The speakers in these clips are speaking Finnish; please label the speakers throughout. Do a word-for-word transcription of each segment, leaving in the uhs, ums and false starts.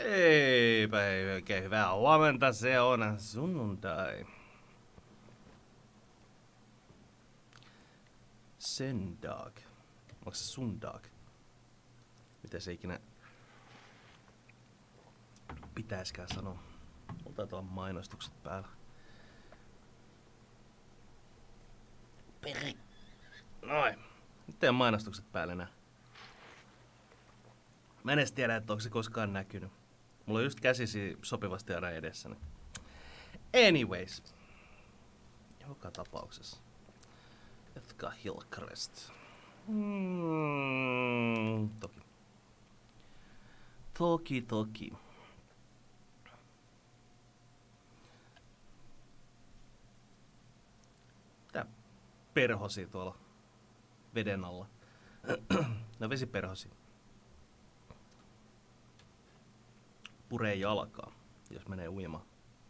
Speaker 1: Eipä ei oikein hyvää huomenta, se on sunnuntai. Söndag. Onko se sundag? Mitä se ikinä pitäiskään sanoa? Mulla taitaa olla mainostukset päällä. Peri. Noin. Nyt ei ole mainostukset päällä enää. Mä en edes tiedä, että onko se koskaan näkynyt. Mulla on just käsisi sopivasti aina edessäni. Anyways. Joka tapauksessa. Jatka Hillcrest. Mm, toki. Toki, toki. Tää perhosi tuolla veden alla. No vesiperhosi. Puree jalkaa, jos menee uimaan.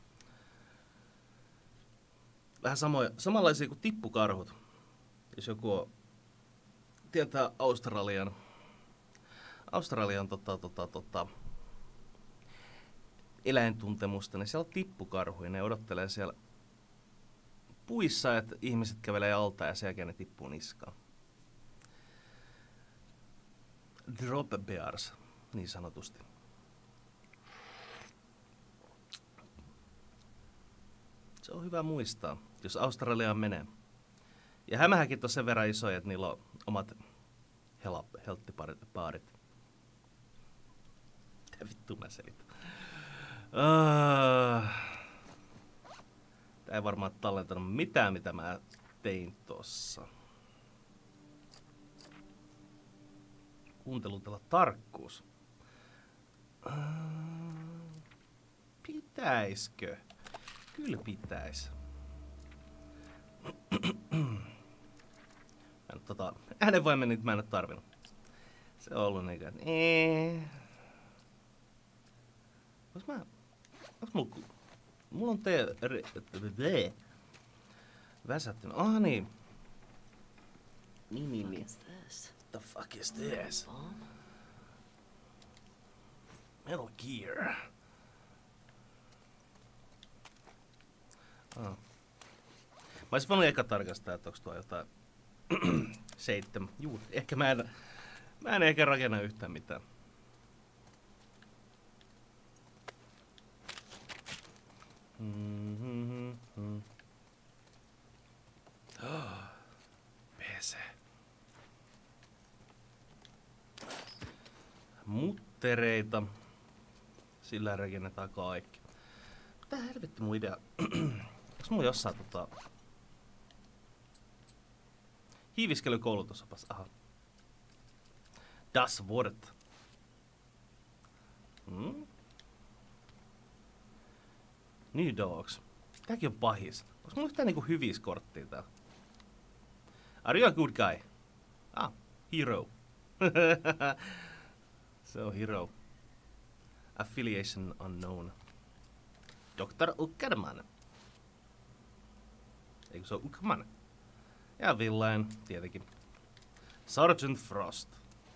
Speaker 1: Vähän samoja, samanlaisia kuin tippukarhut. Jos joku on, tietää Australian, Australian tota, tota, tota, eläintuntemusta, niin siellä on tippukarhuja. Ne odottelee siellä puissa, että ihmiset kävelee alta ja sen jälkeen ne tippuu niskaan. Drop bears, niin sanotusti. Se on hyvä muistaa, jos Australiaan menee. Ja hämähäkit on sen verran isoja, että niillä on omat helttipaarit. Mitä vittu mä selitän? Uh, Tää ei varmaan tallentanut mitään, mitä mä tein tossa. Kuuntelutella tarkkuus. Uh, pitäiskö? Kyllä pitäis. Mä en, tota, äänenvaimenit mä en oo tarvinnut. Se on ollut niinkö, että ee. Onks mä... Onks mulla... Mulla on tee... Re, väsättynyt. Ah niin. Niin, niin, niin. The fuck is this? Metal Gear. Ah. Mä ois voinut eka tarkastaa, että onks tuo jotain seitsemän. Juu, ehkä mä en, mä en ehkä rakenna yhtään mitään. Mm-hmm. Oh, P C. Muttereita. Sillä rakennetaan kaikki. Mitä helvetti mun idea? Onks mulla jossain tota... Hiiviskelykoulutusopas, aha. Das Wort. Hmm? New Dogs. Tääkin on pahis. Onks mulla yhtään niinku hyviskorttia täällä? Are you a good guy? Ah, hero. Se on hero. Affiliation unknown. doktor Uckerman. Eikö se ole Uckman? Ja Villain, tietenkin. Sergeant Frost.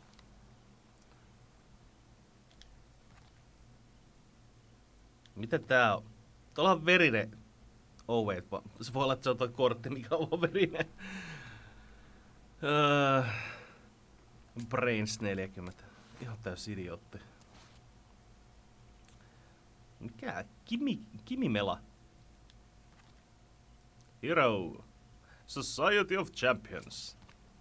Speaker 1: Mitä tää on? Tuolla on verinen. Oh wait, se voi olla, että se on toi kortti, mikä on verinen. Uh, Brains neljäkymmentä. Ihan täys idiootti. Mikä? Kimi, Kimimela. Hero. Society of Champions.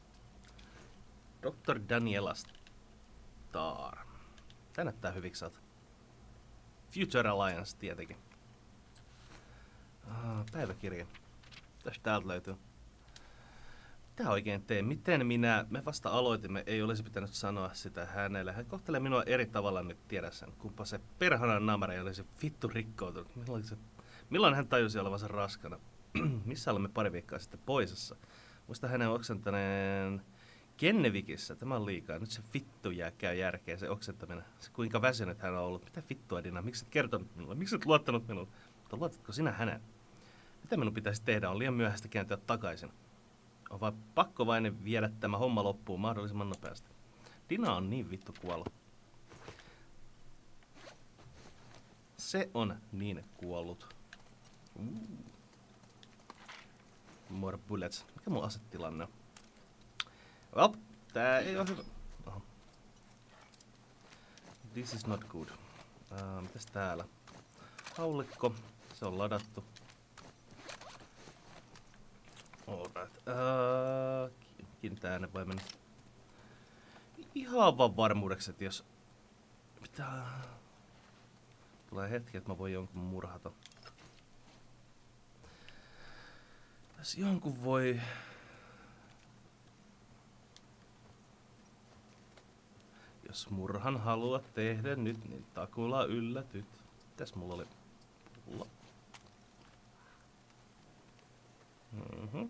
Speaker 1: doktor Daniela Star. Tää näyttää hyvikseltä. Future Alliance tietenkin. Ah, päiväkirja. Tästä täältä löytyy. Mitä oikein teen? Miten minä, me vasta aloitimme, ei olisi pitänyt sanoa sitä hänelle. Hän kohtelee minua eri tavalla nyt, tiedä sen. Kumpa se perhanan namara olisi vittu rikkoutunut. Milloin, se, milloin hän tajusi olevansa raskana? Missä olemme pari viikkoa sitten poisessa? Muista hänen oksentaneen Kennevikissä. Tämä on liikaa. Nyt se vittu jää käy järkeä, se oksentaminen. Se kuinka väsynyt hän on ollut. Mitä vittua, Dina? Miksi et kertonut minulle? Miksi et luottanut minulle? Mutta luotatko sinä hänen? Mitä minun pitäisi tehdä? On liian myöhäistä kääntyä takaisin. On vaan pakko vain viedä tämä homma loppuun mahdollisimman nopeasti. Dina on niin vittu kuollut. Se on niin kuollut. Uh. More bullets. Mikä mun asetilanne on? Well, tää ei oo hyvä. Oho. This is not good. Uh, mitäs täällä? Haulikko. Se on ladattu. Alright. Uh, kiinnittää äänen vai mennä? Ihan vaan varmuudeksi, että jos... Mitä... Tulee hetki, että mä voin jonkun murhata. Jos jonkun voi... Jos murhan haluat tehdä nyt, niin takulla yllätyt. Mitäs mulla oli? Pulla. Mm-hmm.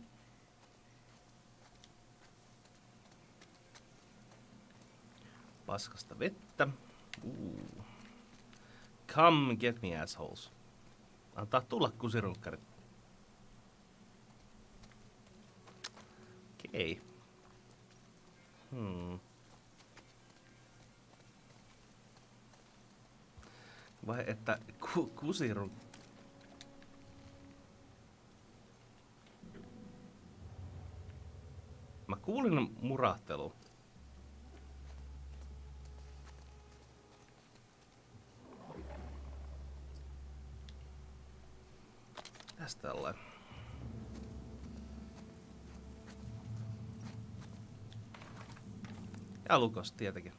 Speaker 1: Paskasta vettä. Uh. Come get me, assholes. Antaa tulla kusirunkkarit. Okei. Okay. Hmm. Vai että ku, kusirun... Mä kuulin murahtelu. Mitäs tällainen? Ja lukos tietenkin.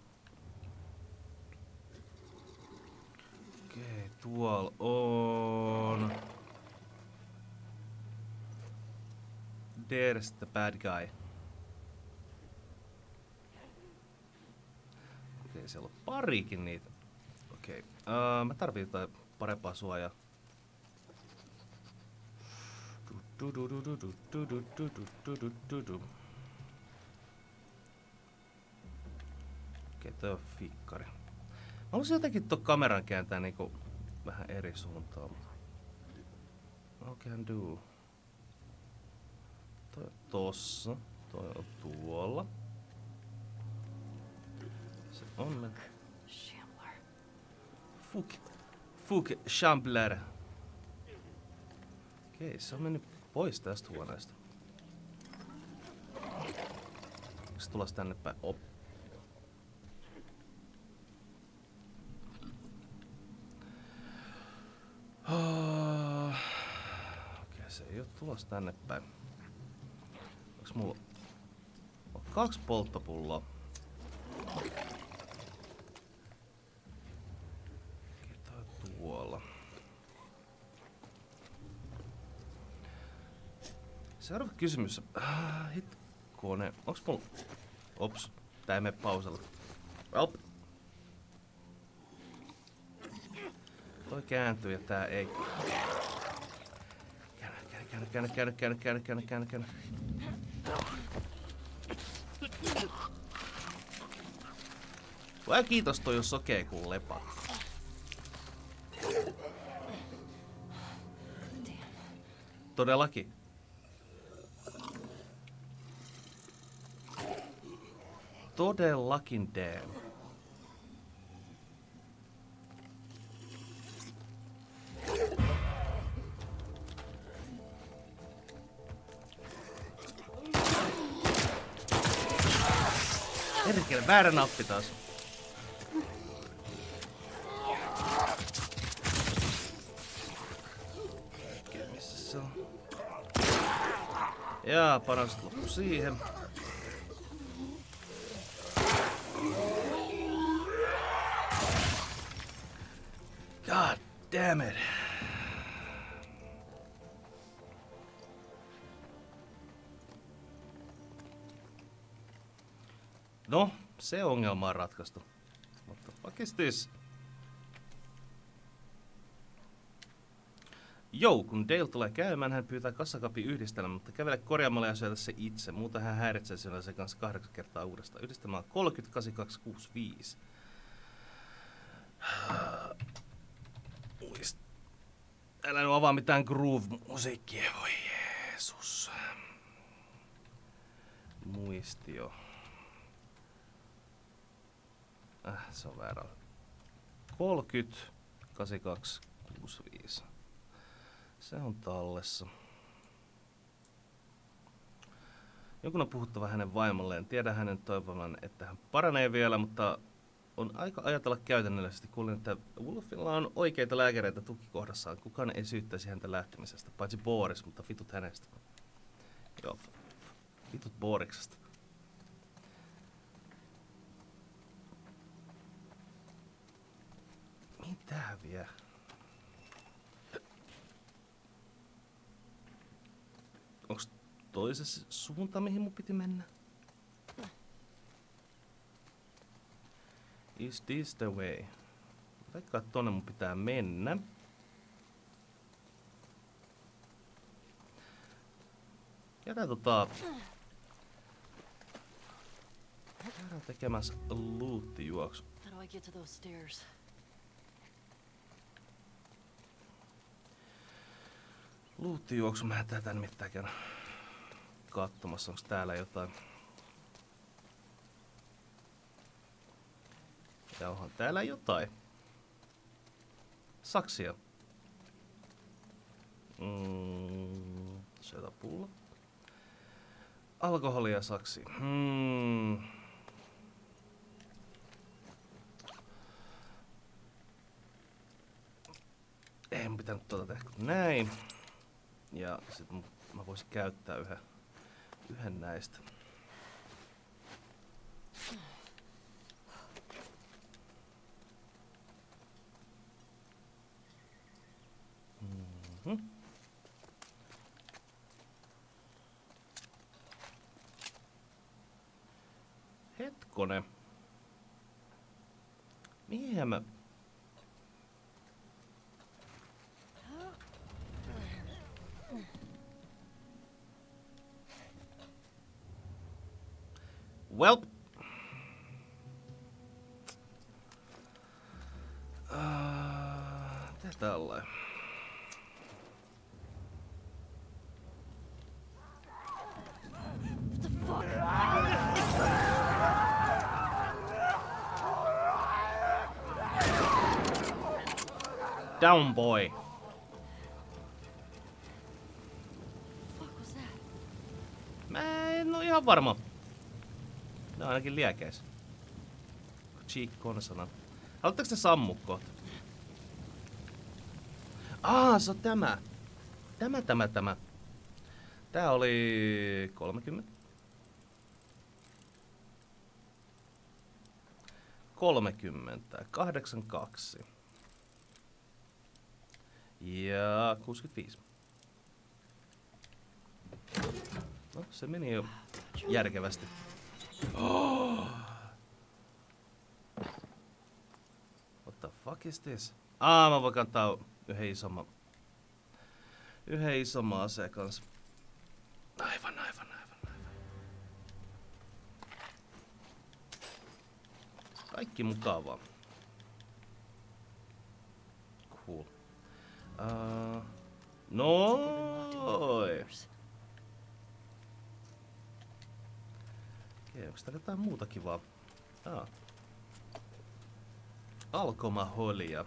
Speaker 1: Okei, tuolla on... There's the bad guy. Okei, siellä on parikin niitä. Okei, uh, mä tarviin jotain parempaa suojaa. Okei, toi on fikkari. Mä haluaisin jotenkin tuon kameran kääntää niinku vähän eri suuntaan. How can do? Toi on tossa. Toi on tuolla. Se on me.
Speaker 2: Shambler.
Speaker 1: Fuck. Fuck Shambler. Okei, se on mennyt pois tästä huoneesta. Se tulos tänne päin? Op. Oh. Okei, se ei oo tulos tänne päin. Onks mulla... On kaksi polttopulloa. Okei, tää on tuolla. Seuraava kysymys. Ah, hitkone. Onks mulla... Ops. Tää ei mene pausella. Help. Toi kääntyy ja tää ei... Käännä, käännä, käännä, käännä, käännä, käännä, käännä, käännä. Vai kiitos, toi on sokea kuin lepa. Todellakin. Todellakin damn. Perkele, väärä nappi taas. Okei, missä se on? Jaa, panokset loppu siihen. God damn it. No, se ongelma on ratkaistu. What the fuck is this? Jou, kun Dale tulee käymään, hän pyytää kassakapin yhdistelmän, mutta kävele korjaamalla ja syötä se itse. Muuten hän häiritsee sinua se kanssa kahdeksan kertaa uudestaan. Yhdistelmä on kolmekymmentä, kahdeksankymmentäkaksi, kuusikymmentäviisi. Muist. Älä nyt avaa mitään groove-musiikkia, voi Jeesus. Muistio. Äh, se on väärä. kolmekymmentä, kahdeksankymmentäkaksi kuusikymmentäviisi. Se on tallessa. Jonkun on puhuttava hänen vaimolleen. Tiedän hänen toivovan, että hän paranee vielä, mutta on aika ajatella käytännöllisesti. Kuulin, että Wolfilla on oikeita lääkäreitä tukikohdassaan. Kukaan ei syyttäisi häntä lähtemisestä, paitsi Boris, mutta vitut hänestä. Joo, vitut Boriksesta. Mitä vie? Onks toisessa suunta, mihin mun piti mennä? Is this the way? Vaikka tonne mun pitää mennä. Käydään tota... Käydään tekemässä loot-juoksu.
Speaker 2: How do I get to those stairs?
Speaker 1: Loot-juoksu, mä en tätä nimittäin käydä katsomassa, onks täällä jotain. Ja onhan täällä jotain. Saksia. Mm, sötäpullo. Alkoholia saksi. Hmm. Ei mun pitänyt tuota tehdä kuin näin. Ja sit mä voisin käyttää yhden, yhden näistä. Mm-hmm. Hetkone. Mihin mä... Well. Uh, tää tällainen.
Speaker 2: What the fuck?
Speaker 1: Down boy.
Speaker 2: Fuck was that?
Speaker 1: Mä en oo ihan varma. Ne on ainakin liekeis. Cheek konsonant. Haluatteko te sammukkoot? Aa, se on tämä. Tämä, tämä, tämä. Tää oli kolmekymmentä. kolmekymmentä, kahdeksankymmentäkaksi. Ja kuusikymmentäviisi. No, se meni jo järkevästi. Oh. What the fuck is this? Aa, mä voin kantaa yhden isomman. Yhden isomman aseen kanssa. Aivan, aivan, aivan, aivan. Kaikki mukavaa. Cool. Uh, noin. Okei, onks täällä jotain muuta kivaa? Ah. Alkomaholia.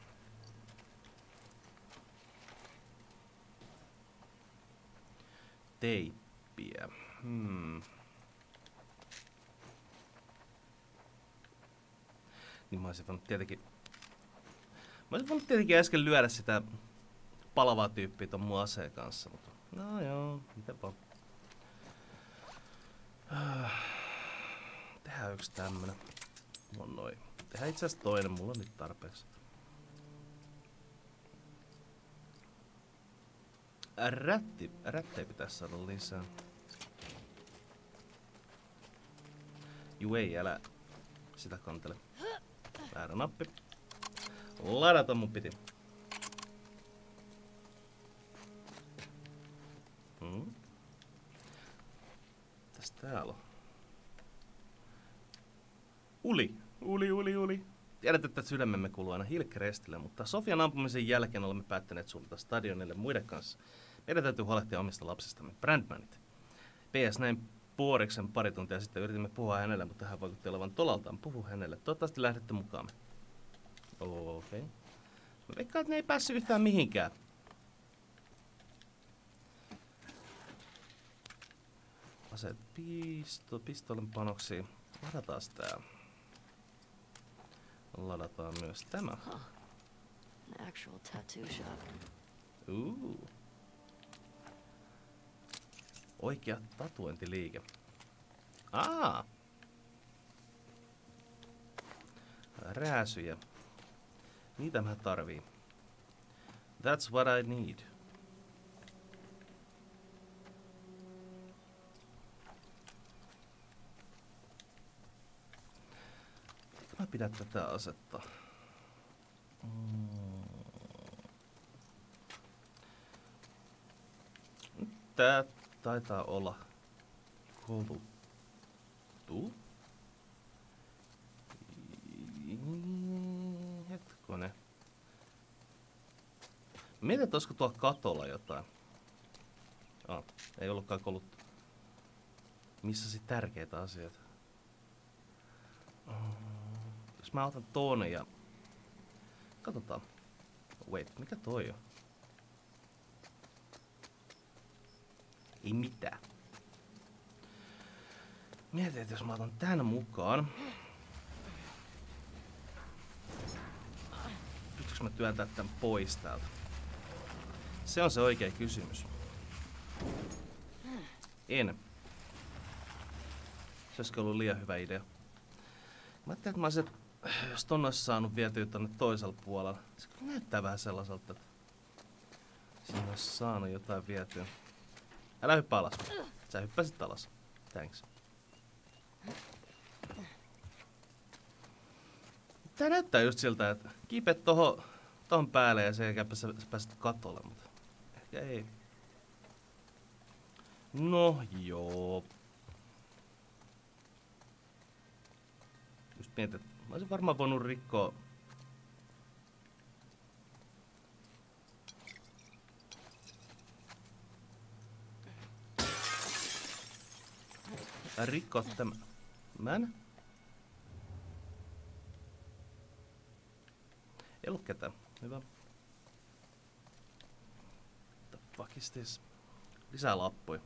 Speaker 1: Teippiä. Hmm. Niin mä olisin voinut tietenkin... Mä olisin voinut tietenkin äsken lyödä sitä palavaa tyyppiä ton mun aseen kanssa, mutta... No joo, mitä vaan. Tehdään yksi tämmönen. Mulla on noin. Tehdään itse asiassa toinen, mulla on nyt tarpeeksi. Rätti. Rättejä pitäisi saada lisää. Juu ei, älä sitä kantele. Väärä nappi. Ladata mun piti. Hmm. Mitäs täällä on? Uli. Uli, uli, uli. Tiedät, että sydämemme kuuluu aina Hillcrestille, mutta Sofian ampumisen jälkeen olemme päättäneet suunnata stadionille muiden kanssa. Meidän täytyy huolehtia omista lapsistamme, Brandmanit. P S näin Boriksen pari tuntia sitten yritimme puhua hänelle, mutta hän vaikutti olevan tolaltaan. Puhu hänelle. Toivottavasti lähdette mukaamme. Okei. Okay. Mä veikkaan, että ne ei päässyt yhtään mihinkään. Aseet pisto, pistolin panoksiin. Ladataan tää. Ladataan myös tämä.
Speaker 2: Huh. An actual tattoo shop.
Speaker 1: Uh. Oikea tatuointiliike. Aa! Rääsyjä. Niitä mä tarviin. That's what I need. Eikö mä pidä tätä asetta? Mm. Tää taitaa olla koluttu. Hetkonen. Mietin, että olisiko tuolla katolla jotain. Ah, ei ollutkaan koluttu. Missä sit tärkeitä asioita? Jos mä otan ton ja... Katsotaan. Wait, mikä toi on? Ei mitään. Mietin, että jos mä otan tän mukaan... Pystytkö mä työntää tän pois täältä? Se on se oikea kysymys. En. Se olisiko ollut liian hyvä idea. Mä ajattelin, että mä olisin, jos ton olisi saanut vietyä tonne toisella puolella. Se näyttää vähän sellaiselta, että siinä olisi saanut jotain vietyä. Älä hyppää alas. Sä hyppäsit alas. Thanks. Tää näyttää just siltä, että kiipeät tohon, tohon päälle ja sen jälkeen sä, sä pääset katolle, mutta ehkä ei. No joo. Just mietin, että mä olisin varmaan voinut rikkoa... Rikkoa tämän. Ei ollut ketään. Hyvä. What the fuck is this? Lisää lappuja.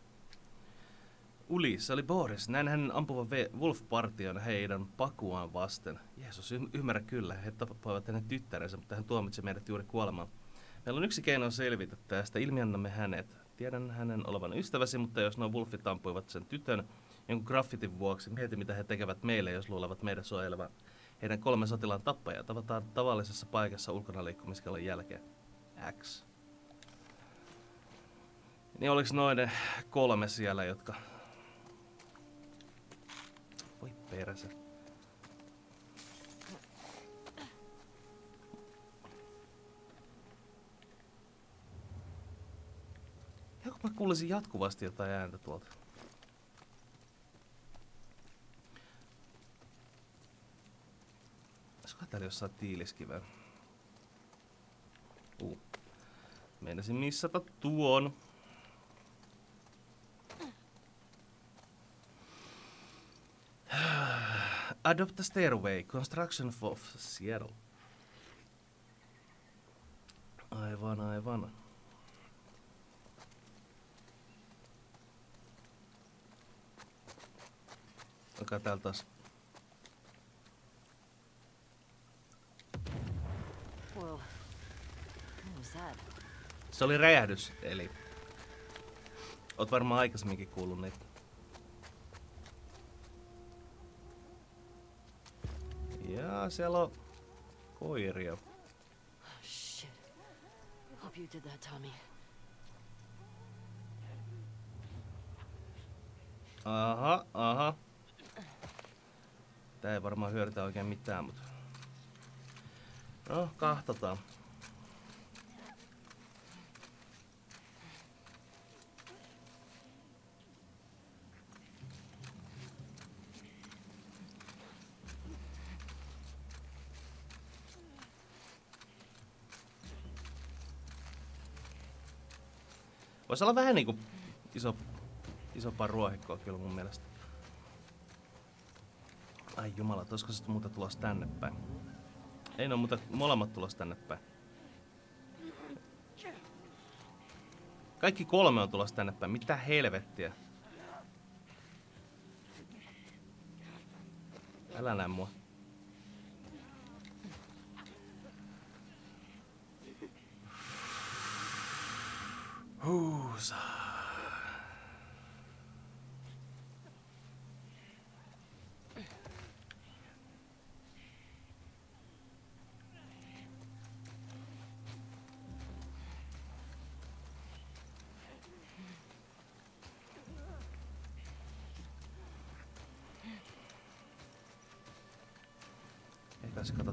Speaker 1: Uli, se oli Boris. Näin hänen ampuvan Wolf-partion heidän pakuaan vasten. Jeesus, y- ymmärrä kyllä. He tappoivat hänen tyttärensä, mutta hän tuomitsi meidät juuri kuolemaan. Meillä on yksi keino selvitä tästä. Ilmiannamme hänet. Tiedän hänen olevan ystäväsi, mutta jos nuo Wolfit ampuivat sen tytön jonkun graffitin vuoksi, mieti mitä he tekevät meille, jos luulevat meidän suojelevan heidän kolme sotilaan tappajaa. Tavataan tavallisessa paikassa ulkona liikkumiskellon jälkeen. X. Niin oliks noiden kolme siellä, jotka... Voi perse. Joku mä kuulisin jatkuvasti jotain ääntä tuolta. Olisikohan täällä jossain tiiliskivää? Uh. Meinasin missata tuon. Adopt a stairway. Construction of Seattle. Aivan, aivan. Onko täällä taas?
Speaker 2: Whoa. What was that?
Speaker 1: Se oli räjähdys, eli... Oot varmaan aikaisemminkin kuullut niitä. Jaa, siellä on koiria.
Speaker 2: Oh, shit. Hope you did that, Tommy.
Speaker 1: Aha, aha. Tää ei varmaan hyödytä oikein mitään, mutta... No, kahtotaan. Voisi olla vähän niinku iso, isompaa ruohikkoa kyllä mun mielestä. Ai jumala, olisiko se muuta tulos tänne päin? Ei ne on muuta molemmat tulos tänne päin. Kaikki kolme on tulossa tänne päin. Mitä helvettiä? Älä näe mua. Huusa. Ei tässä kato.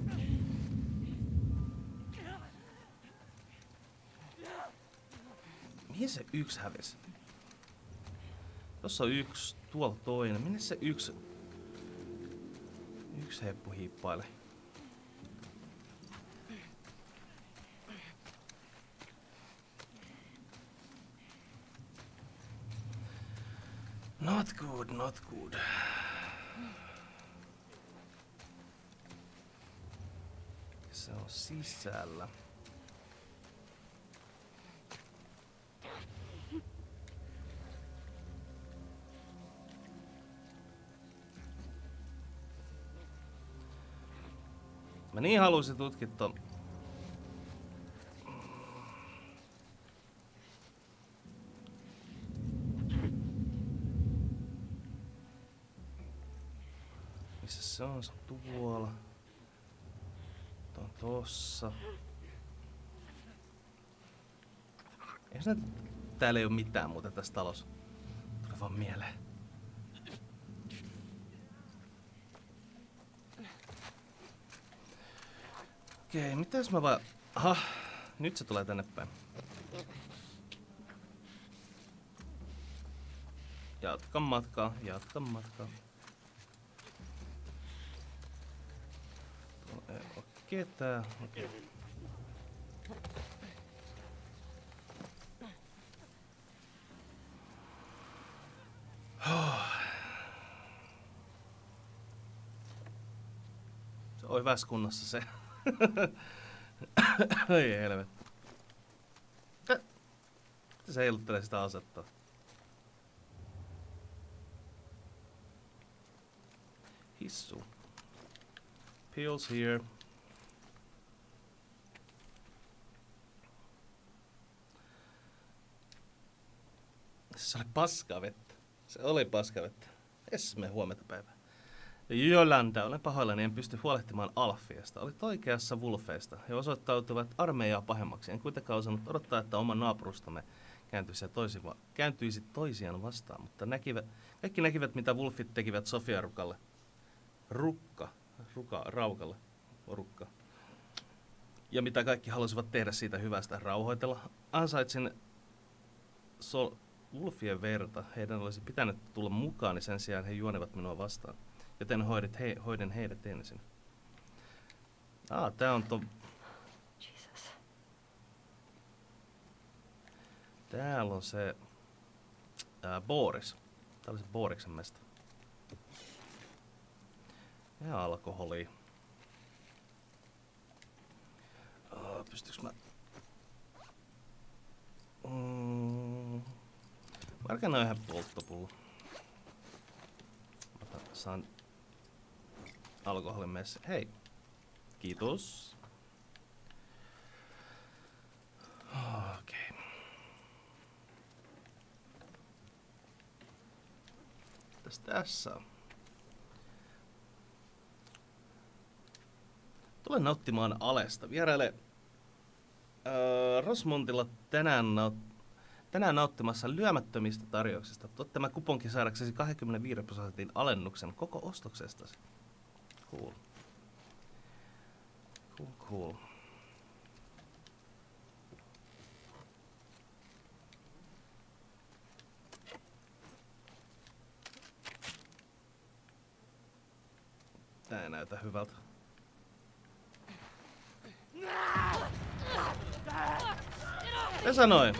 Speaker 1: Mihin se yksi hävisi? Tossa on yksi, tuolla toinen. Minne se yksi... Yksi heppu hiippailee? Not good, not good. Se on sisällä. Mä niin haluaisin tutkia ton. Missä se on? Se on tuolla. Tuo on tossa. Eiks näet, täällä ei oo mitään muuta tässä talossa. Tule vaan mieleen. Okei, mitäs mä vaan... Aha, nyt se tulee tänne päin. Jatka matkaa, jatka matkaa. Tuolla ei oo ketään. Okei. Se on hyvässä kunnossa se. Ei helvetti. Se heiluttelee sitä asetta. Hissu. Pills here. Se oli paskavettä. Se oli paskavettä. Esme huomenta päivää. Jolanda, olen pahoillani, en pysty huolehtimaan Alfiasta. Olit oikeassa Wulfeista. He osoittautuivat armeijaa pahemmaksi. En kuitenkaan osannut odottaa, että oma naapurustamme kääntyisi, toisi, kääntyisi toisiaan vastaan. Mutta näkivät, kaikki näkivät, mitä Wulfit tekivät Sofia Rukalle. Rukka. Ruka, Raukalle. Rukka. Ja mitä kaikki halusivat tehdä siitä hyvästä. Rauhoitella. Ansaitsin Sol Wulfien verta. Heidän olisi pitänyt tulla mukaan, niin sen sijaan he juonevat minua vastaan. Joten hoidit he, hoidin heidät ensin. Ah, tää on to...
Speaker 2: Jesus.
Speaker 1: Täällä on se... Ää, Boris. Tää oli se Boriksen mesta. Ja alkoholi. Ah, pystyks mä... Mm... Mä rakennan yhden polttopullo. Mä saan... alkoholin messi. Hei. Kiitos. Okei. Okay. Mitäs tässä on? Tule nauttimaan Alesta. Vieraile öö, Rosmontilla tänään, naut- tänään nauttimassa lyömättömistä tarjouksista. Tuot tämä kuponki saadaksesi kaksikymmentäviisi prosentin alennuksen koko ostoksestasi. Cool. Cool, cool. Tää ei näytä hyvältä. Mitä sanoin?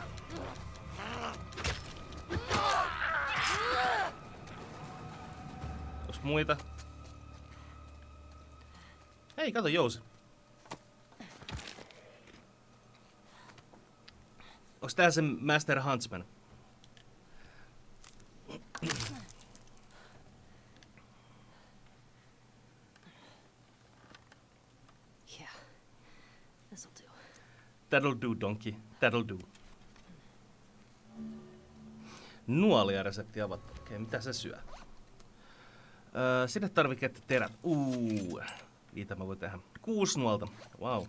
Speaker 1: Onks muita? Hei, kato Jousi. Onks tää se Master Huntsman?
Speaker 2: Yeah. This'll do.
Speaker 1: That'll do, donkey. That'll do. Nuolia resepti avattu. Okei, okay, mitä se syö? Öö, sinne tarvikkeet terät. Uuu. Niitä mä voin tehdä. Kuusi nuolta. Wow.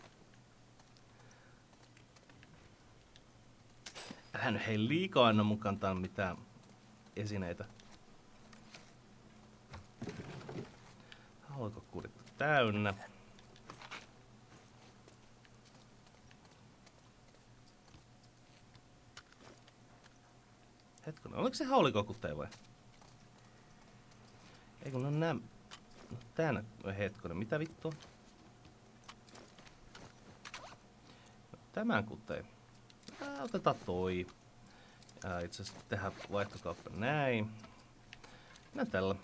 Speaker 1: Älä nyt hei liikaa anna mun kantaa mitään esineitä. Haluatko kuulit täynnä? Hetkonen, oliko se haulikokutteja vai? Ei kun on nää... No tää hetkonen, mitä vittua? No, tämän kutteen. Ää, otetaan toi. Ja itse asiassa tehdään vaihtokauppa näin. Näin tällä.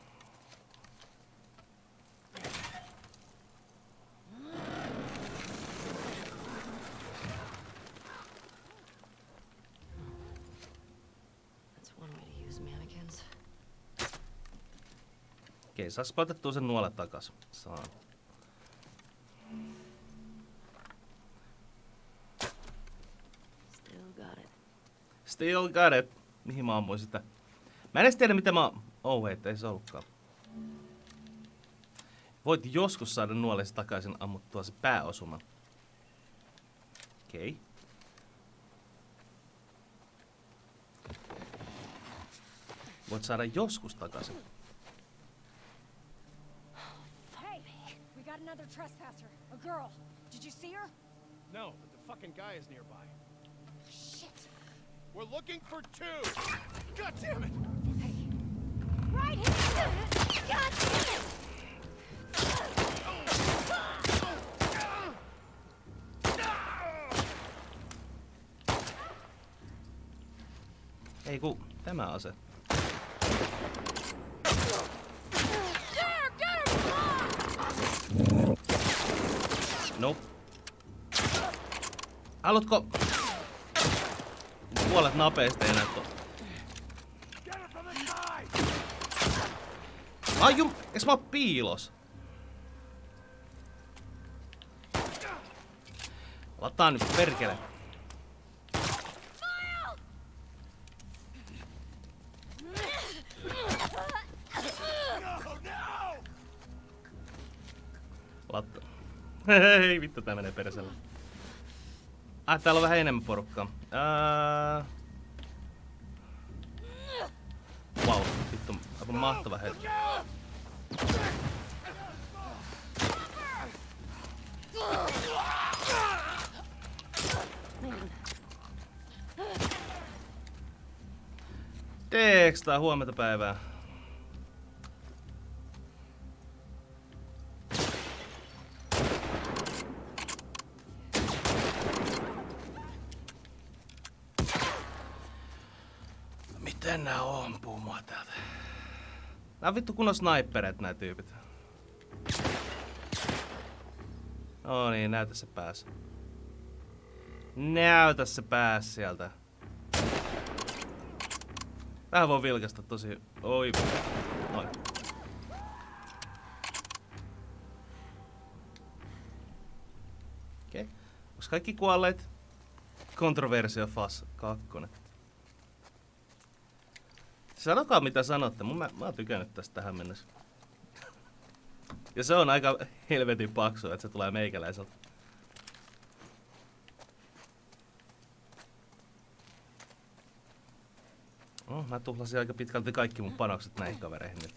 Speaker 1: Okei, saas otettua sen nuolen takas. Saan.
Speaker 2: Still got it.
Speaker 1: Still got it. Mihin mä ammuin sitä? Mä en edes tiedä mitä mä... Oh wait, ei se ollutkaan. Voit joskus saada nuolesi takaisin ammuttua se pääosuma. Okei. Voit saada joskus takaisin.
Speaker 3: Another trespasser, a girl. Did you see her?
Speaker 4: No, but the fucking guy is nearby.
Speaker 3: Shit.
Speaker 4: We're looking for two. God damn it!
Speaker 3: Hey. Right here! God damn it!
Speaker 1: Ei ku, tämä ase. Nope. Haluatko puolet napeista enää tuo? Ai jum, eiks mä oo piilos? Lataan nyt perkele. Latta. Hei vittu, tää menee perselle. Ah, täällä on vähän enemmän porukkaa. Ää... Wow, vittu, aivan mahtava hetki. Teeks tää huomenta päivää? Miten nää ampuu mua täältä? Nää on vittu kunnon snipereet nää tyypit. No niin, näytä se pääs. Näytä se pääs sieltä. Vähän voi vilkasta tosi... Oi. Noin. Okei. Okay. Onks kaikki kuolleet? Kontroversio Fas kakkonen. Sanokaa mitä sanotte. Mun mä, mä oon tykännyt tästä tähän mennessä. Ja se on aika helvetin paksu, että se tulee meikäläiseltä. Oh, mä tuhlasin aika pitkälti kaikki mun panokset näihin kavereihin nyt.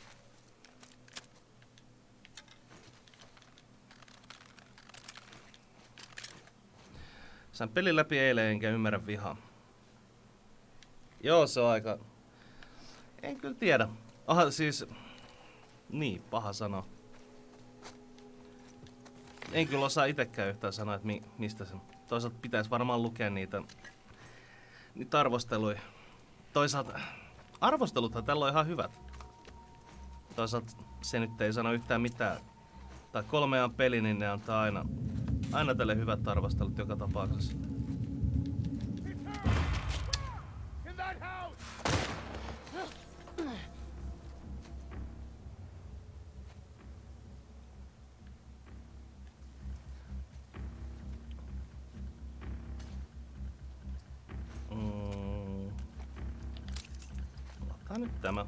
Speaker 1: Sain pelin läpi eilen enkä ymmärrä vihaa. Joo, se on aika... En kyllä tiedä. Aha, siis... Niin, paha sanoa. En kyllä osaa itekään yhtään sanoa, että mi mistä sen... Toisaalta pitäisi varmaan lukea niitä... Niitä arvosteluja. Toisaalta... Arvosteluthan tällä on ihan hyvät. Toisaalta se nyt ei sano yhtään mitään. Tai kolmeaan peli, niin ne antaa aina... Aina tälle hyvät arvostelut joka tapauksessa. Otetaan nyt tämä.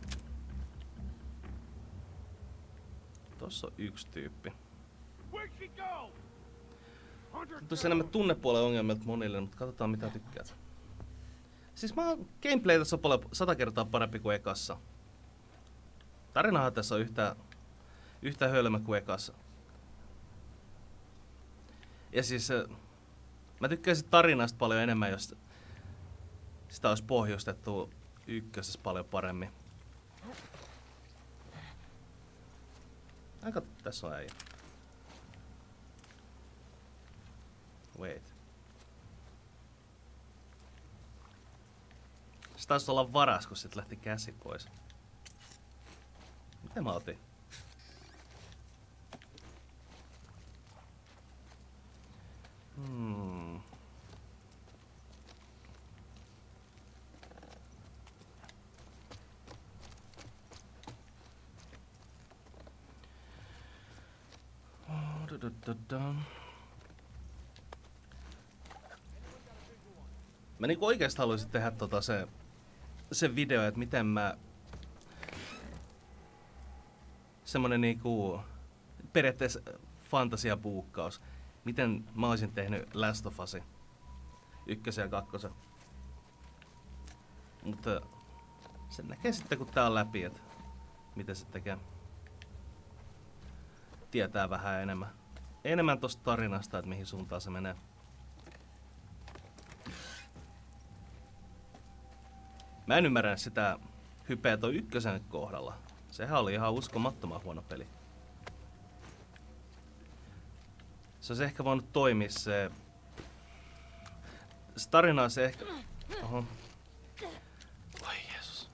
Speaker 1: Tossa on yksi tyyppi.
Speaker 4: Where'd she go? Hunter
Speaker 1: Tuossa enemmän tunnepuolen ongelmilta monille, mutta katsotaan mitä tykkäät. Siis mä oon gameplay tässä on paljon sata kertaa parempi kuin ekassa. Tarinahan tässä on yhtä, yhtä hölmö kuin ekassa. Ja siis mä tykkäisin tarinasta paljon enemmän, jos sitä olisi pohjustettu ykkösessä paljon paremmin. Aika, tässä on äijä. Wait. Se taisi olla varas, kun sit lähti käsi pois. Mitä mä otin? Hmm. Oh, da, da, da, da. Mä niinku oikeesti haluaisin tehdä tota se, se video, että miten mä... Semmonen niinku... Periaatteessa fantasiapuukkaus. Miten mä olisin tehnyt Last of Usin. Ykkösen ja kakkosen. Mutta... Sen näkee sitten kun tää on läpi, että... Miten se tekee. Tietää vähän enemmän. Enemmän tosta tarinasta, että mihin suuntaan se menee. Mä en ymmärrä sitä hypeä toi ykkösen kohdalla. Sehän oli ihan uskomattoman huono peli. Se olisi ehkä voinut toimia se... Se tarina on se ehkä... Oho. Oi Jeesus.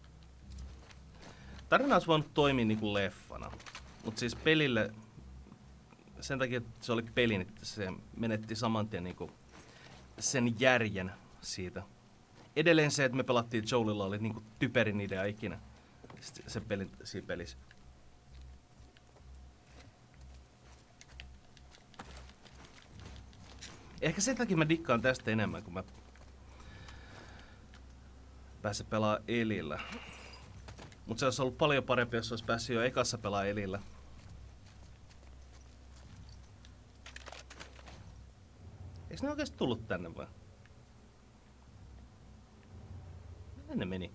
Speaker 1: Tarina olisi voinut toimia niinku leffana. Mut siis pelille... Sen takia, että se oli peli, niin se menetti saman tien niinku... Sen järjen siitä. Edelleen se, että me pelattiin Joelilla, oli niinku typerin idea ikinä. Se pelin, siinä pelissä. Ehkä sen takia mä dikkaan tästä enemmän, kun mä pääsen pelaa Elillä. Mut se olisi ollut paljon parempi, jos olisi päässyt jo ekassa pelaa Elillä. Eiks ne oikeesti tullut tänne vai? Miten ne meni?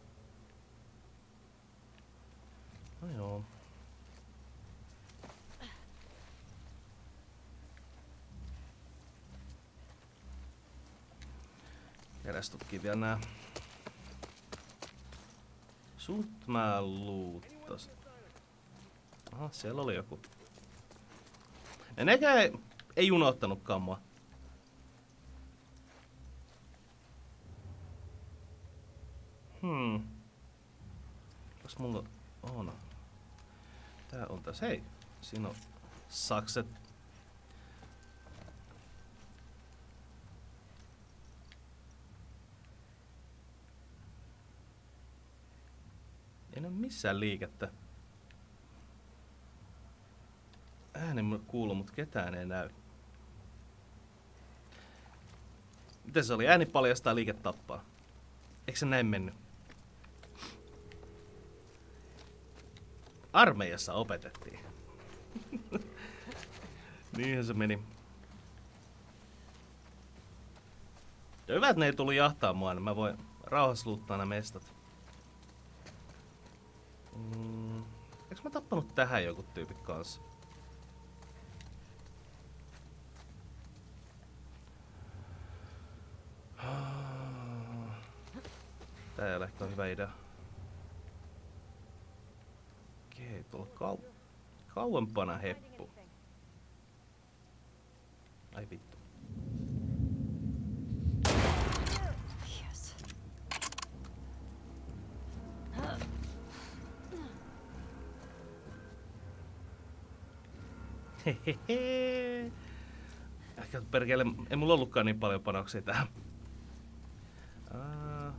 Speaker 1: No joo. Keräs tutkii vielä nää. Sut mä luuttasin. Aha, siellä oli joku. Ja nekään ei, ei unohtanutkaan mua. Hmm. Kas mulla on? Tää on tässä. Hei! Siinä on sakset. Ei ole missään liikettä. Ääni mulle kuuluu, mutta ketään ei näy. Miten se oli? Ääni paljastaa, liike tappaa. Eikö se näin mennyt? Armeijassa opetettiin. Niinhän se meni. Ja hyvä, että ne ei tullut jahtaa mua, niin mä voin rauhassa luuttaa nämä mestat. Mm, eikö mä tappanut tähän joku tyyppi kanssa? Tää ei ole ehkä hyvä idea. Okei, tuolla kau kauempana heppu. Ai vittu.
Speaker 2: Yes.
Speaker 1: Hehehe. Ehkä perkele, ei mulla ollutkaan niin paljon panoksia tähän. Uh.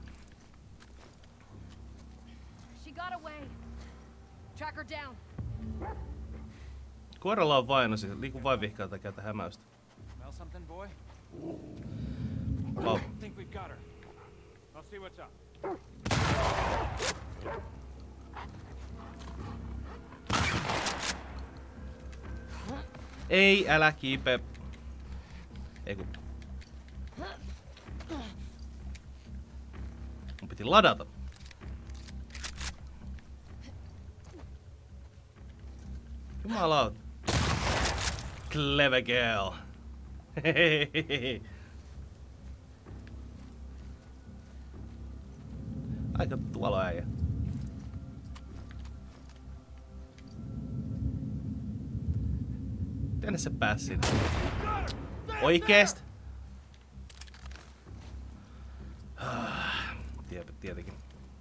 Speaker 3: She got away. Track her down.
Speaker 1: Koiralla on vainosi, liiku vain vihkaa tai käytä hämäystä.
Speaker 4: Smell something, boy?
Speaker 1: Oh.
Speaker 4: I think we've got her. I'll see what's up.
Speaker 1: Ei, älä kiipe. Ei kun. Mun piti ladata. Jumalauta. Clever girl. Hehehehe. Aika tuolla äijä. Tänne se pääsi sinne. Oikeesti? Tiedä, tietenkin.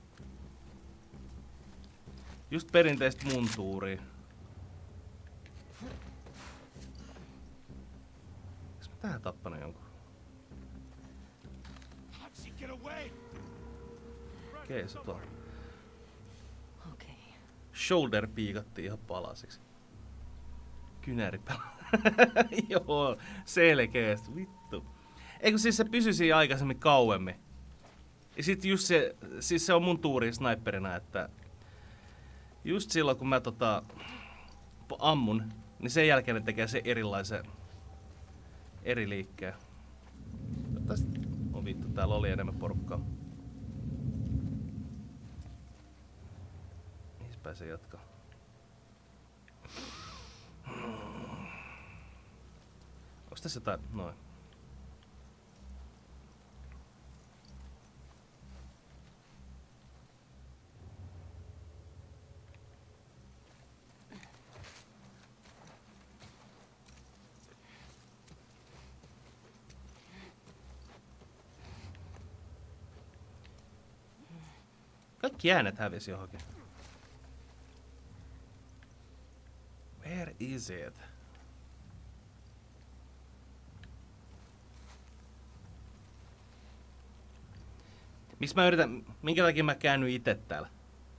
Speaker 1: Just perinteistä mun tuuria. Eikö mä tähän tappanut jonkun? Okei, se tuolla.
Speaker 2: Okay.
Speaker 1: Shoulder piikattiin ihan palasiksi. Kynäripää. Joo, selkeästi. Vittu. Eikö siis se pysyisi aikaisemmin kauemmin? Ja sit just se, siis se on mun tuuri sniperina, että just silloin kun mä tota ammun, niin sen jälkeen ne tekee se erilaisen eri liikkeen. Tästä on vittu, täällä oli enemmän porukkaa. Mihin pääsee jatkaa? Onks tässä jotain? Noin. Kaikki äänet hävisi johonkin. Where is it? Miksi mä yritän, minkä takia mä käännyin itse täällä?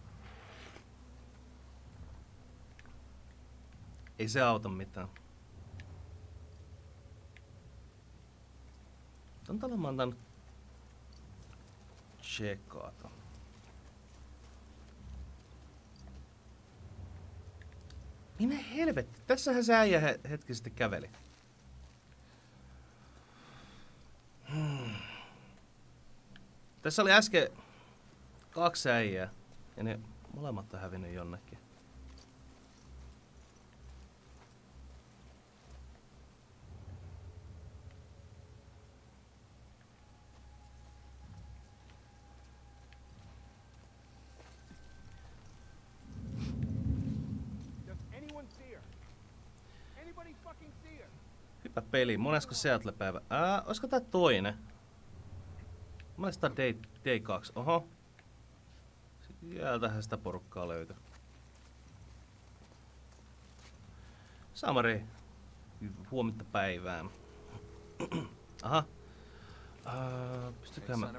Speaker 1: Ei se auta mitään. Tän tällä mä antan tsekata. Minä helvetti, tässähän se äijä he hetki sitten käveli. Hmm. Tässä oli äsken kaksi äijää ja ne molemmat on hävinnyt jonnekin. Hyppä peliin. Monesko Seattle-päivä? Ää, olisiko tää toinen? Mä olisin tää day, day kaksi. Oho. Sieltähän sitä porukkaa löytyy. Samari. Huomenta päivää. Aha. Uh, pystykää mä...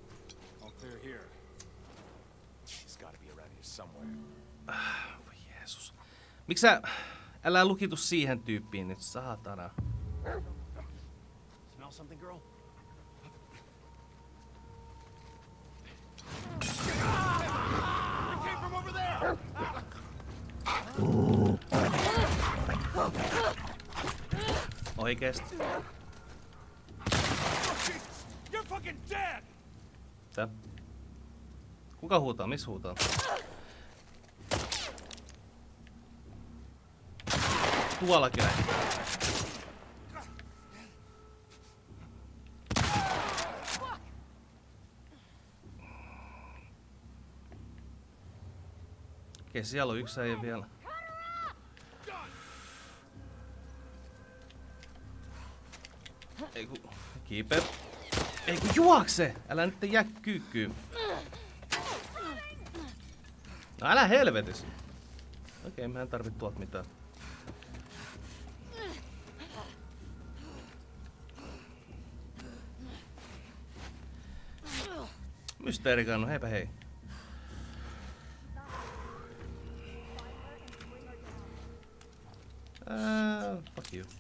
Speaker 1: Ah, voi Jeesus. Miks sä... Älä lukitu siihen tyyppiin nyt, saatana.
Speaker 4: Smell something, girl? It came from over there.
Speaker 1: Oikeesti?
Speaker 4: You're fucking dead.
Speaker 1: Tää? Kuka huutaa? Missä huutaa? Tuollakin näin. Okei, siellä on yksi äijä vielä. Ei ku... Kiipe. Ei ku juokse! Älä nyt jää kyykkyyn. No älä helvetis. Okei, mä en tarvit tuolta mitään. Mysteerikannu, heipä hei. Uh, fuck you.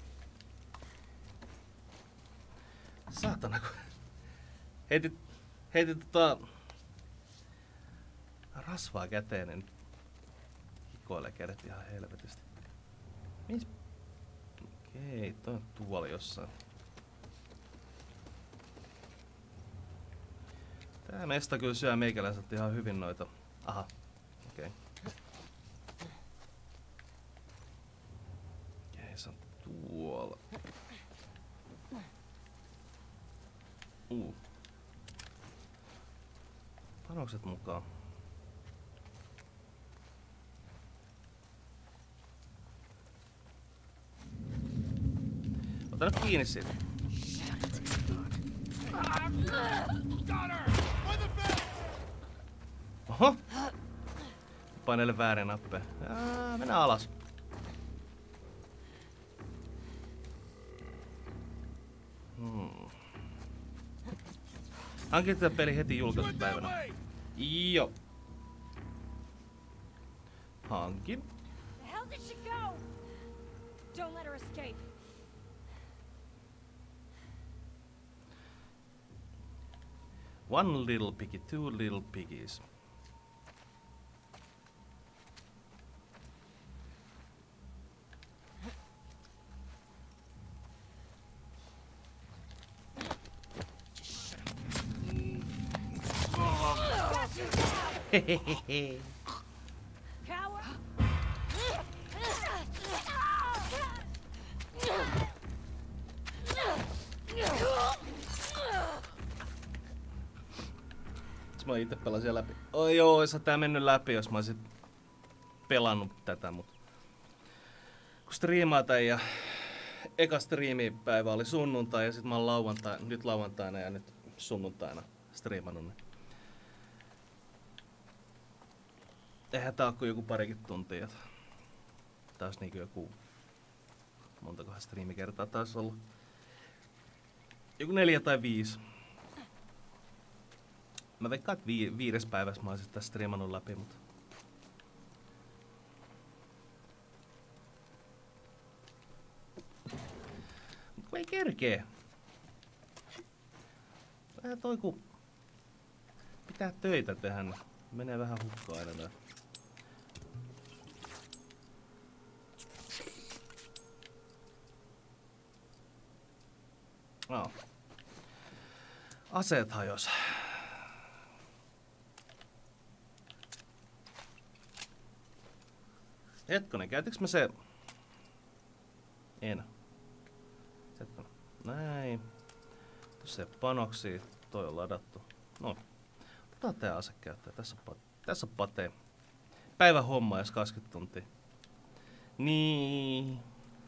Speaker 1: Saatana, kun heitit, heitin tota rasvaa käteen, niin hikoilee kädet ihan helvetisti. Mis? Okei, toi on tuolla jossain. Tää mesta kyllä syö meikäläiset ihan hyvin noita. Aha, okei. Okei, se on tuolla. Uh. Panokset mukaan. Ota nyt kiinni siitä.
Speaker 4: Got her! By the belt!
Speaker 1: Oho! Painele väärin nappeja. Jaa, mennään alas. Hmm. Hankin tätä peli heti
Speaker 4: She went that
Speaker 1: julkaisupäivänä.
Speaker 4: way!
Speaker 1: Joo. Hankin.
Speaker 3: The hell did she go? Don't let her escape.
Speaker 1: One little piggy, two little piggies. Hehehehe.
Speaker 3: Coward!
Speaker 1: Mä itse pelasin läpi. Oi joo, ois tää mennyt läpi, jos mä olisin pelannut tätä, mut kun striimaata ja eka striimipäivä oli sunnuntai ja sit mä oon lauantai, nyt lauantaina ja nyt sunnuntaina striimannut. Niin. Eihän tää oo kuin joku parikin tuntia. Tää ois niinku joku, montakohan striimikertaa taas ollut. Joku neljä tai viisi. Mä veikkaan, että vi- viides päivässä mä oisin tässä striimannut läpi, mutta... Mut kun ei kerkee. Vähän toi ku... Pitää töitä tehdä, niin menee vähän hukkaan aina nää. Oh. Aseet hajos. Hetkonen, käytinkö mä se... En. Hetkonen. Näin. Tuossa ei panoksia. Toi on ladattu. No. Otetaan tää ase käyttöön. Tässä on, pat- tässä on patee. Päivän homma, jos kaksikymmentä tuntia. Niin.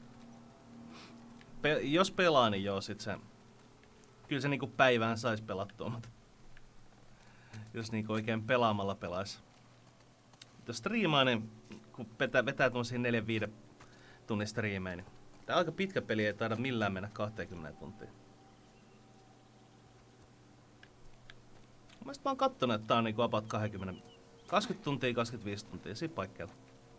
Speaker 1: Pe- jos pelaa, niin joo, sit se... Kyllä se niinku päivään sais pelattua, mutta... Jos niinku oikein pelaamalla pelais. Jos striimaa, niin... Kun vetää, vetää tuollaisia neljä viiden tunnin striimejä, niin... Tää aika pitkä peli ei taida millään mennä kaksikymmentä tuntia. Mä sit vaan kattonut, että tää on niinku about kaksikymmentä... kaksikymmentä tuntia, kaksikymmentäviisi tuntia, siinä paikkeilla.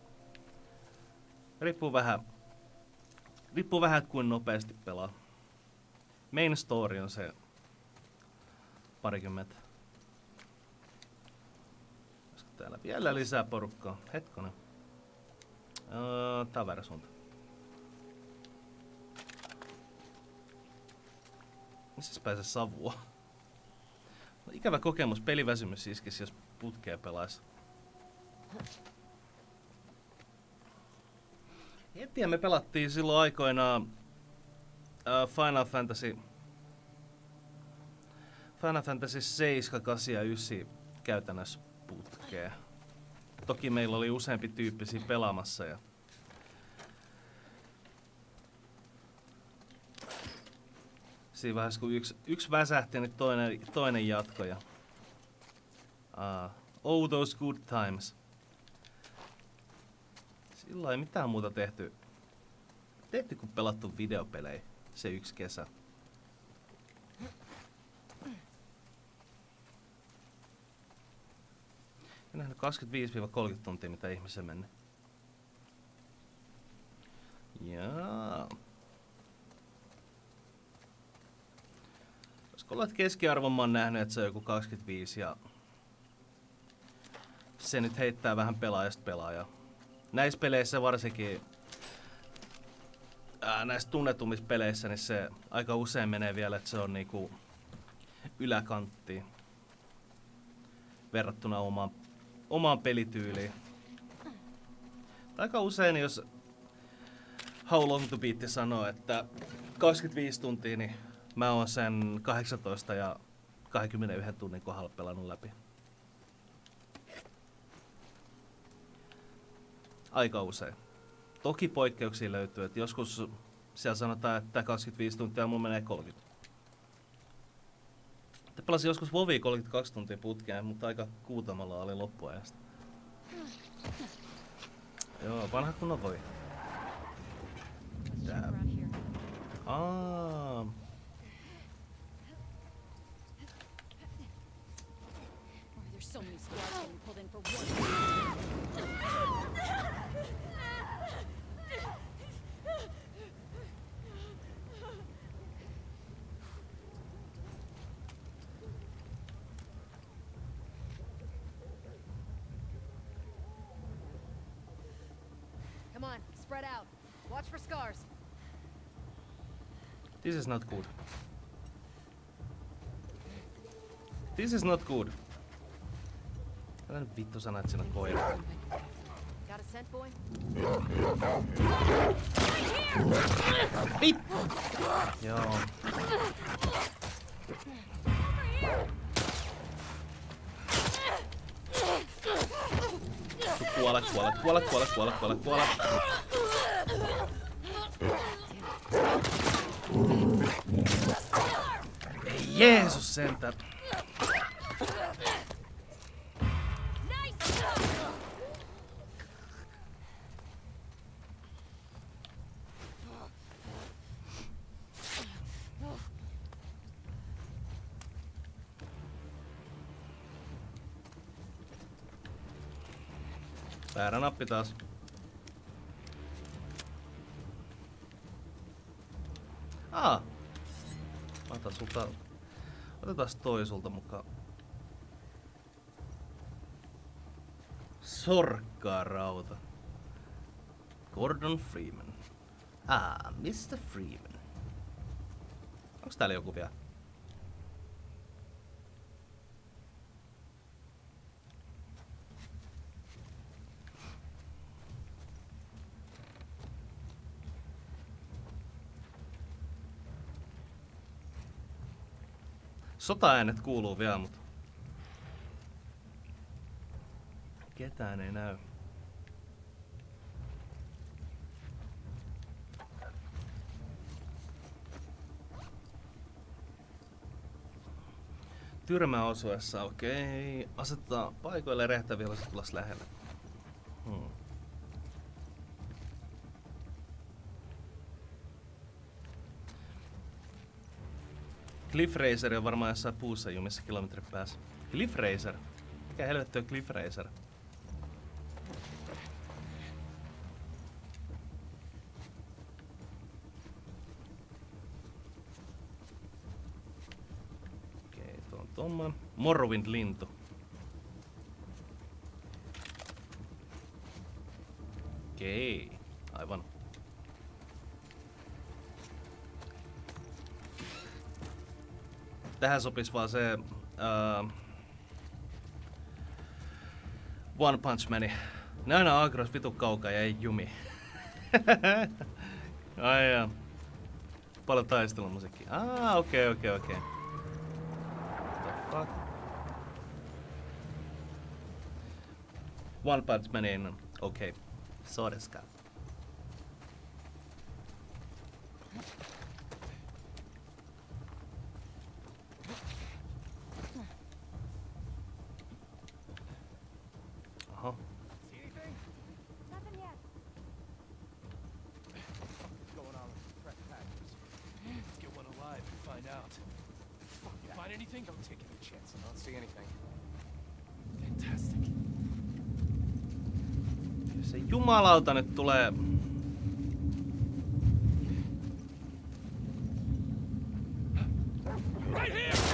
Speaker 1: Riippuu vähän... Riippuu vähän, että kuinka nopeasti pelaa. Main story on se... Parikymmentä. Olisiko täällä vielä lisää porukkaa? Hetkonen. Öö, tää on väärä suunta. Missä pääsee savua? No, ikävä kokemus, peliväsymys iskisi, jos putkea pelaisi. En tiedä, me pelattiin silloin aikoinaan uh, Final Fantasy Final Fantasy seitsemän, kahdeksan ja yhdeksän käytännössä putkea. Toki meillä oli useampi tyyppisiä pelaamassa ja siinä vaiheessa kun yksi, yksi väsähti, niin toinen, toinen jatko ja uh, oh those good times. Silloin ei mitään muuta tehty, tehty kuin pelattu videopelejä se yksi kesä. En nähnyt kaksikymmentäviisi kolmekymmentä tuntia, mitä ihmisen mennyt. Jaa. Kollat keskiarvon mä oon nähnyt, että se on joku kaksikymmentäviisi ja se nyt heittää vähän pelaajasta pelaajaa. Näissä peleissä varsinkin, ää, näissä tunnetummissa peleissä, niin se aika usein menee vielä, että se on niinku yläkanttiin verrattuna omaan, omaan pelityyliin. Aika usein, jos How Long to Beat sanoo, että kaksikymmentäviisi tuntia, niin mä oon sen kahdeksantoista ja kaksikymmentäyksi tunnin kohdalla pelannut läpi. Aika usein. Toki poikkeuksia löytyy, että joskus siellä sanotaan, että kaksikymmentäviisi tuntia mun menee kolmekymmentä. Te pelasin joskus Vovia kolmekymmentäkaksi tuntia putkeen, mutta aika kuutamalla oli loppuajasta. Joo, vanha kunnon voi. Tää. Aa.
Speaker 3: There's so many squads getting pulled in for one.
Speaker 2: Come on, spread out. Watch for scars.
Speaker 1: This is not good. This is not good. Älä nyt vittu sanat sinä koira.
Speaker 2: Got a scent, boy?
Speaker 1: Vit! Joo. Kuole, kuole, kuole, kuole, kuole, kuole, kuole. Ei Jeesus sentään. Väärä nappi taas. Aa! Mä otan sulta... Otetaan toi sulta mukaan. Sorkkaa rauta. Gordon Freeman. Ah, mister Freeman. Onks täällä joku vielä? Sotaäänet kuuluu vielä, mutta ketään ei näy. Tyrmää osuessa, okei. Okay. Asetetaan paikoille rehtäviä, jos tullaan lähelle. Hmm. Cliff Racer on varmaan jossain puussa jumissa kilometrin päässä. Cliff Racer? Mikä helvetti on Cliff Racer? Okei, okay, tuo on tommonen. Morrowind-lintu. Okei, okay, aivan. Tähän sopis vaan se uh, One Punch Mani. Ne aina agros vitu kaukaa ja ei jumi. Ai jaa. Paljon taistelumusiikkia. Ah, okei, okay, okei, okay, okei. Okay. The fuck? One Punch Mani, no. Okei. Okay. So desu ka. Aha.
Speaker 4: See anything?
Speaker 3: Nothing yet.
Speaker 4: What's going on with the prep packages? Let's get one alive and find out. Fuck, you find anything? Don't take any chances. I don't see anything. Fantastic.
Speaker 1: Se jumalauta nyt tulee.
Speaker 4: Right here!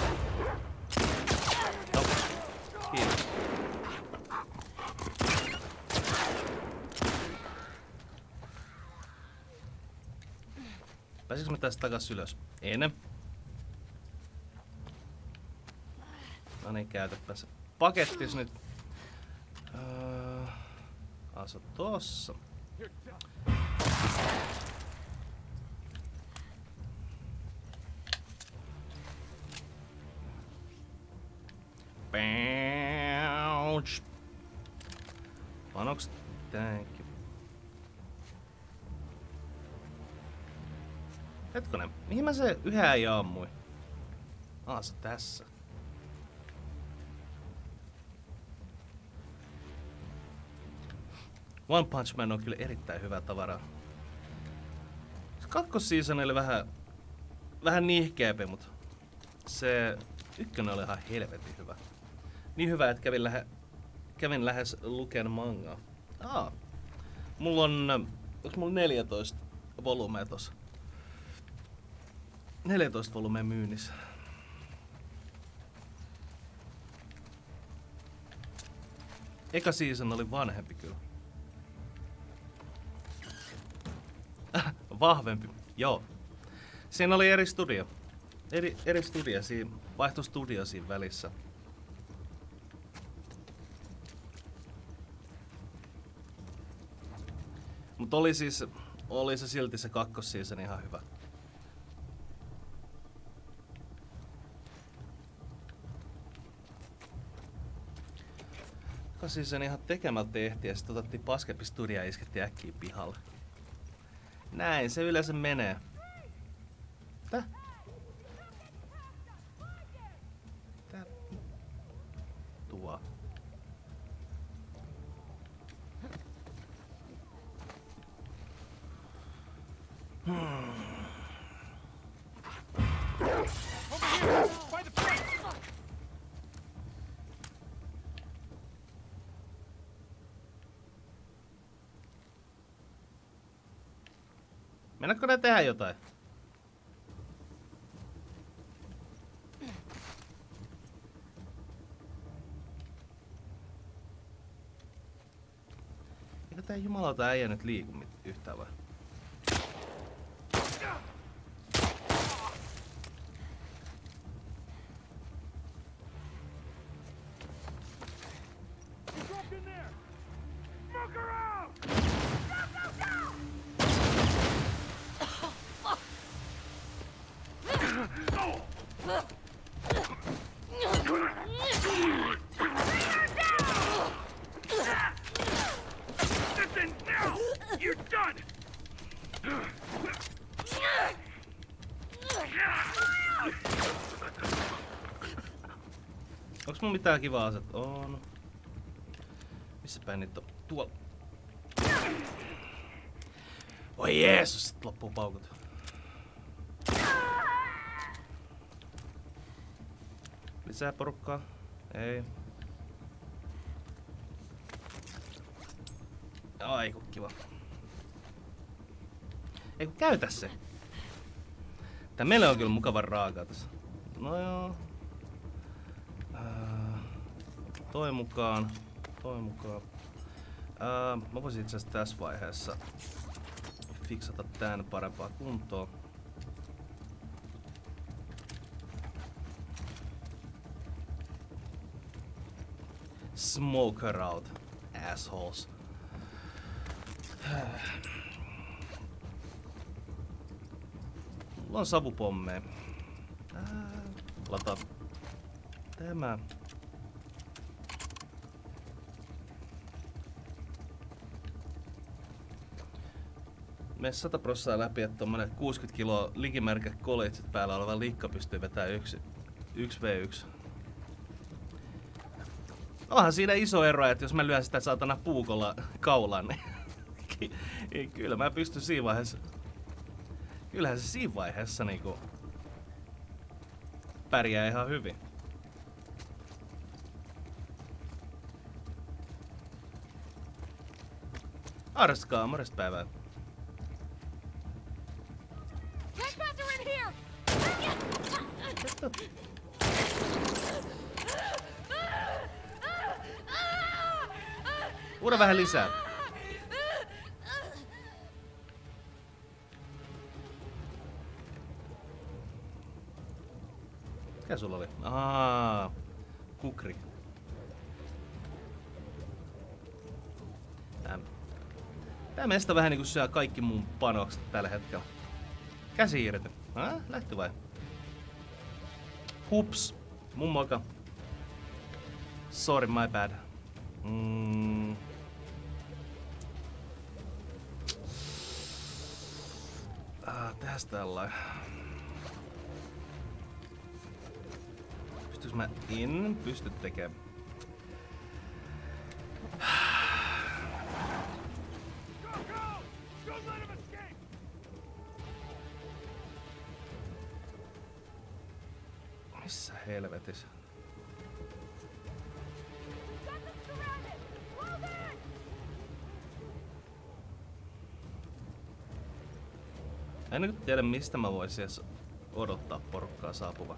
Speaker 1: Pääsinkö mä tästä takas ylös? En. No niin, käytäpä se pakettis nyt. Öö, asu tossa. Bounce. Panoks thank. Hetkonen, mihin mä se yhä ei ammui? Aa, se tässä. One Punch Man on kyllä erittäin hyvä tavara. Kakkosseason oli vähän, vähän nihkeämpi, mutta se ykkönen oli ihan helvetin hyvä. Niin hyvä, että kävin, lähe, kävin lähes luken mangaa. Aa, mulla on, onks mulla neljätoista volumea tossa? neljätoista volumea myynnissä. Eka season oli vanhempi kyllä. Vahvempi, joo. Siinä oli eri studio. Eri, eri studio, siinä vaihtui studio siinä välissä. Mut oli siis, oli se silti se kakkosseason ihan hyvä. Kakkosseason ihan tekemällä tehtiin ja sit otettiin paskempi studio ja iskettiin äkkiä pihalle. Näin se yleensä menee. Tää? Tää? Tuo. Hmm. Mennäänkö ne tehdä jotain? Eikö tää jumalauta äijä nyt liiku yhtään vai? Onks mun mitään kivaa aset? On. Missä päin niitä on? Tuolla. Oi Jeesus, sit loppuu paukut. Lisää porukkaa? Ei. Ai ku kiva. Ei ku käytä se. Tää meille on kyllä mukavan raakaa tässä. No joo. Ää, toi mukaan. Toi mukaan. Ää, mä voisin itse asiassa tässä vaiheessa fiksata tän parempaa kuntoa. Smoke her out, assholes. Mulla on savupommeja. Lataa tämä. Mene sata prosenttia läpi, että tommonen kuusikymmentä kiloa likimärkä koleitsit päällä oleva likka pystyy vetämään yksi, yksi vastaan yksi. Onhan siinä iso ero, että jos mä lyön sitä saatana puukolla kaulaan, niin kyllä mä pystyn siinä vaiheessa. Kyllähän se siinä vaiheessa niinku pärjää ihan hyvin. Arskaa, morjesta päivää. Uura vähän lisää. Mikä sulla oli? Aa, kukri. Tää, tää mestä vähän niinku syö kaikki mun panokset tällä hetkellä. Käsi irti. Ah, lähti vai? Hups. Mun moka. Sorry, my bad. Mm. Ah, tehdääs tällainen. Pystyis mä en pysty tekemään. Missä helvetissä? En nyt tiedä mistä mä voisin edes odottaa porukkaa saapuvan.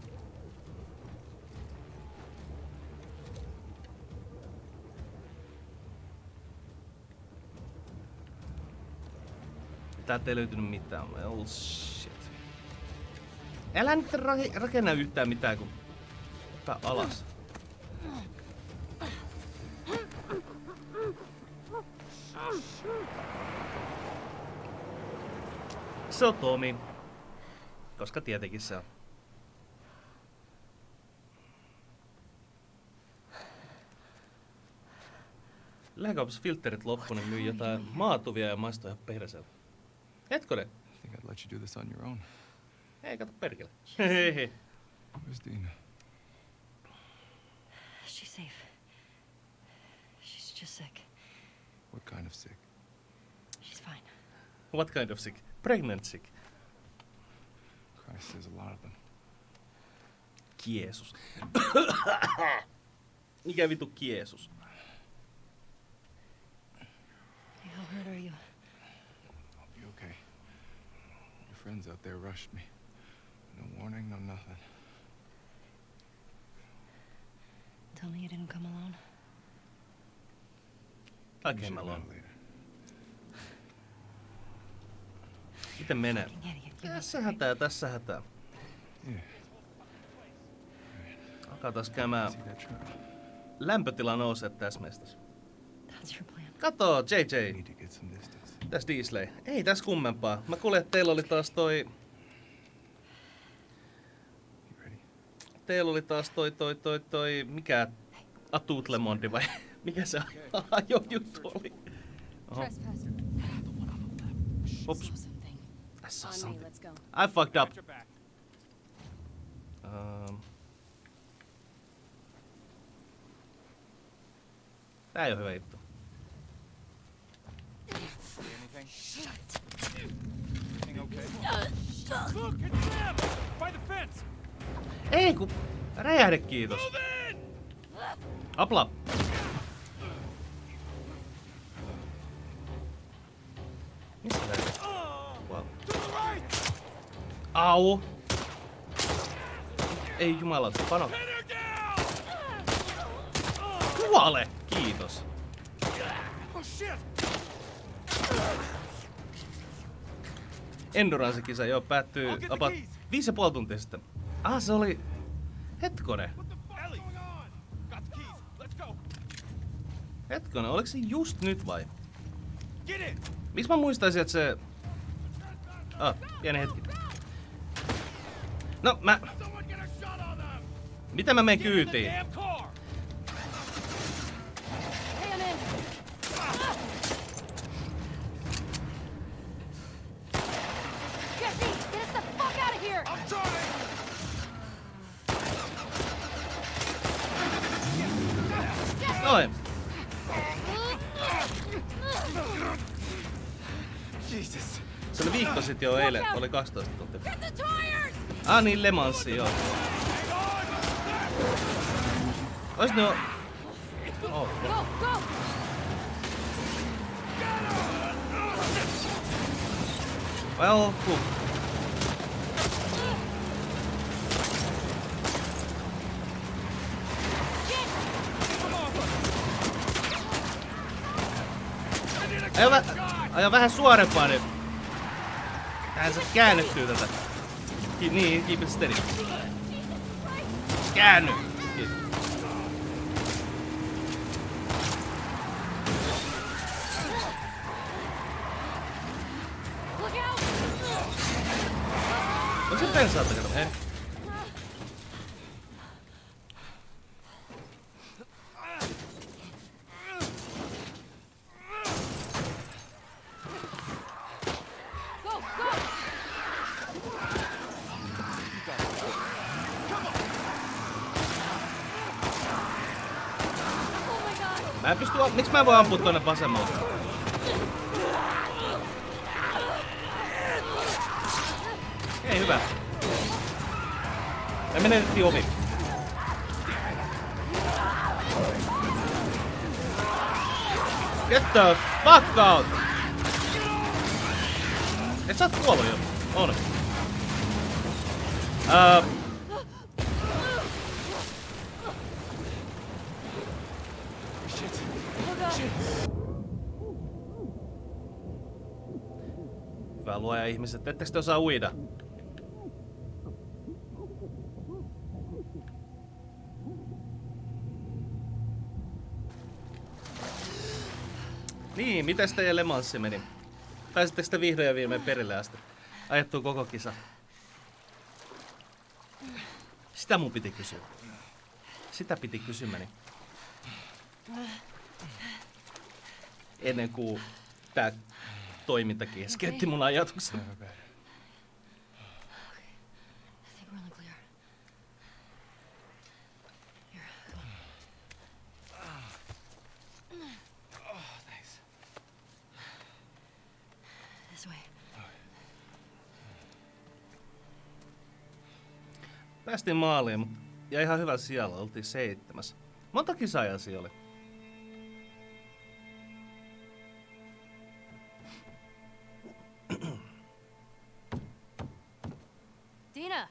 Speaker 1: Täältä ei löytynyt mitään. Oh shit. Älä nyt ra- rakenna yhtään mitään kun tää alas. Se on Tomi. Koska tietenkin se on. Lähikaupassa filterit loppu, niin myy jotain maatuvia ja maistuu ihan perseellä. Hetkonen.
Speaker 4: I think I'd let you do this on your own.
Speaker 1: Ei, kato perkele. Hehehe.
Speaker 4: Where's Dina?
Speaker 2: She's safe. She's just sick.
Speaker 4: What kind of sick?
Speaker 2: She's fine.
Speaker 1: What kind of sick? Pregnant sick.
Speaker 4: Christ, there's a lot of them.
Speaker 1: Jeesus. Mikä vitu Jeesus?
Speaker 2: Hey, how hurt are you?
Speaker 4: I'll be okay. Your friends out there rushed me. No warning, no nothing.
Speaker 2: Tell me you didn't come alone.
Speaker 1: I
Speaker 4: We
Speaker 1: came
Speaker 4: should
Speaker 1: alone.
Speaker 4: know later.
Speaker 1: Miten menee?
Speaker 2: Fucking idiot. You
Speaker 1: Tässä
Speaker 2: made-
Speaker 1: hätää, tässä hätää.
Speaker 4: Yeah.
Speaker 1: Alkaa taas käymään.
Speaker 4: See that truck?
Speaker 1: Lämpötila nousee tässä mestassa.
Speaker 2: That's your plan.
Speaker 1: Kato, J
Speaker 4: We
Speaker 1: J.
Speaker 4: need to get some distance.
Speaker 1: Tässä Diesley. Ei tässä kummempaa. Mä kuulen, että teillä oli taas toi...
Speaker 4: You ready?
Speaker 1: Teillä oli taas toi toi toi toi... Mikä? Atuutlemondi vai? Mikä se ajo juttu oli? Oho.
Speaker 3: Trespasser.
Speaker 1: Oops.
Speaker 3: Saw something.
Speaker 1: I saw
Speaker 3: On me,
Speaker 1: something.
Speaker 3: let's go.
Speaker 1: I fucked up. Um. Tää ei oo hyvä juttu.
Speaker 4: See anything? Shut. Everything okay? Look, it's them! By the fence!
Speaker 1: Ei ku... Räjähde kiitos. Apla. Missä tää? Wow. Au! Ei jumalauta, pano. Kuole! Kiitos.
Speaker 4: Oh shit!
Speaker 1: Endurance-kisa, joo, päättyy
Speaker 4: I'll get the
Speaker 1: about
Speaker 4: keys.
Speaker 1: viisi ja puoli tuntia sitten. Ah, se oli... Hetkonen.
Speaker 4: What the fuck is going on? Got the keys. Let's go.
Speaker 1: Hetkonen, oliko se just nyt vai?
Speaker 4: Get in!
Speaker 1: Miksi mä muistaisin, että se... Ah, pieni hetki. No, mä...
Speaker 4: Someone get a shot on them!
Speaker 1: Miten mä menen
Speaker 4: Get in the
Speaker 1: kyytiin?
Speaker 4: damn car!
Speaker 3: Hey, I'm in. Jesse, get us the fuck out of here!
Speaker 4: I'm trying!
Speaker 1: Noin.
Speaker 4: Jesus.
Speaker 1: Se oli viikko sitten jo eilen, oli kaksitoista tuntia.
Speaker 3: Get the tires!
Speaker 1: Ah niin, Le Mansi, joo. Ois ne o... Oh,
Speaker 3: Go, go!
Speaker 1: well, cool. Ajo, vä ajo vähän suorempaa nyt. Tähän se käännettyy tätä. Ki niin, keep it steady. Käänny! Kiitos.
Speaker 3: Look out!
Speaker 1: On se pensaata, kato. Ei.
Speaker 3: Go, go! Oh my god!
Speaker 1: Mä en pysty... Miks mä en voi ampua tonne vasemmalle? Ei hyvä. Me menetettiin ovi. Get the fuck out! Et sä oot kuollut jo. On. Öö... Hyvä luoja ihmiset, ettekö te osaa uida? Niin, mitäs teidän Le Manssi meni? Pääsittekö te vihdoin ja viimein perille asti? Ajettuu koko kisa. Sitä mun piti kysyä. Sitä piti kysymäni. Ennen kuin tää toiminta keskeytti mun ajatuksen.
Speaker 2: I think we're in the clear. Here, come on.
Speaker 4: Oh, thanks.
Speaker 2: This way.
Speaker 1: Päästiin maaliin, mutta ja ihan hyvä sijalla, oltiin seitsemäs. Monta kisaajaa siellä oli?
Speaker 3: Dina!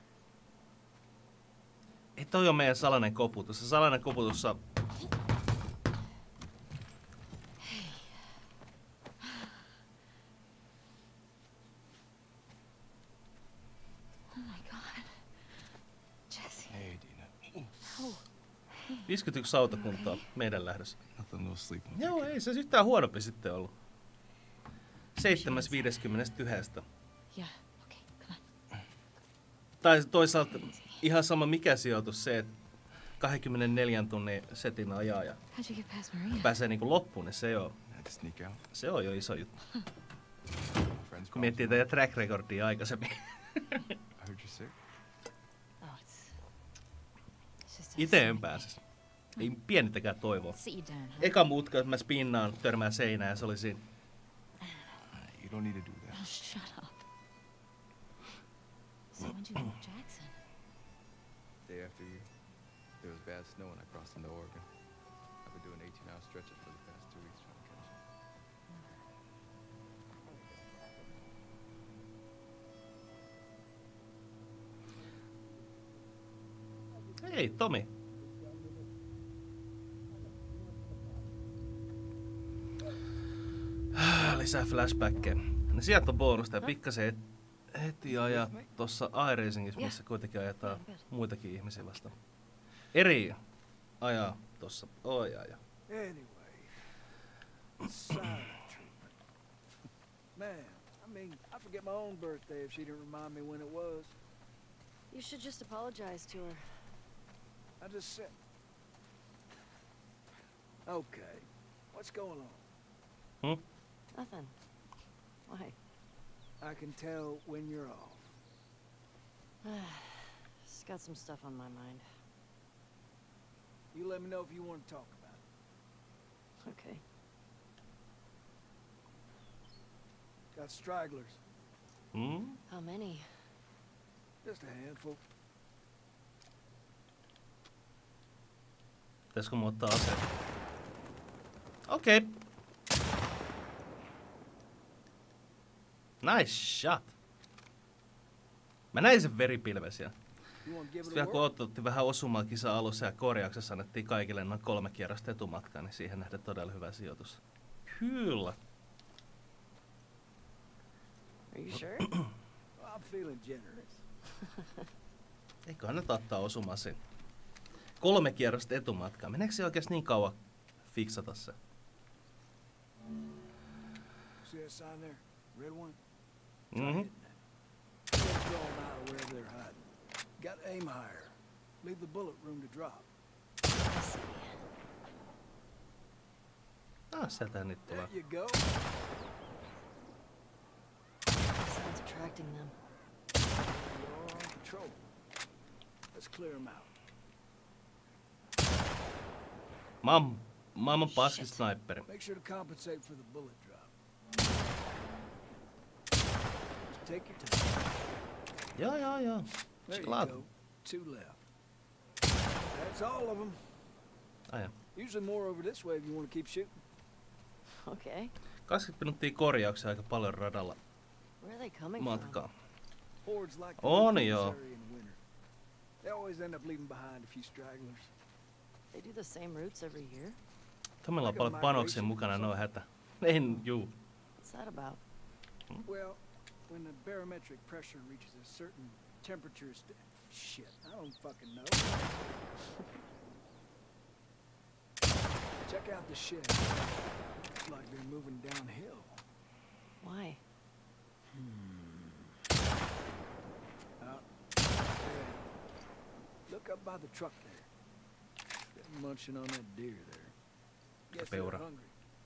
Speaker 1: Ei toi on meidän salainen koputus. Se salainen koputus saa...
Speaker 2: Oh my god. Jesse.
Speaker 4: Hey, Dina.
Speaker 2: Oh.
Speaker 1: viisikymmentäyksi autakuntaa meidän lähdössä.
Speaker 4: Nothing, no sleep.
Speaker 1: Joo, ei se yhtään huonompi sitten ollut. Seitsemäs viideskymmenesyhdestä.
Speaker 2: Yeah. Okay, come on.
Speaker 1: Tai toisaalta ihan sama mikä sijoitus se, että kaksikymmentäneljä tunnin setin ajaa ja
Speaker 2: How'd you get past Maria?
Speaker 1: pääsee niinku loppuun, niin se on,
Speaker 4: I had to sneak out.
Speaker 1: se on jo iso juttu.
Speaker 4: My friend's
Speaker 1: Kun miettii teidän track recordia aikaisemmin.
Speaker 4: I heard you're sick.
Speaker 2: Oh, it's... It's just...
Speaker 1: Itse en pääsis. Ei pienintäkään toivoa.
Speaker 2: Sit you down, huh?
Speaker 1: Eka mutka, että mä spinnaan, törmää seinään ja se oli siinä.
Speaker 4: You don't need to do that.
Speaker 2: Oh, shut up. So when'd you meet Jackson?
Speaker 5: Day after you, there was bad snow and I crossed into Oregon. I've been doing eighteen hour stretches for the past two weeks trying to catch it.
Speaker 1: Hei, Tomi. Lisää flashbackkejä. No sieltä on bonusta ja pikkasen et, heti ajaa tossa iRacingissa, missä kuitenkin ajetaan muitakin ihmisiä vastaan. Eri ajaa tossa. Oi aja.
Speaker 6: Anyway, silent treatment. Man, I mean, I forget my own birthday if she didn't remind me when it was.
Speaker 2: You should just apologize to her.
Speaker 6: I just said... Okay, what's going on?
Speaker 1: Hmm?
Speaker 2: Nothing. Why?
Speaker 6: I can tell when you're off.
Speaker 2: Just got some stuff on my mind.
Speaker 6: You let me know if you want to talk about it.
Speaker 2: Okay.
Speaker 6: Got stragglers.
Speaker 1: Hmm?
Speaker 2: How many?
Speaker 6: Just a handful.
Speaker 1: Pitäisikö mun ottaa aseen? Okei. Okay. Nice shot. Mä näin sen veripilven siellä.
Speaker 6: You want to give
Speaker 1: Sitten
Speaker 6: it a
Speaker 1: vielä kun
Speaker 6: whirl?
Speaker 1: otettiin vähän osumaa kisan alussa ja korjauksessa annettiin kaikille noin kolme kierrosta etumatkaa, niin siihen nähden todella hyvä sijoitus. Kyllä.
Speaker 2: Are you sure?
Speaker 6: Well, I'm feeling generous.
Speaker 1: Eiköhän nyt ottaa osumaa siinä. kolme kierrosta etumatkaa. Meneekö se oikeasti niin kauan fiksata se?
Speaker 6: See that sign there? Red one?
Speaker 1: Mhm.
Speaker 6: They're drawn out of wherever they're hiding. Got to aim higher. Leave the bullet room to drop.
Speaker 1: Ah, sieltähän niitä
Speaker 6: There
Speaker 1: tulee.
Speaker 6: you go.
Speaker 2: Sounds attracting them.
Speaker 6: You're on patrol. Let's clear them out.
Speaker 1: Mä oon maailman paskin
Speaker 2: Shit.
Speaker 1: sniperi.
Speaker 6: Make sure to compensate for the bullet drop. Just take your time.
Speaker 1: Joo, joo, joo.
Speaker 6: There you
Speaker 1: Sklaat.
Speaker 6: go. Two left. That's all of them.
Speaker 1: Aja.
Speaker 6: Usually more over this way if you want to keep shooting.
Speaker 2: Okay.
Speaker 1: kaksikymmentä minuuttia korjauksia aika paljon radalla
Speaker 2: Where are they coming from?
Speaker 1: matkaa.
Speaker 6: Hordes like
Speaker 1: On
Speaker 6: the
Speaker 1: joo.
Speaker 6: area in the winter. They always end up leaving behind a few stragglers.
Speaker 2: They do the same routes every year?
Speaker 1: Tomilla on paljon panoksia mukana, ne on hätä. En juu.
Speaker 2: What's that about?
Speaker 6: Well, when the barometric pressure reaches a certain temperature st- shit, I don't fucking know. Check out the shed. Looks like they're moving downhill.
Speaker 2: Why?
Speaker 6: Out there. Look up by the truck there. They're munching on that deer there. Guess they're
Speaker 1: Peura.
Speaker 6: hungry.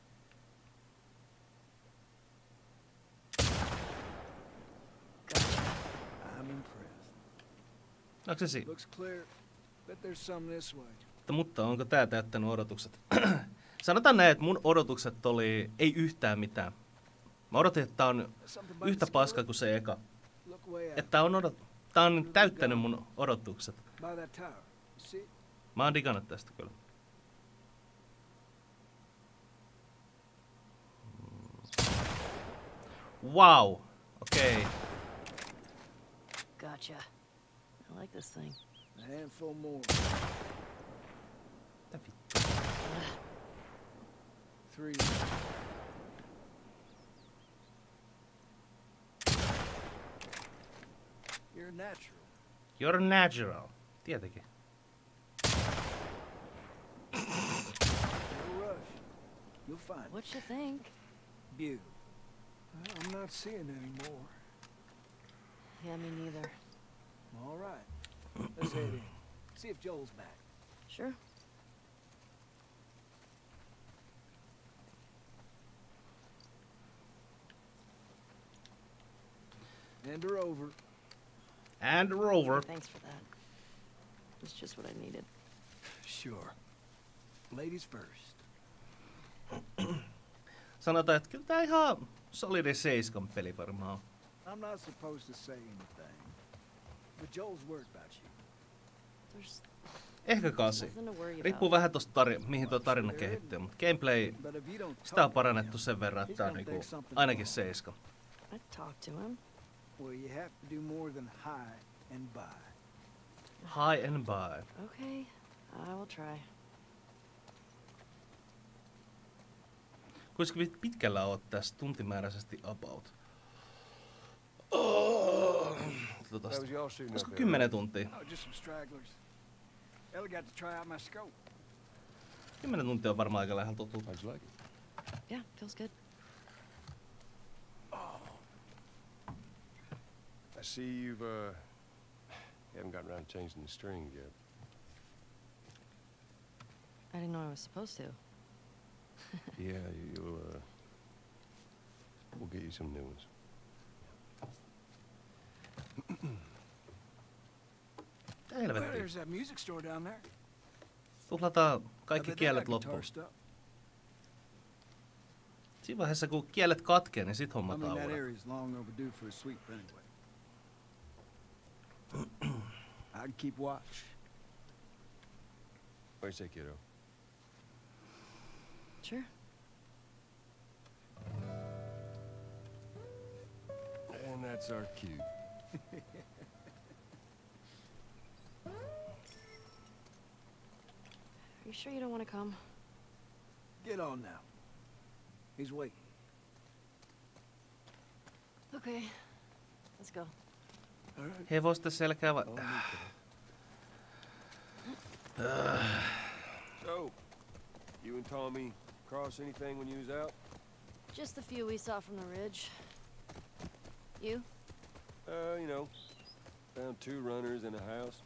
Speaker 2: Gotcha.
Speaker 6: I'm impressed.
Speaker 1: Onko se siinä?
Speaker 6: Looks clear. Bet there's some this way.
Speaker 1: Mutta onko tää täyttänyt odotukset? Sanotaan näin, että mun odotukset oli ei yhtään mitään. Mä odotin, että tää on
Speaker 6: There's something by
Speaker 1: yhtä
Speaker 6: the
Speaker 1: paska
Speaker 6: skillet.
Speaker 1: kuin se eka.
Speaker 6: Look way out.
Speaker 1: Että tää on, odot... tää on täyttänyt mun odotukset.
Speaker 6: By that tower. You see it?
Speaker 1: Mä oon digannut tästä kyllä. Wow! Okei. Okay.
Speaker 2: Gotcha. I like this thing.
Speaker 6: A handful more.
Speaker 1: Mitä vittu?
Speaker 6: Three. You're natural.
Speaker 1: You're natural. Tietenkin.
Speaker 6: No rush. You'll find it.
Speaker 2: What you think?
Speaker 6: Beautiful. Well, I'm not seeing any more.
Speaker 2: Yeah, me neither.
Speaker 6: All right. Let's head in. See if Joel's back.
Speaker 2: Sure.
Speaker 6: Hand her over.
Speaker 1: And rover.
Speaker 2: Thanks for that. It's just what I needed.
Speaker 6: Sure. Ladies first.
Speaker 1: Sanotaan, että kyllä tää ihan solidi seiskan peli varmaan.
Speaker 6: I'm not supposed to say anything. But Joel's worried about you.
Speaker 2: There's
Speaker 1: Ehkä kasi.
Speaker 2: nothing to worry
Speaker 1: Riippuu
Speaker 2: about.
Speaker 1: vähän tosta tari- mihin tuo tarina kehittyy, mutta gameplay,
Speaker 6: But if you don't
Speaker 1: sitä on
Speaker 6: talk to
Speaker 1: parannettu
Speaker 6: him,
Speaker 1: sen verran, että tää on niinku ainakin seiska.
Speaker 2: I'd talk to him.
Speaker 6: well, you have to do more than hi and bye.
Speaker 1: High and by.
Speaker 2: Okay, I will try.
Speaker 1: Kuinka pitkällä oot tässä tuntimääräisesti about? Oh, tota,
Speaker 7: That was y'all shooting
Speaker 1: olisiko
Speaker 7: up there,
Speaker 1: kymmenen
Speaker 7: right?
Speaker 1: tuntia?
Speaker 6: Oh, just some stragglers. Ellie got to try out my scope.
Speaker 1: Kymmenen tuntia on varmaan aika lähellä tutulta.
Speaker 7: How'd you like it?
Speaker 2: Yeah, feels good.
Speaker 7: I see you've, uh, haven't gotten around to changing the strings yet.
Speaker 2: I didn't know I was supposed to.
Speaker 7: Yeah, you'll, uh, we'll get you some new ones.
Speaker 1: Mitä helvettiä?
Speaker 6: Well, there's that music store down there.
Speaker 1: Tuhlataan
Speaker 6: I
Speaker 1: kaikki
Speaker 6: bet they
Speaker 1: kielet
Speaker 6: got guitar
Speaker 1: loppuun.
Speaker 6: stuff.
Speaker 1: Siinä vaiheessa kun kielet katkee, niin sit
Speaker 6: I
Speaker 1: homma
Speaker 6: mean, that
Speaker 1: tauolla.
Speaker 6: area's long overdue for a sweep anyway. I can keep watch.
Speaker 7: Where'd you say, kiddo?
Speaker 2: Sure.
Speaker 7: And that's our cue.
Speaker 2: Are you sure you don't want to come?
Speaker 6: Get on now. He's waiting.
Speaker 2: Okay, let's go.
Speaker 6: All right.
Speaker 1: Hevosta selkää vai...
Speaker 6: Follow me, kiddo.
Speaker 7: So, you and Tommy cross anything when you was out?
Speaker 2: Just the few we saw from the ridge. You?
Speaker 7: Uh, you know, found two runners in a house.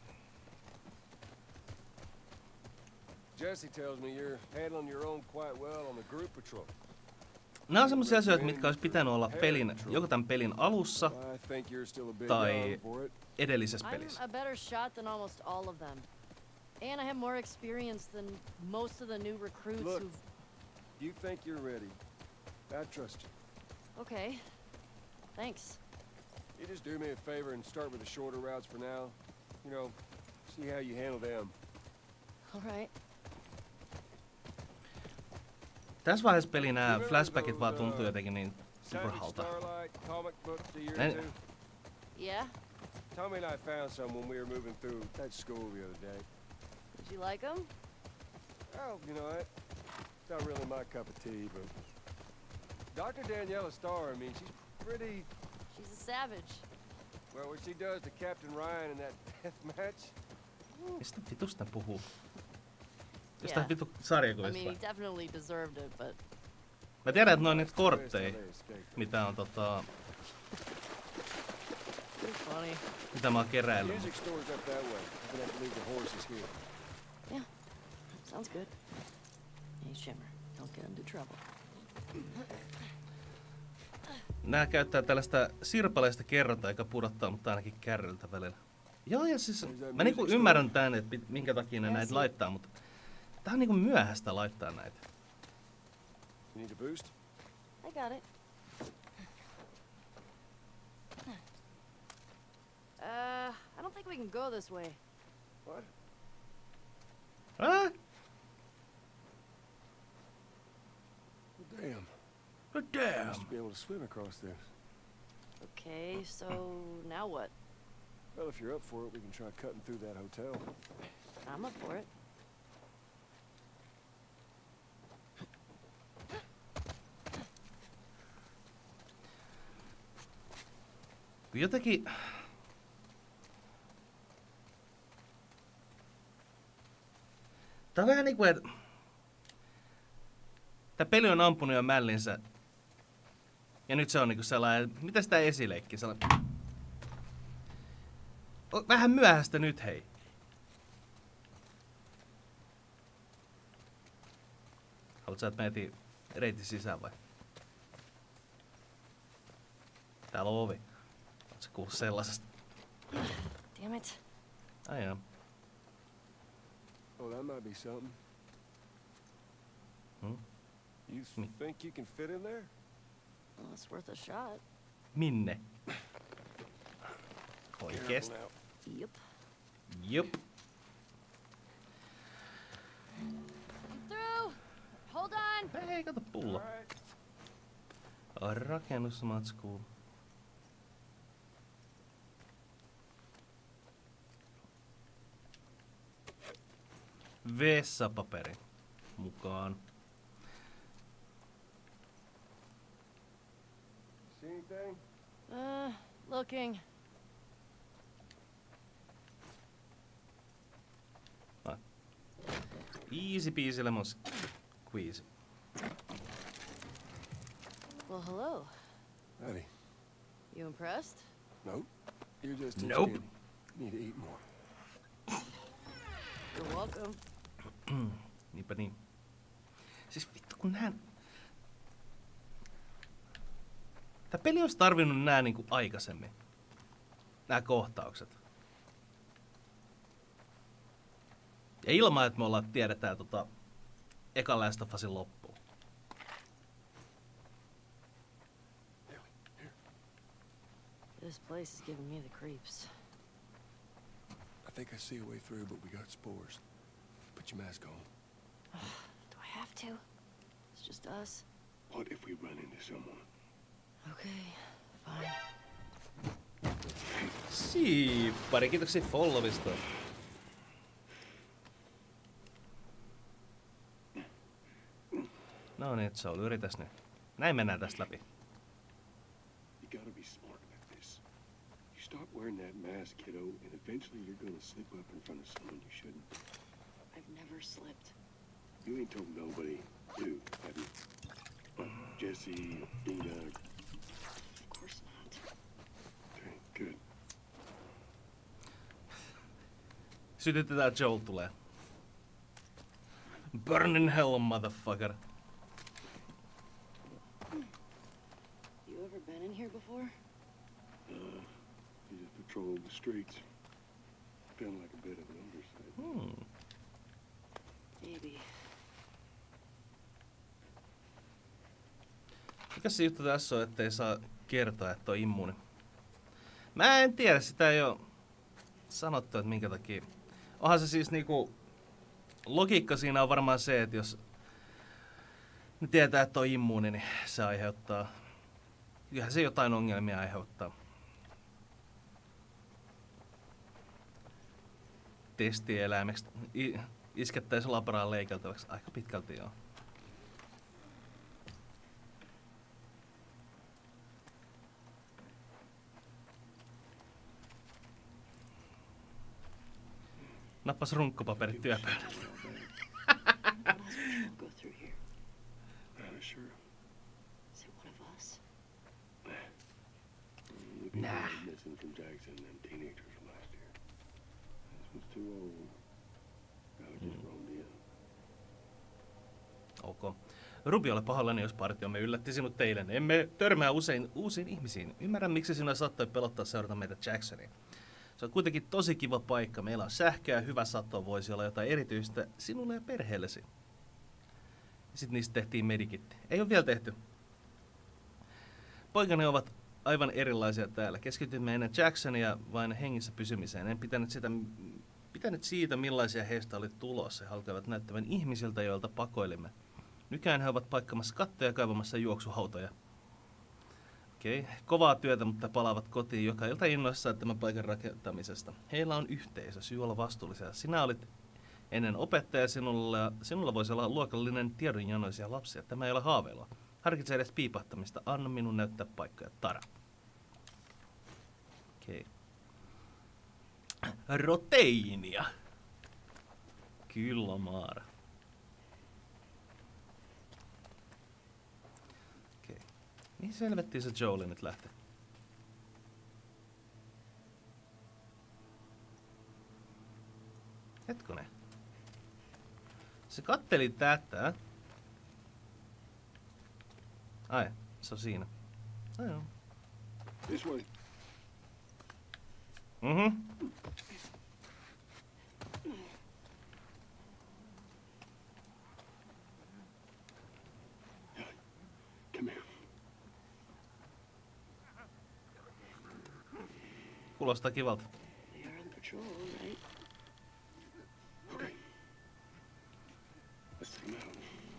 Speaker 7: Jesse tells me you're handling your own quite well on the group patrol.
Speaker 1: Nämä on sellaisia asioita, mitkä olisi pitänyt olla pelin, joko tämän pelin alussa
Speaker 7: I think you're still a bit
Speaker 1: tai
Speaker 7: young for it.
Speaker 1: edellisessä
Speaker 2: I'm
Speaker 1: pelissä.
Speaker 2: a better shot than almost all of them. And I have more experience than most of the new recruits
Speaker 7: Look.
Speaker 2: who've...
Speaker 7: You think you're ready. I trust you.
Speaker 2: Okay. Thanks.
Speaker 7: You just do me a favor and start with the shorter routes for now. You know, see how you handle them.
Speaker 2: All right.
Speaker 1: Tässä vaiheessa peli nämä flashbackit vaan tuntuu jotenkin niin
Speaker 7: Savage
Speaker 1: turhalta.
Speaker 7: Starlight comic books a year
Speaker 1: Hey.
Speaker 7: or two.
Speaker 2: Yeah?
Speaker 7: Tommy and I found some when we were moving through that school the other day.
Speaker 2: Did you like them?
Speaker 7: Oh, you know, it, it's not really my cup of tea, but Doctor Daniela Starr, I mean, she's pretty,
Speaker 2: She's a savage.
Speaker 7: well, what she does to Captain Ryan in that death match.
Speaker 1: Mistä vitusta ne puhuu?
Speaker 2: Yeah.
Speaker 1: Jostain vitu
Speaker 2: I
Speaker 1: sarjakuvista
Speaker 2: mean,
Speaker 1: vai?
Speaker 2: he definitely deserved it, but...
Speaker 1: Mä tiedän, että ne on niitä
Speaker 7: They
Speaker 1: kortteja,
Speaker 7: escaped.
Speaker 1: mitä on tota...
Speaker 2: It's funny.
Speaker 1: mitä mä oon keräillyt.
Speaker 7: Music store's up that way. I'm gonna have to leave the horses here.
Speaker 2: Yeah. Sounds good. Hey, Shimmer. Don't get into trouble.
Speaker 1: Nää käyttää tällaista sirpaleista kerrontaa, joka pudottaa mut ainakin kärryltä välillä. Joo, ja siis mä niinku ymmärrän tän, että pit- minkä takia ne näitä laittaa, mutta tää on niinku myöhäistä laittaa näitä.
Speaker 7: You need a boost?
Speaker 2: I got it. Uh, I don't think we can go this way.
Speaker 7: What?
Speaker 1: Ah?
Speaker 7: Well, damn.
Speaker 1: But
Speaker 7: You
Speaker 1: damn.
Speaker 7: should be able to swim across this.
Speaker 2: Okay, so now what?
Speaker 7: Well, if you're up for it, we can try cutting through that hotel.
Speaker 2: I'm up for it.
Speaker 1: Kun jotenkin... Tää on vähän niinku, että... Tää peli on ampunut jo mällinsä. Ja nyt se on niinku sellainen... Mitä sitä esileikki? Sellainen... O- Vähän myöhäistä nyt, hei. Haluatko sä, että mietin reitin sisään vai? Täällä on ovi. Oot sä kuullut sellaisesta?
Speaker 2: Damn it.
Speaker 1: Ai joo.
Speaker 7: Oh, that might be something.
Speaker 1: Hmm?
Speaker 7: You
Speaker 1: Me-
Speaker 7: think you can fit in there?
Speaker 2: Well, it's worth a shot.
Speaker 1: Minne? Oikeesti?
Speaker 7: Careful now.
Speaker 2: Yep.
Speaker 1: Jup.
Speaker 2: I'm through. Hold on.
Speaker 1: Hei, kato pullo.
Speaker 7: Alright.
Speaker 1: Rakennusmatskuun. Vessapaperi mukaan.
Speaker 7: See anything?
Speaker 2: Uh, looking.
Speaker 1: Easy peasy lemon squeeze.
Speaker 2: Well, hello.
Speaker 7: Howdy.
Speaker 2: You impressed?
Speaker 7: Nope. You're just too
Speaker 1: Nope.
Speaker 7: skinny. Need to eat more.
Speaker 2: You're welcome.
Speaker 1: Niinpä niin. Siis vittu kun nää... Tää peli olisi tarvinnut nää niinku aikaisemmin. Nää kohtaukset. Ja ilman, että me ollaan tiedetään tota... Ekan Last of Usin loppuun.
Speaker 2: This place is giving me the creeps.
Speaker 7: I think I see a way through, but we got spores. Put your mask on.
Speaker 2: Do I have to? It's just us.
Speaker 7: What if we run into someone?
Speaker 2: Okay, fine.
Speaker 1: Siippari, kiitoksia followista. No niin, Soul, yritäs nyt. Näin mennään tästä läpi.
Speaker 8: You gotta be smart with this. You stop wearing that mask, kiddo, and eventually you're gonna slip up in front of someone you shouldn't.
Speaker 3: never slipped.
Speaker 8: You ain't told nobody, too, have you? Jesse, Dina.
Speaker 3: Of course not.
Speaker 8: Okay, good.
Speaker 1: Sytytetään, Joel tulee. Burn in hell, motherfucker.
Speaker 3: You ever been in here before?
Speaker 8: Uh, you just patrolled the streets. Feeling like a bit of an oversight.
Speaker 1: Hmm.
Speaker 3: Maybe.
Speaker 1: Mikä se juttu tässä on, ettei saa kertoa, että on immuuni? Mä en tiedä, sitä ei oo sanottu, että minkä takia. Onhan se siis niinku... Logiikka siinä on varmaan se, että jos ne tietää, että on immuuni, niin se aiheuttaa... Kyllähän se jotain ongelmia aiheuttaa. Testieläimeksi I- iskettäisi labraan leikeltäväksi aika pitkälti joo. Nappas runkkopaperit työpöydälle.
Speaker 3: Go through here.
Speaker 8: Not sure.
Speaker 3: Is it one of us?
Speaker 8: The people
Speaker 1: Nah.
Speaker 8: went missing from Jackson and them teenagers from last year. This was too old. I just roamed in.
Speaker 1: Ok. Ruby, ole pahoillani, jos partiomme yllätti sinut teille. Emme törmää usein uusiin ihmisiin. Ymmärrän, miksi sinua saattoi pelottaa seurata meitä Jacksoniin. Se on kuitenkin tosi kiva paikka. Meillä on sähköä ja hyvä sato. Voisi olla jotain erityistä sinulle ja perheellesi. Sitten niistä tehtiin medikitti. Ei ole vielä tehty. Poikani ovat aivan erilaisia täällä. Keskitymme ennen Jacksonia vain hengissä pysymiseen. En pitänyt, sitä, pitänyt siitä, millaisia heistä oli tulossa. He alkoivat näyttävän ihmisiltä, joilta pakoilimme. Nykään he ovat paikkamassa kattoja ja kaivamassa juoksuhautoja. Okei, okay. Kovaa työtä, mutta palaavat kotiin joka ilta innoissaan tämän paikan rakentamisesta. Heillä on yhteisö, syy olla vastuullisia. Sinä olit ennen opettaja, sinulla, sinulla voisi olla luokallinen tiedonjanoisia lapsia. Tämä ei ole haaveilua. Harkitse edes piipahtamista. Anna minun näyttää paikkoja. Tara. Okei. Okay. Roteiinia. Kyllä, Maara. Okei. Okay. Mihin selvettiin se Joel nyt lähtee? Hetkonen. Se katteli tätä. Ai, se on siinä. Ai joo.
Speaker 8: This way.
Speaker 1: Mhm.
Speaker 8: Come here.
Speaker 1: Kuulostaa kivalta.
Speaker 3: They are on patrol, right?
Speaker 8: Okay. Let's take him out.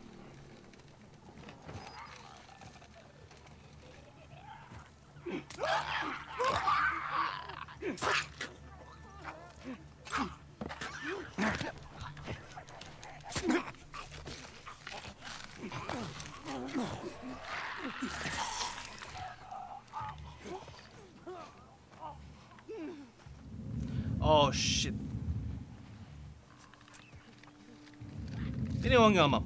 Speaker 1: Oh shit. Pieni ongelma.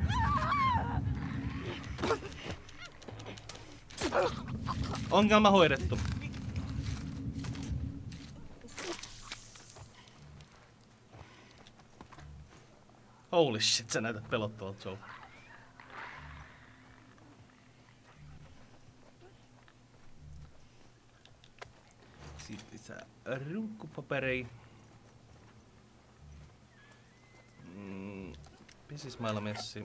Speaker 1: Ongelma hoidettu. Holy shit, sä näytät pelottavalta, Joel. Sitten lisää runkkupaperia. Mm, Pisismailla messi.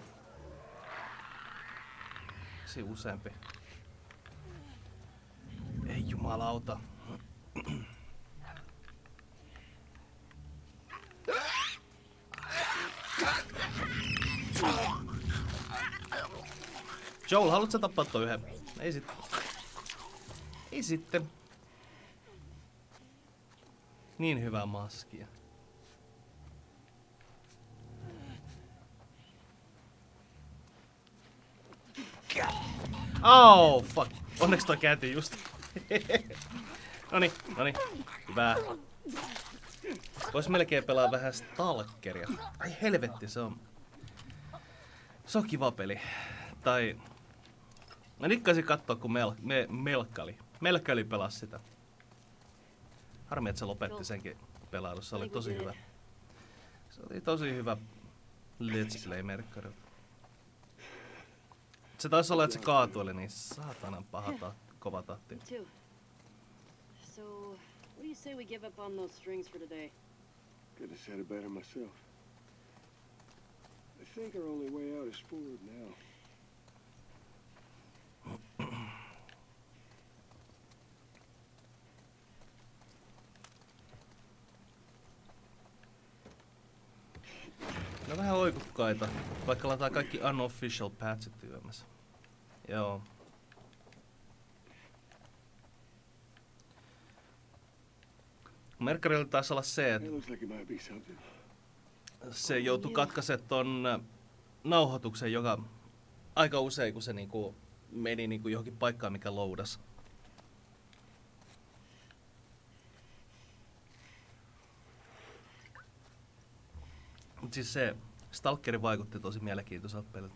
Speaker 1: Se useampi. Ei jumalauta. Joel, haluatko sä tappaa toi yhden? Ei sitten. Ei sitten. Niin hyvää maskia. Oh, fuck. Onneksi toi kääntyi just. Noni, noni. Hyvä. Vois melkein pelaa vähän Stalkeria. Ai helvetti, se on... Se on kiva peli. Tai... Mä nikkasin kattoo, kun Mel... Me... Melkkali. Melkkali pelasi sitä. Harmi, että se lopetti senkin pelailun. Se oli tosi hyvä. Se oli tosi hyvä Let's Play-merkkari. Se taisi olla, että se kaatuili niin saatanan paha tahti, kova tahti.
Speaker 2: Me too. So, what do you say we give up on those strings for today?
Speaker 8: Could have said it better myself. I think our only way out is forward now.
Speaker 1: No vähän oikukkaita, vaikka lataa kaikki unofficial patchit yömässä. Joo. Merkkarilla taisi olla se, että
Speaker 8: It looks like it might be something.
Speaker 1: se joutui katkaisemaan ton nauhoituksen joka aika usein, kun se niinku meni niinku johonkin paikkaan, mikä loudas. Mut siis se Stalkeri vaikutti tosi mielenkiintoiselta peliltä.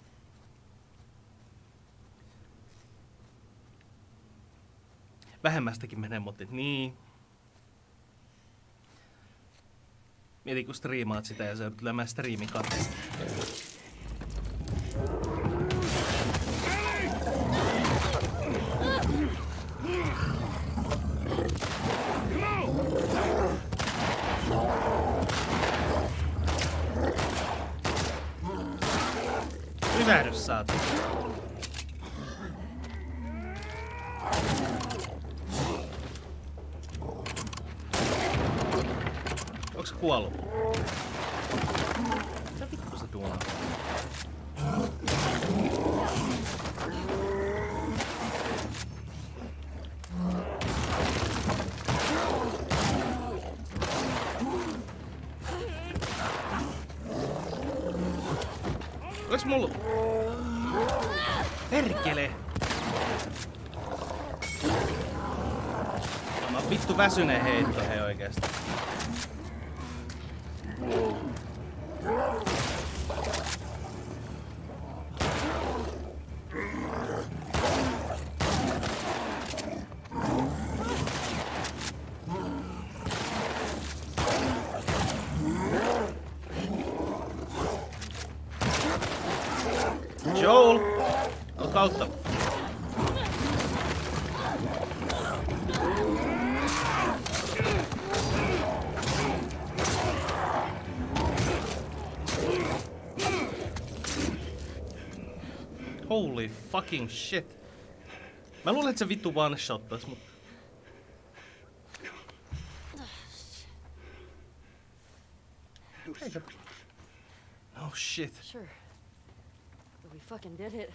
Speaker 1: Vähemmästäkin menee motit. Niin. Mietin kun striimaat sitä ja se on kyllä mä striimin katsoa. Hyvähdys saat. Onko se kuollut? Mitä vittu se tuolla? Oiks mulla? Perkele! Mä oon vittu väsyneen heitto hei oikeesti. Joel! Ol kautta. Holy fucking shit. Mä luulen, että se vittu one-shottas, mut... Eikä... Oh shit.
Speaker 2: Sure. But we fucking did it.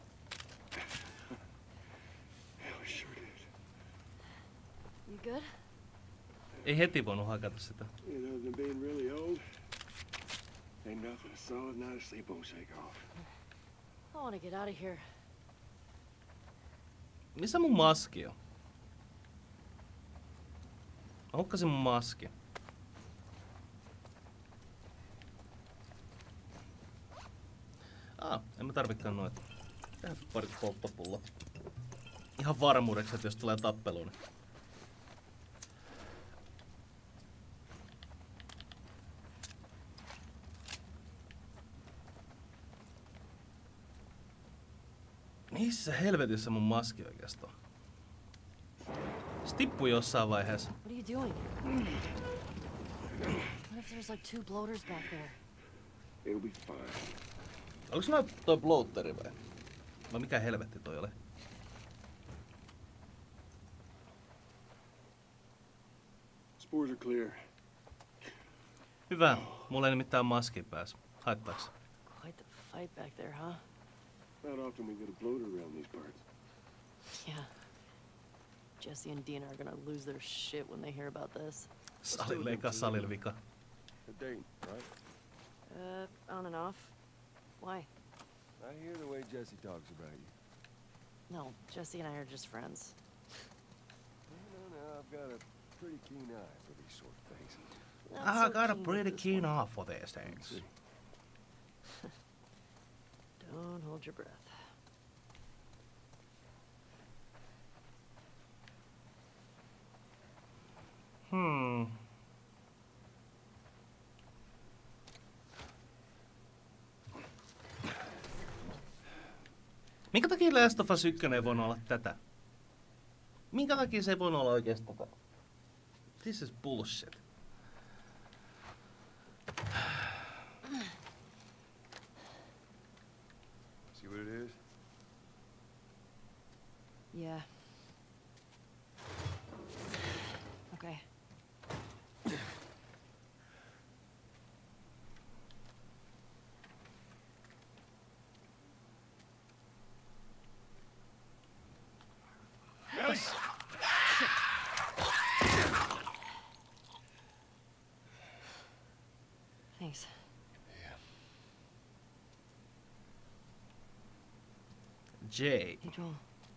Speaker 8: Yeah, we sure did.
Speaker 2: You good?
Speaker 1: Ei heti voinut hakata sitä.
Speaker 8: You know, than being really old, ain't nothing a solid night of sleep won't shake off.
Speaker 2: I want to get out of here.
Speaker 1: Missä mun maski on? Mä hukkasin mun maski. Ah, en mä tarvikaan noita. Tehdään pari polttopulloa. Ihan varmuudeksi, että jos tulee tappelu, niin... Missä helvetissä mun maski oikeastaan? Se tippui jossain vaiheessa.
Speaker 2: What are you doing? What if there's like two bloaters back there?
Speaker 8: It'll be fine.
Speaker 1: Oliko noin toi bloateri vai? Vai mikä helvetti toi oli?
Speaker 8: Spores are clear.
Speaker 1: Hyvä. Mulla ei nimittäin maski pääs. Haittaaks?
Speaker 2: Quite the fight back there, huh?
Speaker 8: Not often we get a bloater around these parts.
Speaker 2: Yeah. Jesse and Dina are gonna lose their shit when they hear about this.
Speaker 1: Salille eikä salille vika.
Speaker 7: A date, right?
Speaker 2: Uh, on and off. Why?
Speaker 7: I hear the way Jesse talks about you.
Speaker 2: No, Jesse and I are just friends.
Speaker 7: No, no, no, I've got a pretty keen eye for these sort of things.
Speaker 2: Not
Speaker 1: I
Speaker 2: so
Speaker 1: got a
Speaker 2: keen with
Speaker 1: pretty
Speaker 2: this
Speaker 1: keen
Speaker 2: one.
Speaker 1: eye for these things.
Speaker 8: See.
Speaker 2: Don't hold your breath.
Speaker 1: Hmm. Minkä takia Last of Us yksi ei voinut olla tätä? Minkä takia se ei voinut olla oikeesti tätä? This is bullshit.
Speaker 7: See what it is?
Speaker 2: Yeah. Okay.
Speaker 7: Ellie!
Speaker 2: Thanks.
Speaker 1: Jay.
Speaker 2: Hey, Joel.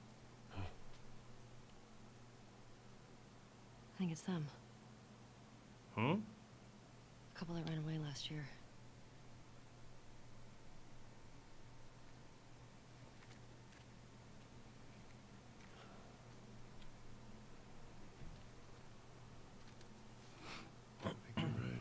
Speaker 2: I think it's them.
Speaker 1: Hmm?
Speaker 2: The couple that ran away last year.
Speaker 8: I think you're right.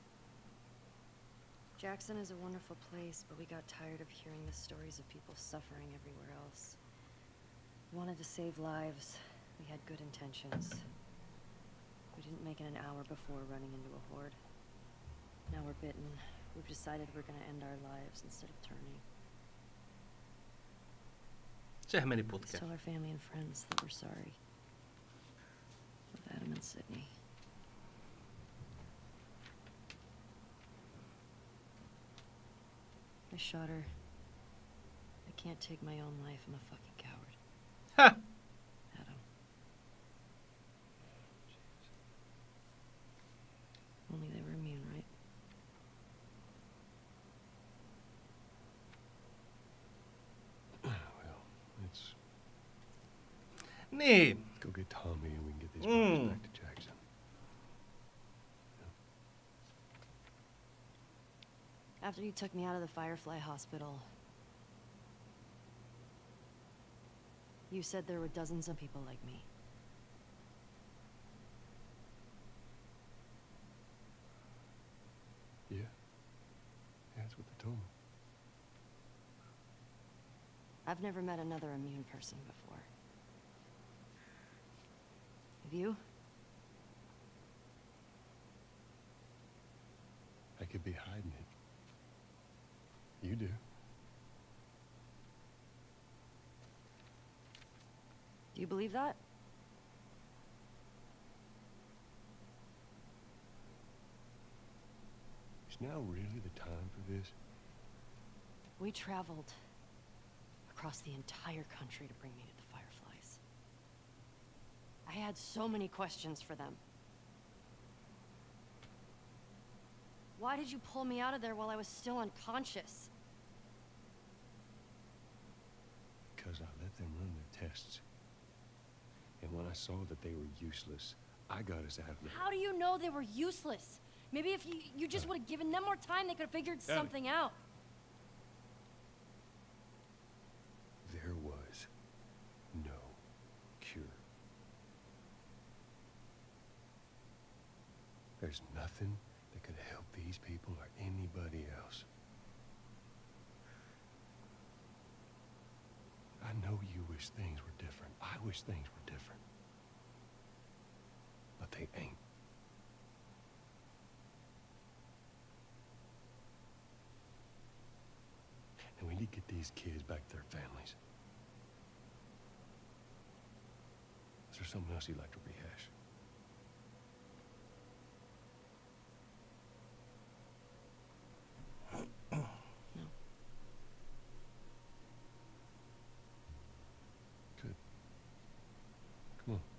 Speaker 2: Jackson is a wonderful place, but we got tired of hearing the stories of people suffering everywhere else. We wanted to save lives. We had good intentions. We didn't make it an hour before running into a horde. Now we're bitten. We've decided we're gonna end our lives instead of turning.
Speaker 1: Sehän meni
Speaker 2: Let's
Speaker 1: putkeen.
Speaker 2: tell our family and friends that we're sorry. With Adam and Sydney. I shot her. I can't take my own life. I'm a fucking coward.
Speaker 1: Ha!
Speaker 2: Adam. Only they were immune, right?
Speaker 8: Well, let's
Speaker 1: Niin.
Speaker 8: go get Tommy and we can get these
Speaker 1: Mm.
Speaker 8: bodies back to Jackson.
Speaker 2: After you took me out of the Firefly Hospital, you said there were dozens of people like me.
Speaker 8: Yeah. Yeah, that's what they told me.
Speaker 2: I've never met another immune person before. Have you?
Speaker 8: I could be hiding it. You do.
Speaker 2: Do you believe that?
Speaker 8: Is now really the time for this?
Speaker 2: We traveled across the entire country to bring me to the Fireflies. I had so many questions for them. Why did you pull me out of there while I was still unconscious?
Speaker 8: Because I let them run their tests. And when I saw that they were useless, I got us out of there.
Speaker 2: How do you know they were useless? Maybe if you, you just would have given them more time, they could have figured
Speaker 8: Ellie.
Speaker 2: something out.
Speaker 8: There was no cure. There's nothing that could help these people or anybody else. I know you wish things were different. I wish things were different. But they ain't. And we need to get these kids back to their families. Is there something else you'd like to rehash?
Speaker 2: No.
Speaker 8: Good. Come on.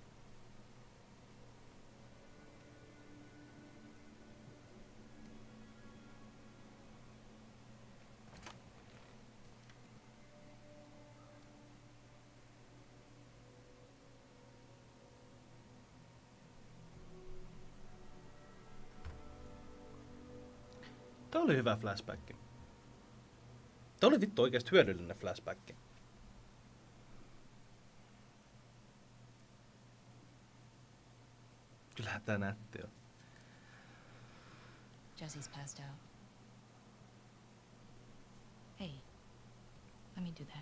Speaker 1: Tää oli hyvä flashback. Tää oli vittu oikeesti hyödyllinen flashback. Kyllähän tää nätti on.
Speaker 9: Jesse's passed out. Hey, let me do that.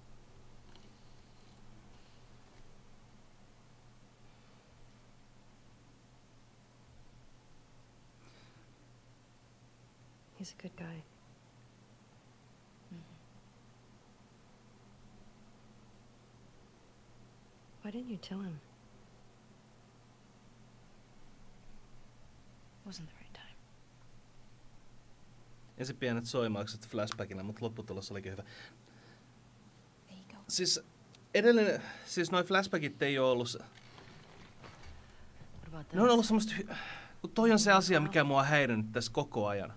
Speaker 2: He's a good guy.
Speaker 9: Mm-hmm.
Speaker 2: Why didn't you tell him?
Speaker 9: Wasn't the right time.
Speaker 1: Ensin pienet soimaukset flashbackina, mutta lopputulos olikin hyvä.
Speaker 9: There you go.
Speaker 1: Siis edelleen, siis noi flashbackit ei oo ollut...
Speaker 2: What about
Speaker 1: Ne on
Speaker 2: this?
Speaker 1: ollut semmoista... Hy- kun toi on se asia, mikä mua on häirinnyt tässä koko ajan.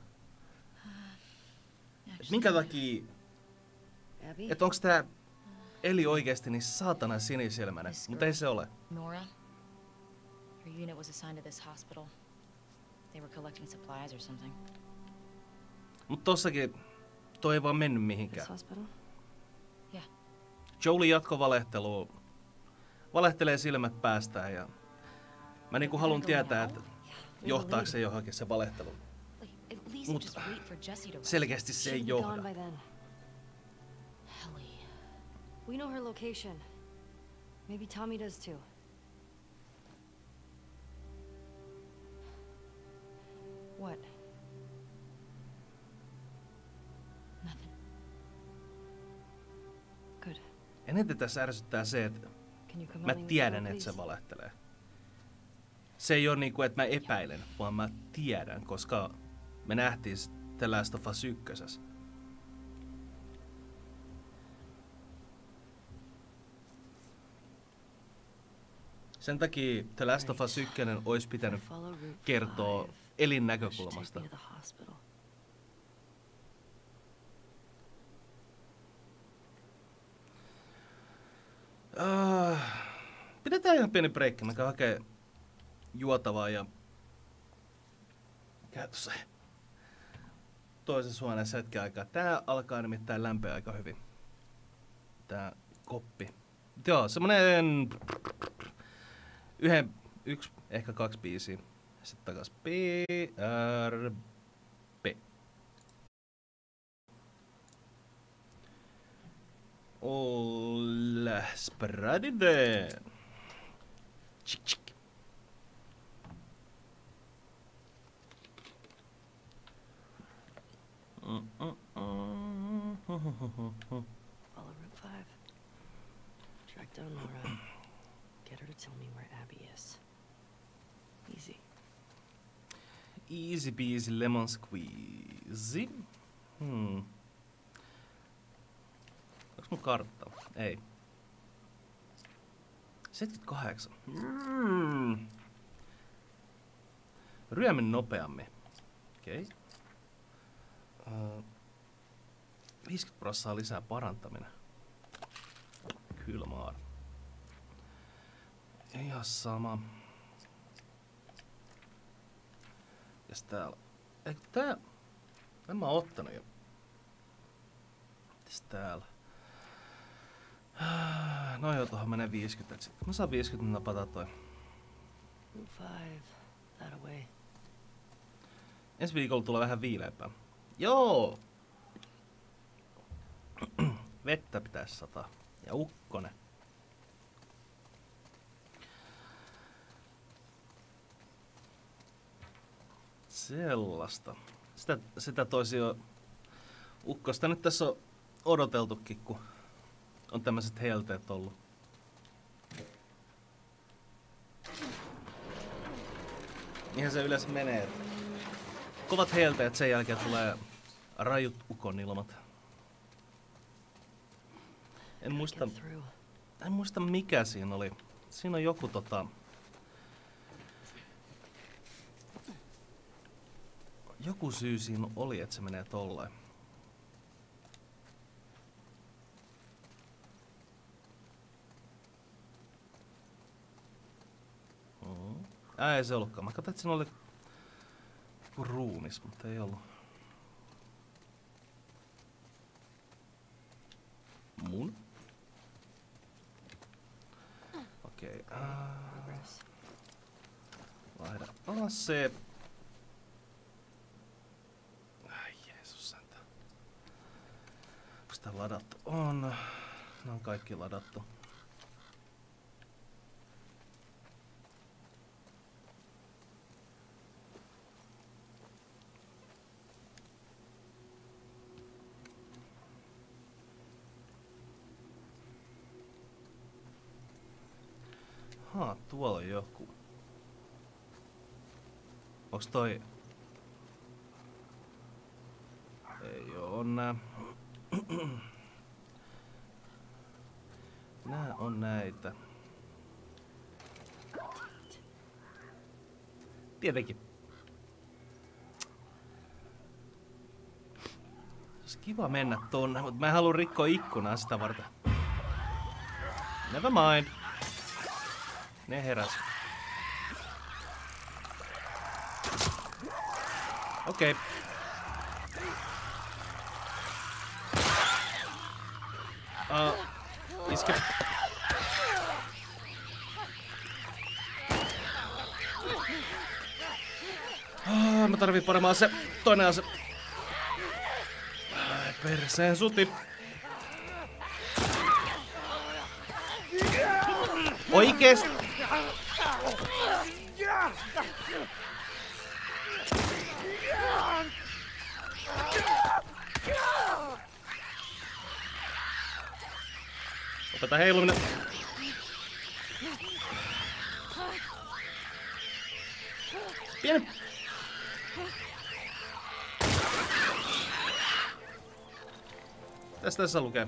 Speaker 1: Et minkä takia...
Speaker 2: Abby?
Speaker 1: Että onks tää Eli oikeesti niin saatana sinisilmäinen, mutta ei se ole.
Speaker 9: Nora, her unit was assigned to this hospital. They were collecting supplies or something.
Speaker 1: Mut tossakin toi ei vaan mennyt
Speaker 2: This
Speaker 1: mihinkään.
Speaker 2: hospital?
Speaker 1: Jolie jatko valehtelua. Valehtelee silmät päästään ja... Mä niinku haluan tietää, että johtaako se johonkin se valehtelu.
Speaker 9: Like, at least
Speaker 1: Mut
Speaker 9: just wait for Jesse to rest.
Speaker 1: selkeästi se ei
Speaker 2: She'll be gone
Speaker 1: johda.
Speaker 2: by then.
Speaker 9: Ellie.
Speaker 2: We know her location. Maybe Tommy does too. What?
Speaker 9: Nothing.
Speaker 2: Good.
Speaker 1: Eniten tässä ärsyttää se, että
Speaker 2: Can you come
Speaker 1: mä
Speaker 2: help me with
Speaker 1: tiedän,
Speaker 2: that,
Speaker 1: että se
Speaker 2: please?
Speaker 1: valehtelee. Se ei ole niinku, että mä epäilen, vaan mä tiedän, koska me nähtiin se The Last of Us ykkösessä. Sen takia The Last of Us yksi olisi pitänyt
Speaker 2: Follow Route
Speaker 1: kertoa
Speaker 2: five.
Speaker 1: Elin
Speaker 2: That should
Speaker 1: näkökulmasta.
Speaker 2: take me to the hospital.
Speaker 1: Uh, pidetään ihan pieni breikki. Mä käyn hakee juotavaa ja... Käy tuossa toisessa huoneessa hetken aikaa. Tää alkaa nimittäin lämpöä aika hyvin. Tää koppi. Joo, semmonen... Yhden, yksi, ehkä kaksi biisiä. Sitten takas P, R, B. Olla spradiden. Chik chik. Mm, mm, mm,
Speaker 2: Follow Route five. Track down Nora. Get her to tell me where Abby is. Easy.
Speaker 1: Easy peasy lemon squeezy. Hmm. Onks mun kartta? Ei. seitsemänkymmentäkahdeksan. Mm. Ryömin nopeammin. Okei. Okay. Uh, viisikymmentä prosenttia lisää parantaminen. Kyllä maan. Ihan sama. Ja täällä. Eikö tää... En mä oo ottanut jo. Mitäs täällä? No joo, tohon menee viisikymmentä. Sitten mä saan viisikymmentä, niin napata toi.
Speaker 2: Route five. That away.
Speaker 1: Ensi viikolla tulee vähän viileämpää. Joo! Vettä pitäis sataa. Ja ukkonen. Sellaista. Sitä, sitä toisi jo ukkosta. Nyt tässä on odoteltukin, kun on tämmöiset helteet ollut. Niinhän se yleensä menee. Että kovat helteet, sen jälkeen tulee rajut ukonilmat. En muista,
Speaker 2: Get through.
Speaker 1: en muista mikä siinä oli. Siinä on joku tota... Joku syy siinä oli, että se menee tollain. Mm. Ää, ei se ollutkaan. Mä katsoin, että siinä oli joku ruumis, mutta ei ollut. Okei. Okay. Uh, vaihda aseet. Ai Jeesus sentään. Onko sitä ladattu? On. Ne on kaikki ladattu. Haa, tuolla on joku. Onks toi... Ei oo, on nää... Nää on näitä. Tietenkin. Olisi kiva mennä tonne, mutta mä en halua rikkoa ikkunaa sitä varten. Never mind. Ne heräs. Okei. Okay. Uh, iske. Oh, mä tarvii paremmin ase. Toinen ase. Ai, perseen suti. Oikeesti? Opeta heiluminen. Pieni. Tästä tässä lukee.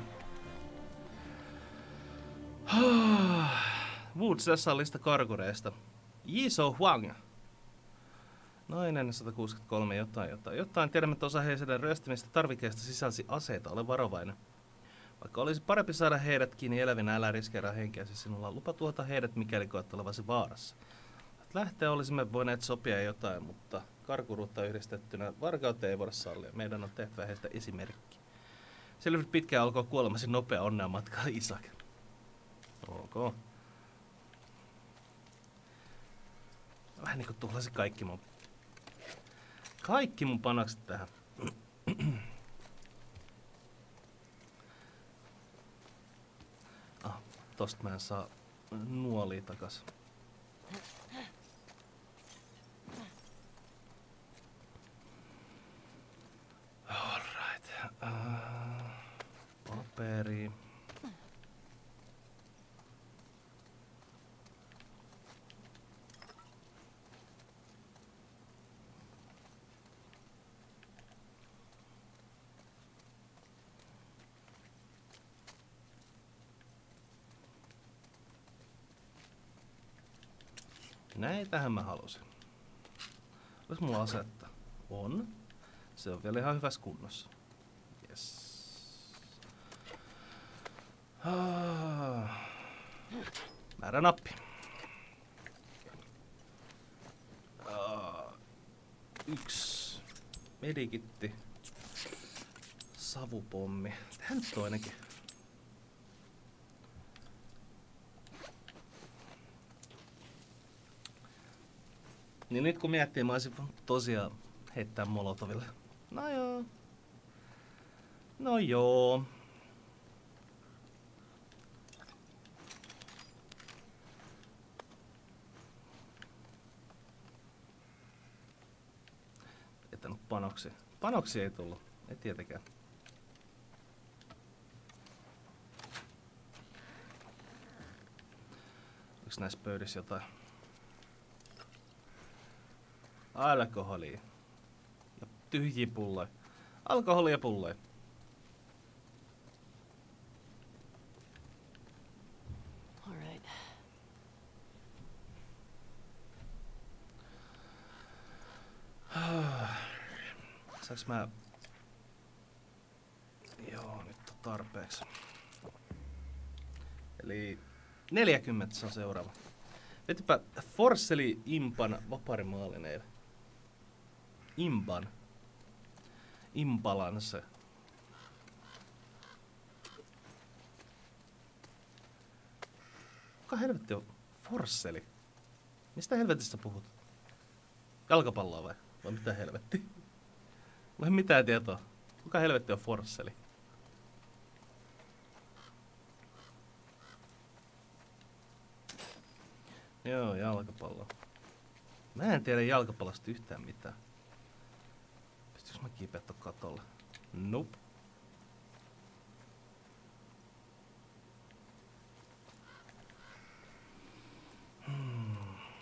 Speaker 1: Woods, tässä on lista karkureista. Yiso Huang. Nainen sata kuusikymmentäkolme, jotain, jotain, jotain. Tiedämme, että osa heidän ryöstämistä tarvikkeista sisälsi aseita. Ole varovainen. Vaikka olisi parempi saada heidät kiinni elävinä, älä riskeeraa henkeäsi. Sinulla on lupa tuota heidät, mikäli koet olevasi vaarassa. Lähteä olisimme voineet sopia jotain, mutta karkuruutta yhdistettynä varkauteen ei voida sallia. Meidän on tehtävä heistä esimerkki. Selvyt pitkään alkoi kuolemasi nopea onnea matkaa, Isak. Ok. Vähän niinku tuhlasi kaikki mun... Kaikki mun panokset tähän. Ah, tosta mä en saa nuolia takas. Alright. Uh, paperi. Näitähän mä halusin. Olis mulla asetta? On. Se on vielä ihan hyvässä kunnossa. Yes. Ah. Määrä nappi. Ah. Yksi. Medikitti. Savupommi. Tähän nyt toinenkin. Niin nyt kun miettii, mä olisin tosiaan heittää Molotoville. No joo. No joo. Jättänyt panoksi. Panoksi ei tullut. Ei tietenkään. Onks näissä pöydissä jotain? Alkoholia. Ja tyhjiä pulloja. Alkoholia ja pulloja.
Speaker 2: All right.
Speaker 1: Saanko mä... Joo, nyt on tarpeeksi. Eli neljäkymmentä se on seuraava. Vetypä Forsseli Impan vaparimaalineille. Impan. Imbalance. Kuka helvetti on Forsseli. Mistä helvetistä puhut? Jalkapalloa vai? Vai mitä helvetti? Mulla ei mitään tietoa. Kuka helvetti on Forsseli? Joo, jalkapallo. Mä en tiedä jalkapallosta yhtään mitään. Pystyykö mä kiipeä ton katolle? Nope. Hmm.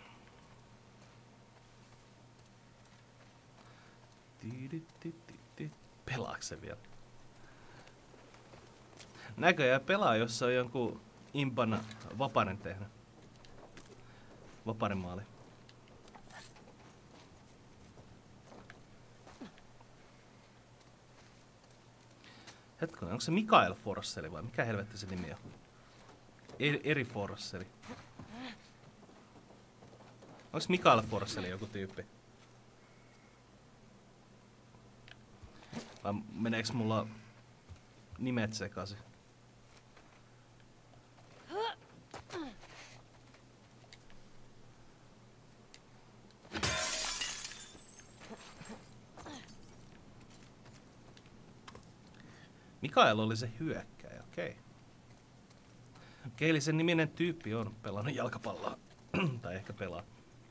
Speaker 1: Pelaako se vielä? Näköjään pelaa, jos se on jonkun impana Vaparen tehnyt. Vaparen maali. Hetkonen, onko se Mikael Forsseli vai mikä helvetti se nimi on? Eri, eri Forsseli. Onko Mikael Forsseli joku tyyppi? Vai meneekö mulla nimet sekaisin? Mikael oli se hyökkääjä, okei. Okay. Okei, eli sen niminen tyyppi on pelannut jalkapalloa. Tai ehkä pelaa.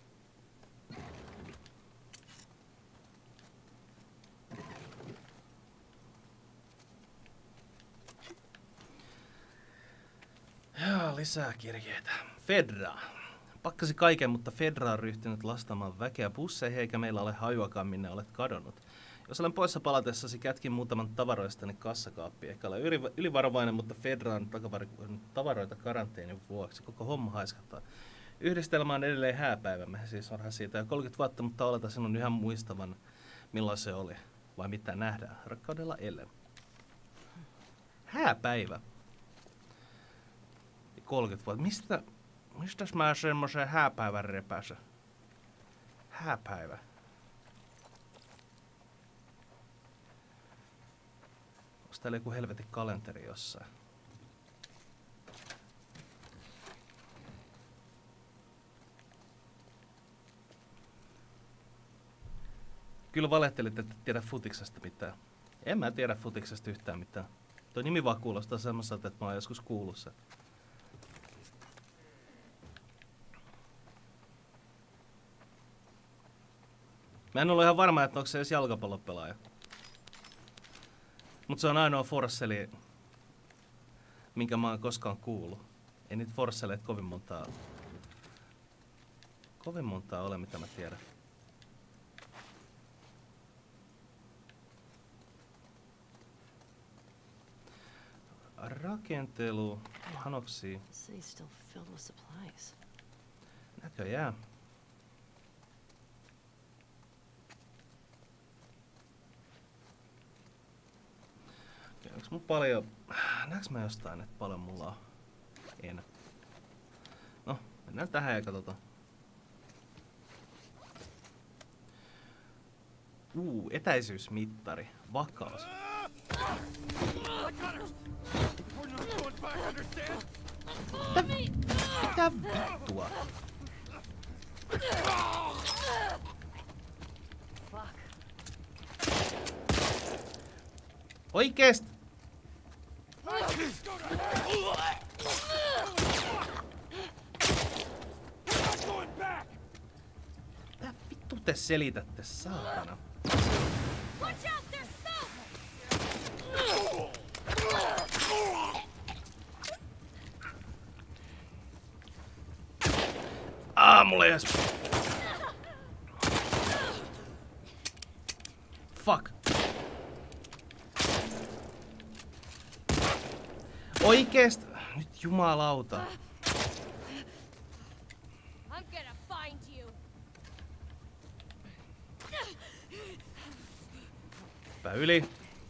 Speaker 1: Ja lisää kirjeitä. Fedra. Pakkasi kaiken, mutta Fedra on ryhtynyt lastaamaan väkeä busseihin, eikä meillä ole hajuakaan, minne olet kadonnut. Jos olen poissa palatessasi, kätkin muutaman tavaroistani kassakaappiin. Ehkä olen ylivarovainen, mutta Fedra on takavarikoinut tavaroita karanteenin vuoksi. Koko homma haiskattaa. Yhdistelmä on edelleen hääpäivämme, siis onhan siitä jo kolmekymmentä vuotta, mutta oletan sinun yhä muistavan, milloin se oli. Vai mitä nähdään. Rakkaudella Ellen. Hääpäivä. kolmekymmentä vuotta. Mistä, mistäs mä semmoisen hääpäivän repäsä? Hääpäivä. Onko täällä joku helvetin kalenteri jossain? Kyllä valehtelit, että et tiedä futiksesta mitään. En mä tiedä futiksesta yhtään mitään. Tuo nimi vaan kuulostaa semmoiselta, että mä oon joskus kuullut sen. Mä en ollut ihan varma, että onko se edes jalkapallopelaaja. Mut se on ainoa Forsseli, minkä mä oon koskaan kuullut. Ei niitä Forsseleita kovin montaa... Kovin montaa ole, mitä mä tiedän. Rakentelu, hanoksia. Näköjään. Okei, onks mun paljon... Näeks mä jostain, että paljon mulla on? En. No, mennään tähän ja katsotaan. Uu, etäisyysmittari. Vakaus. Mitä vittua? Oikeest? Mitä vittu te selitätte, saatana? Ah, mulla ei edes... Fuck. Oikeest? Nyt jumalauta. Pää yli.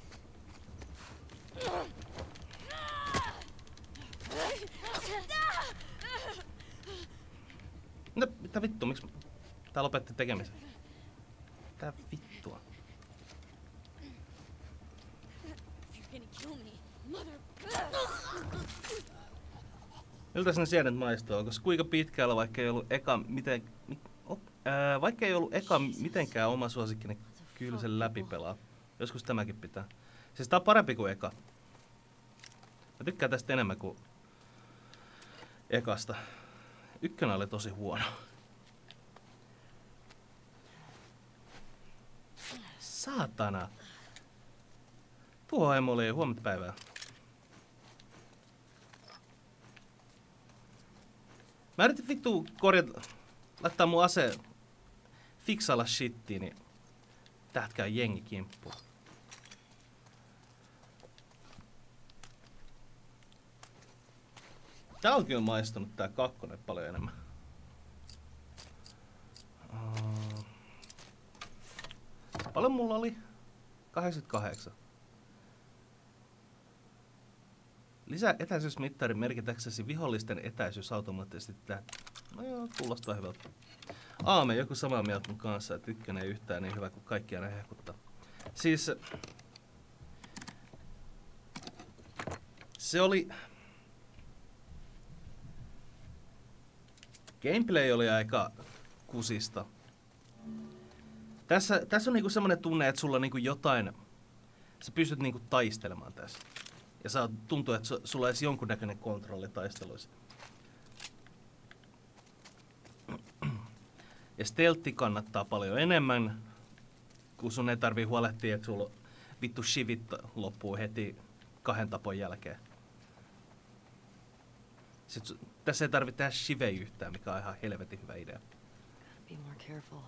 Speaker 1: No, mitä vittua, miksi tää lopetti tekemisen? Mitä vittua? Miltä ne sienet maistuu? Koska kuinka pitkällä, vaikka ei ollut eka miten... Op, ää, vaikka ei ollut eka mitenkään oma suosikki, niin kyllä sen läpi pelaa. Joskus tämäkin pitää. Siis tää on parempi kuin eka. Mä tykkään tästä enemmän kuin ekasta. Ykkönen oli tosi huono. Saatana. Tuo emo oli huomenta päivää. Mä yritin vittu korjata, laittaa mun ase fiksailla shittiin, niin täältä käy jengi kimppuun. Tää on kyllä maistunut tää kakkonen paljon enemmän. Uh, paljon mulla oli? kahdeksankymmentäkahdeksan. Lisää etäisyysmittari merkitäksesi vihollisten etäisyys automaattisesti tää. No joo, kuulostaa hyvältä. Aame, joku samaa mieltä mun kanssa, että ykkönen ei yhtään niin hyvä kuin kaikki aina hehkuttaa. Siis... Se oli... Gameplay oli aika kusista. Tässä, tässä on niinku semmonen tunne, että sulla on niinku jotain... Sä pystyt niinku taistelemaan tässä. Ja saa tuntuu, että su, sulla olisi jonkunnäköinen kontrolli taisteluissa. Ja stealthi kannattaa paljon enemmän, kun sun ei tarvii huolehtia, että sulla vittu shivit loppuu heti kahden tapon jälkeen. Sitten tässä ei tarvitse tehdä shivei yhtään, mikä on ihan helvetin hyvä idea.
Speaker 2: Be more careful.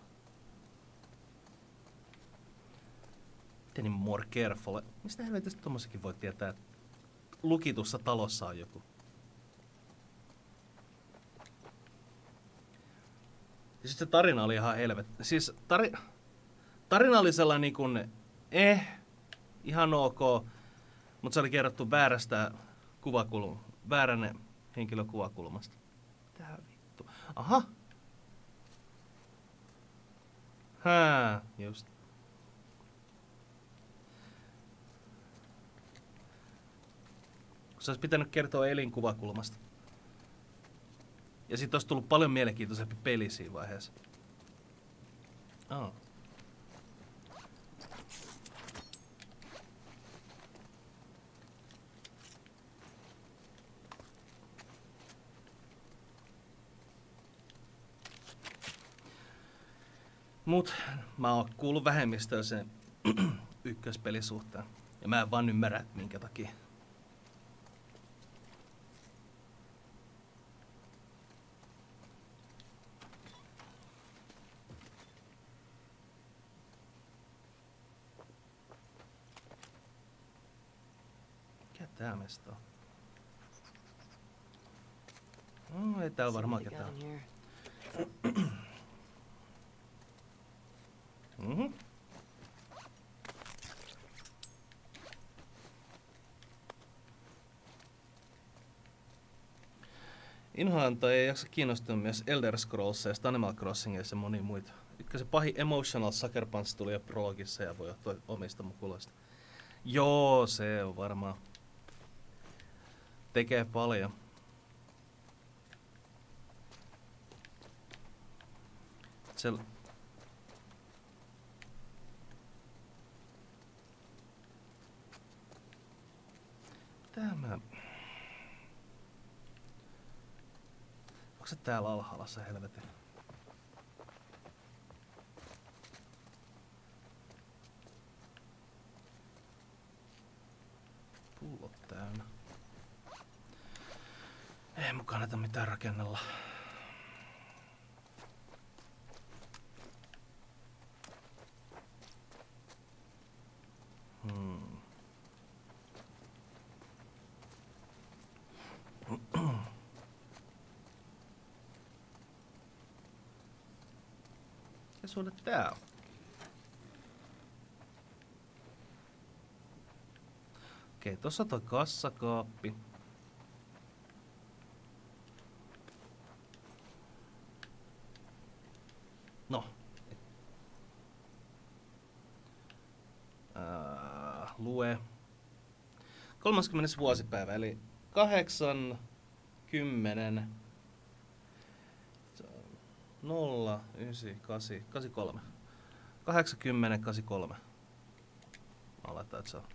Speaker 1: Miten niin more careful? Mistä helvetistä tommosenkin voi tietää, että lukitussa talossa on joku? Ja sitten se tarina oli ihan helvetti. Siis tari... tarina oli sellainen niin kuin, eh, ihan ok, mutta se oli kerrottu väärästä kuvakulmasta, väärän henkilön kuvakulmasta. Tää vittu. Aha! Hää, just. Se olisi pitänyt kertoa elinkuvakulmasta. Ja sit olisi tullut paljon mielenkiintoisempi peli siinä vaiheessa. Oh. Mut mä oon kuullut vähemmistöön sen ykköspelin suhteen. Ja mä en vaan ymmärrä, minkä takia. Mikä tää mesta on? No, ei täällä varmaan ketään. Mm-hmm. Inhoan tai ei jaksa kiinnostua myös Elder Scrollsista, Animal Crossingissa ja moni muita. Ykkösen pahin Emotional Sucker Punch tuli jo prologissa ja voi johtua omista mukuloista. Joo, se on varmaan. Tekee paljon. Se... Tämä... Onko se täällä alhaalla se helvetin? Pullot täynnä. Ei mun kannata mitään rakennella. Hmm. Ja sulle tää on. Okei, tossa on toi kassakaappi. No. Ää, lue. kolmaskymmenes vuosipäivä, eli kahdeksan kymmenen, nolla, yhdeksän, kahdeksan, kahdeksankymmentäkolme. kahdeksankymmentä, kahdeksankymmentäkolme. Mä laitan, että se on.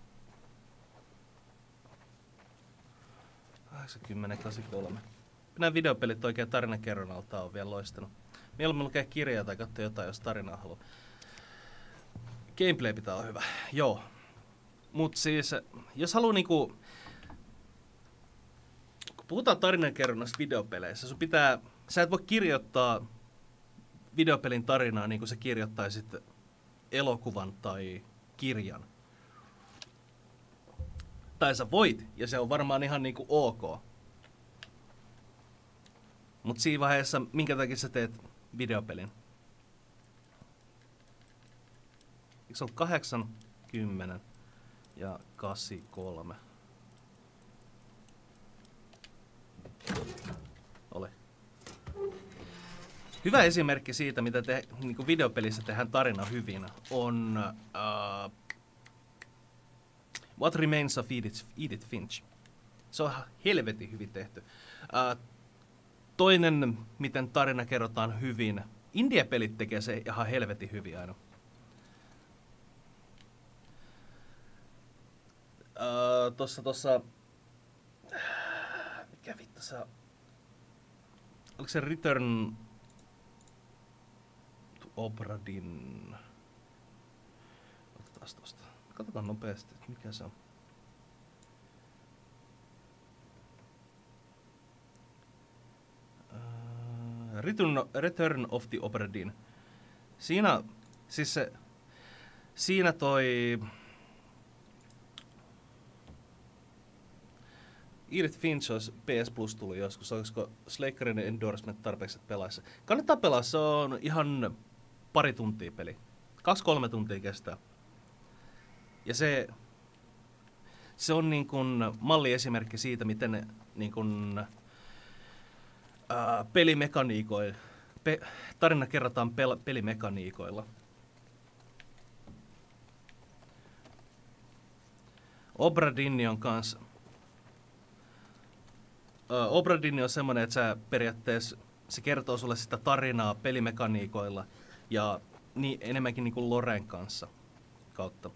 Speaker 1: kahdeksankymmentä, kahdeksankymmentäkolme. Nämä videopelit oikein tarinakerronnalta on vielä loistanut. Mieluummin lukee kirjaa tai katsoa jotain, jos tarinaa haluaa. Gameplay pitää olla hyvä. Joo. Mut siis, jos haluaa niinku... Kun puhutaan tarinankerronnasta videopeleissä, sun pitää... Sä et voi kirjoittaa videopelin tarinaa niin kuin sä kirjoittaisit elokuvan tai kirjan. Tai sä voit, ja se on varmaan ihan niinku ok. Mut siinä vaiheessa, minkä takia sä teet videopelin? Eikö se on kahdeksan, kymmenen ja kahdeksankymmentäkolme? Oli. Hyvä esimerkki siitä, mitä te, niin videopelissä tehdään tarina hyvin, on uh, What Remains of Edith, Edith Finch. Se on helvetin hyvin tehty. Uh, toinen, miten tarina kerrotaan hyvin. Indie-pelit tekee se ihan helvetin hyvin aina. Uh, tossa tossa... Mikä vittu se on? Oliko se Return to Obra Dinn? Otetaan tosta. Katsotaan nopeasti, että mikä se on. Uh, Return, Return of the Obra Dinn. Siinä, siis se, siinä toi... Edith Finch olisi P S Plus tuli joskus, olisiko Slakerin endorsement tarpeeksi pelaissa. Kannattaa pelaa, se on ihan pari tuntia peli. Kaksi kolme tuntia kestää. Ja se, se on niin kuin malliesimerkki siitä, miten niin kuin, ää, pelimekaniikoilla, pe, tarina kerrotaan pel, pelimekaniikoilla. Obra Dinn on kanssa. Uh, Obra Dinn on semmoinen, että sä periaatteessa, se kertoo sulle sitä tarinaa pelimekaniikoilla ja niin, enemmänkin niin kuin Loren kanssa kautta.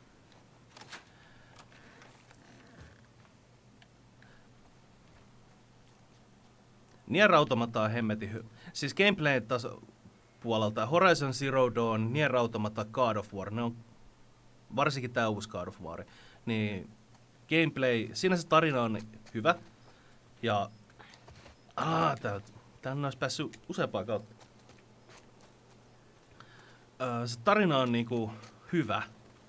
Speaker 1: Nier Automata on hemmetin hy... Siis gameplay taso puolelta Horizon Zero Dawn, Nier Automata, God of War, ne on varsinkin tää uusi God of War. Niin gameplay, siinä se tarina on hyvä. Ja aah, tää, tänne olisi päässyt useampaa kautta. Öö, se tarina on niinku hyvä,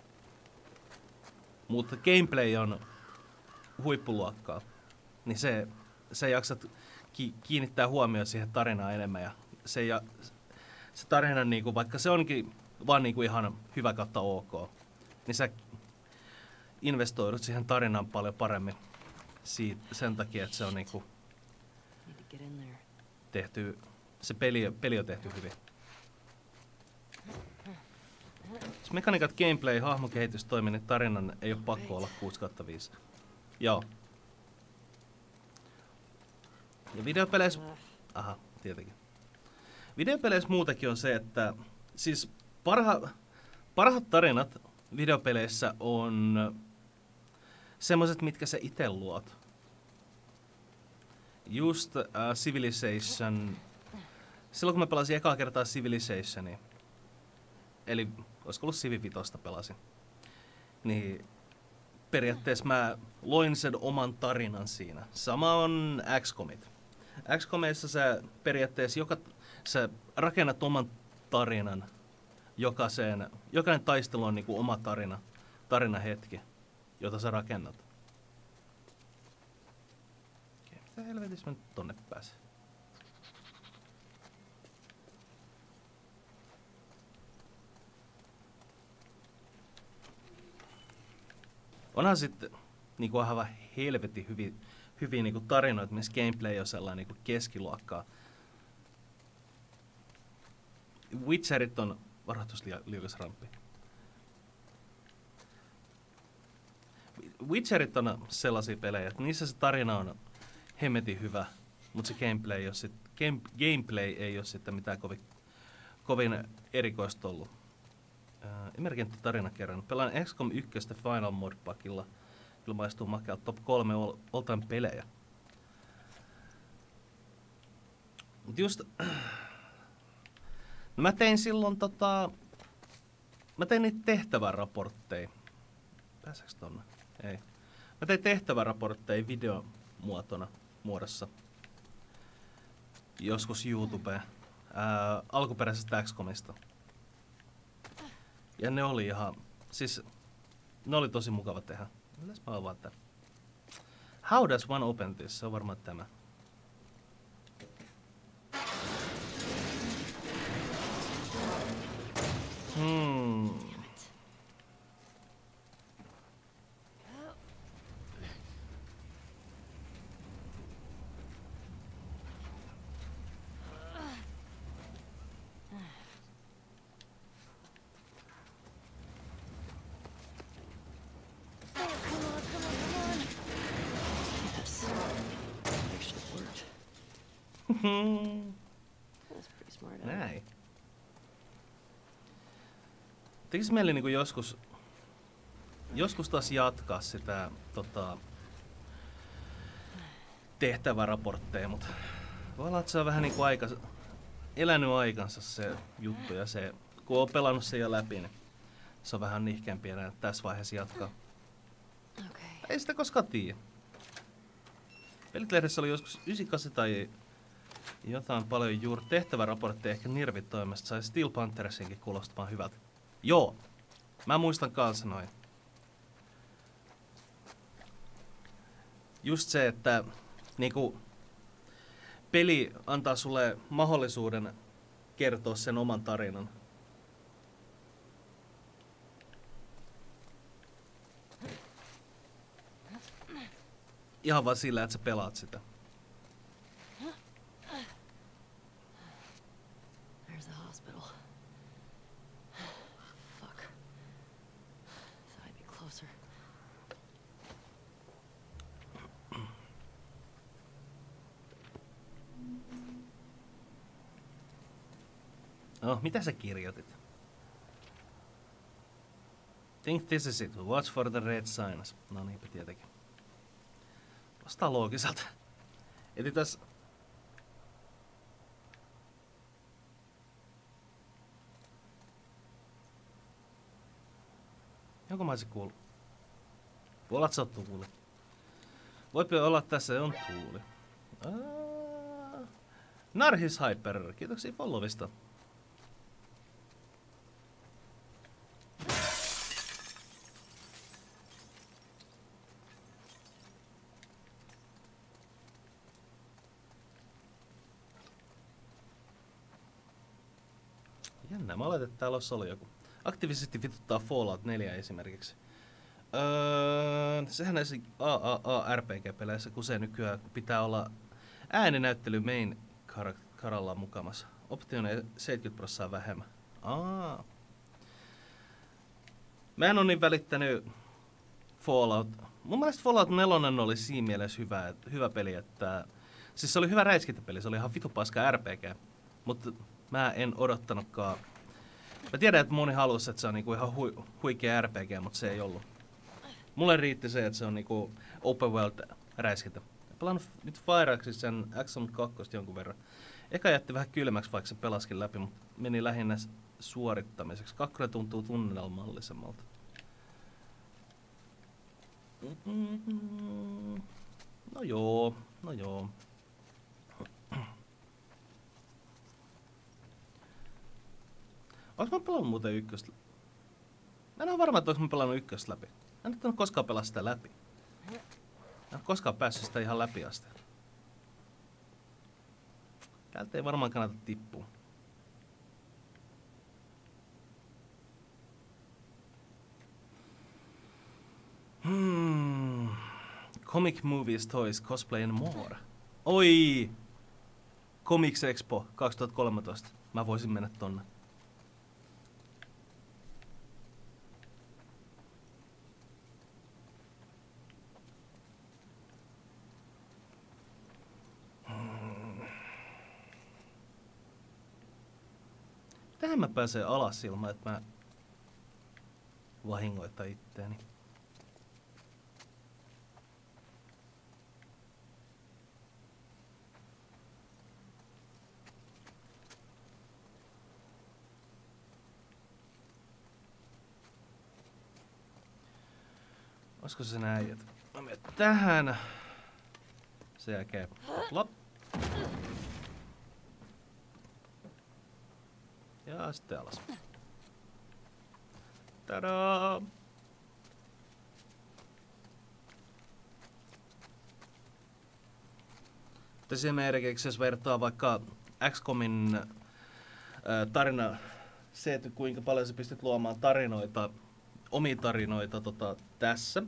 Speaker 1: mutta gameplay on huippuluokkaa. Niin se, se jaksat ki- kiinnittää huomioon siihen tarinaan enemmän. Ja se, ja, se tarina, niinku, vaikka se onkin vaan niinku ihan hyvä kautta ok, niin sä investoidut siihen tarinaan paljon paremmin. Siitä, sen takia, että se on niinku tehty, se peli, peli on tehty hyvin. Jos mekaniikat, gameplay, hahmokehitys toimii, niin tarinan ei ole pakko olla kuusi kautta viisi. Joo. Ja videopeleissä... Aha, tietenkin. Videopeleissä muutenkin on se, että siis parha, parhaat tarinat videopeleissä on semmoiset, mitkä sä ite luot. Just uh, Civilization. Silloin kun mä pelasin ekaa kertaa Civilizationia, eli olisiko ollut Civi Vitosta pelasin, niin periaatteessa mä loin sen oman tarinan siinä. Sama on X COMit. X COMissa sä periaatteessa joka, sä rakennat oman tarinan. Jokaiseen, jokainen taistelu on niinku oma tarina, tarinahetki, jota sä rakennat. Okei, mitä helvetissä mä nyt tonne pääsen? Onhan sitten niinku aivan helvetin hyviä, hyviä niinku tarinoita, missä gameplay on sellainen niinku keskiluokkaa. Witcherit on varoitusliukas ramppi. Witcherit on sellaisia pelejä, että niissä se tarina on hemmetin hyvä. Mutta se gameplay ei, ole sit, game, gameplay ei ole sitten mitään kovin, kovin erikoista ollut. Äh, Emergentti tarinakerran. Pelaan X COM yksi Final Mod-pakilla. Kyllä maistuu makealta top kolme all, all time pelejä. Mut just... No mä tein silloin tota... Mä tein niitä tehtäväraportteja. Pääseekö tonne? Ei. Mä tein tehtäväraportteja videomuotona muodossa. Joskus YouTubeen. Ää, alkuperäisestä X COMista. Ja ne oli ihan... Siis... Ne oli tosi mukava tehdä. Mitäs mä avaan tän? How does one open this? Se on varmaan tämä. Hmm.
Speaker 2: That's pretty smart.
Speaker 1: Näin. Tekis mieli niinku joskus, joskus taas jatkaa sitä tota, tehtäväraportteja, mutta voi olla, että se on vähän niinku aika, elänyt aikansa se juttu ja se, kun on pelannut sen jo läpi, niin se on vähän nihkeämpi enää tässä vaiheessa jatkaa.
Speaker 2: Okay.
Speaker 1: Ei sitä koskaan tiedä. Pelitlehdessä oli joskus yhdeksänkymmentäkahdeksan tai jotain paljon juuri tehtäväraportteja ehkä Nirvit-toimesta, sai Steel Panthersinkin kuulostamaan hyvältä. Joo, mä muistan kanssa noin. Just se, että niinku, peli antaa sulle mahdollisuuden kertoa sen oman tarinan. Ihan vaan sillä, että sä pelaat sitä.
Speaker 2: There's the hospital. Fuck. Thought I'd be closer.
Speaker 1: Oh, mitä sä kirjoitit? Think this is it. Watch for the red signs. No niinpä tietenkin. Vastaa loogiselta. Eli tässä... Jonko mä se kuullut? Voi olla, että se on tuuli. Voipi olla, että tässä on tuuli. Aa... Narhis Hyper, kiitoksia followista. Jännä, mä oletin, että täällä olisi ollut joku. Aktiivisesti vituttaa Fallout neljä esimerkiksi. Öö, sehän näissä A A A R P G-peleissä, kun se nykyään pitää olla ääninäyttely main kar- karalla mukamassa. Optione seitsemänkymmentä prosenttia vähemmän. Aa. Mä en oo niin välittänyt Fallout. Mun mielestä Fallout neljä oli siinä mielessä hyvä, hyvä peli, että... Siis se oli hyvä räiskintäpeli, se oli ihan vitu paska R P G. Mutta mä en odottanutkaan. Mä tiedän, että moni halusi, että se on niinku ihan hui, huikea R P G, mutta se ei ollut. Mulle riitti se, että se on niinku open world räiskintä. Mä pelannut nyt Fireaxissa sen X COM kaksi jonkun verran. Eka jätti vähän kylmäksi, vaikka se pelaskin läpi, mutta meni lähinnä suorittamiseksi. Kakkonen tuntuu tunnelmallisemmalta. Mm-hmm. No joo, no joo. Olis mä pelannut muuten ykköstä? Mä en ole varma, että olis mä pelannut ykköstä läpi. Mä en ole koskaan pelaa sitä läpi. Mä en ole koskaan päässyt sitä ihan läpi asti. Täältä ei varmaan kannata tippua. Hmm. Comic Movies, Toys, Cosplay and More. Oi! Comics Expo kaksituhattakolmetoista. Mä voisin mennä tonne. Tähän mä pääsen alas ilman, että mä vahingoitan itteeni. Olisiko se näin, että mä menen tähän. Sen jälkeen lop. Ja sitten alas. Tadaa! Esimerkiksi jos vertaa vaikka X COMin äh, tarina, se, että kuinka paljon sä pystyt luomaan tarinoita, omia tarinoita tota, tässä.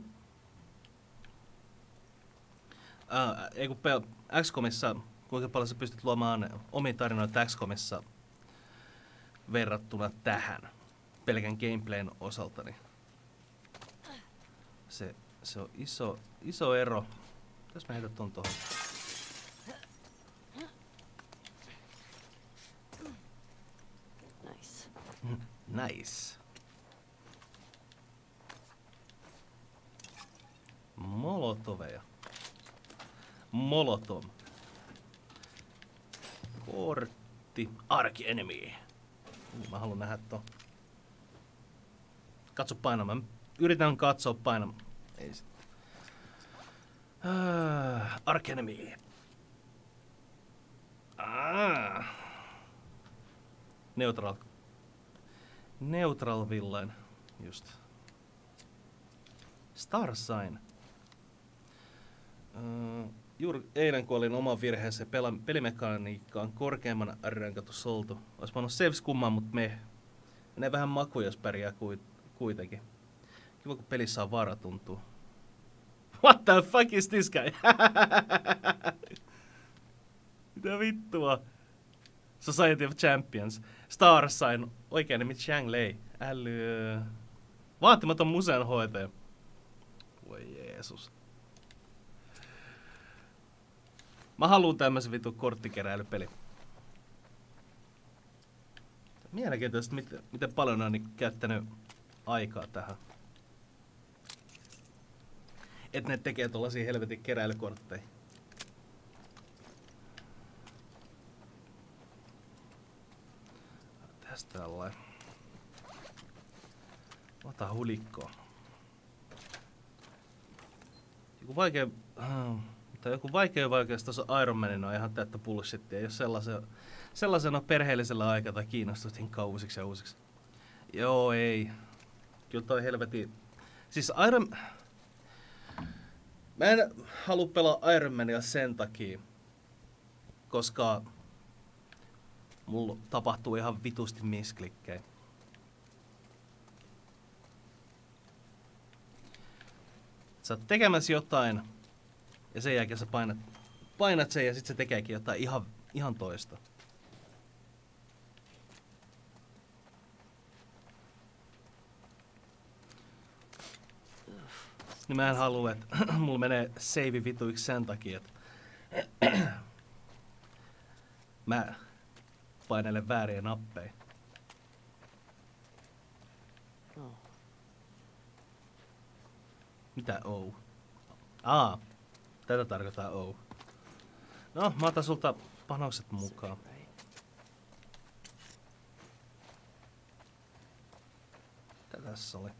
Speaker 1: Äh, ei kun X COMissa, kuinka paljon sä pystyt luomaan omia tarinoita X COMissa verrattuna tähän pelkän gameplayn osalta, niin se, se on iso, iso ero. Tässä mä heitän ton tohon.
Speaker 2: Nice.
Speaker 1: Nice. Molotoveja. Molotov. Kortti. Arkienemy. Uh, mä haluan nähdä ton. Katso painamaan. Mä yritän katsoa painamaan. Ei sitten. Ah, Arkienemy. Ah. Neutral. Neutral villain. Just. Star Sign. Uh, juuri eilen kun olin oman virheeseen pela- pelimekaniikkaan korkeamman rankattu soltu. Ois pannut saves kummaan, mut me. Menee vähän makuja, jos pärjää kuitenkin. Kiva kun pelissä on vaara tuntuu. What the fuck is this guy? Mitä vittua? Society of Champions. Star Sign. Oikein nimi Chang Lei. Äly. Vaatimaton museonhoitaja. Voi Jeesus. Mä haluun tämmösen vitu korttikeräilypeli. Mielenkiintoista, miten, miten paljon on niin käyttänyt aikaa tähän. Et ne tekee tollasia helvetin keräilykortteja. Tästä tällainen. Ota hulikkoa. Joku vaikea... Tai joku vaikea vaikeus tuossa Iron Manin on ihan täyttä bullshittia. Jos sellaisen, sellaisena perheellisellä aikaa tai kiinnostuttiin uusiksi ja uusiksi. Joo, ei. Kyllä toi helvetin... Siis Iron... Mä en halua pelaa Iron Mania sen takia, koska mulla tapahtuu ihan vitusti misklikkejä. Sä oot tekemässä jotain ja sen jälkeen sä painat, painat sen ja sit se tekeekin jotain ihan, ihan toista. Niin mä en halua, että mulla menee save vituiksi sen takia, että mä painelen vääriä nappeja.
Speaker 2: Oh.
Speaker 1: Mitä O? Aa, tätä tarkoittaa O. No, mä otan sulta panokset mukaan. Mitä tässä oli?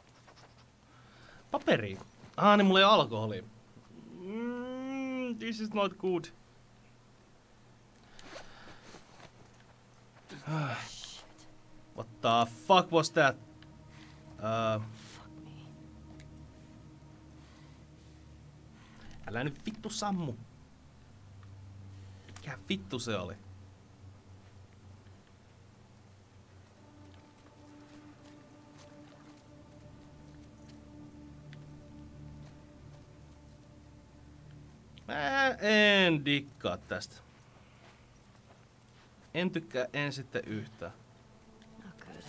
Speaker 1: Paperi. Ah, niin mulla ei alkoholi. Mm, this is not good. What the fuck was that? Uh,
Speaker 2: Fuck me.
Speaker 1: älä nyt vittu sammu. Mikä vittu se oli? Mä en dikkaa tästä. En tykkää en sitten yhtään.
Speaker 2: Not good.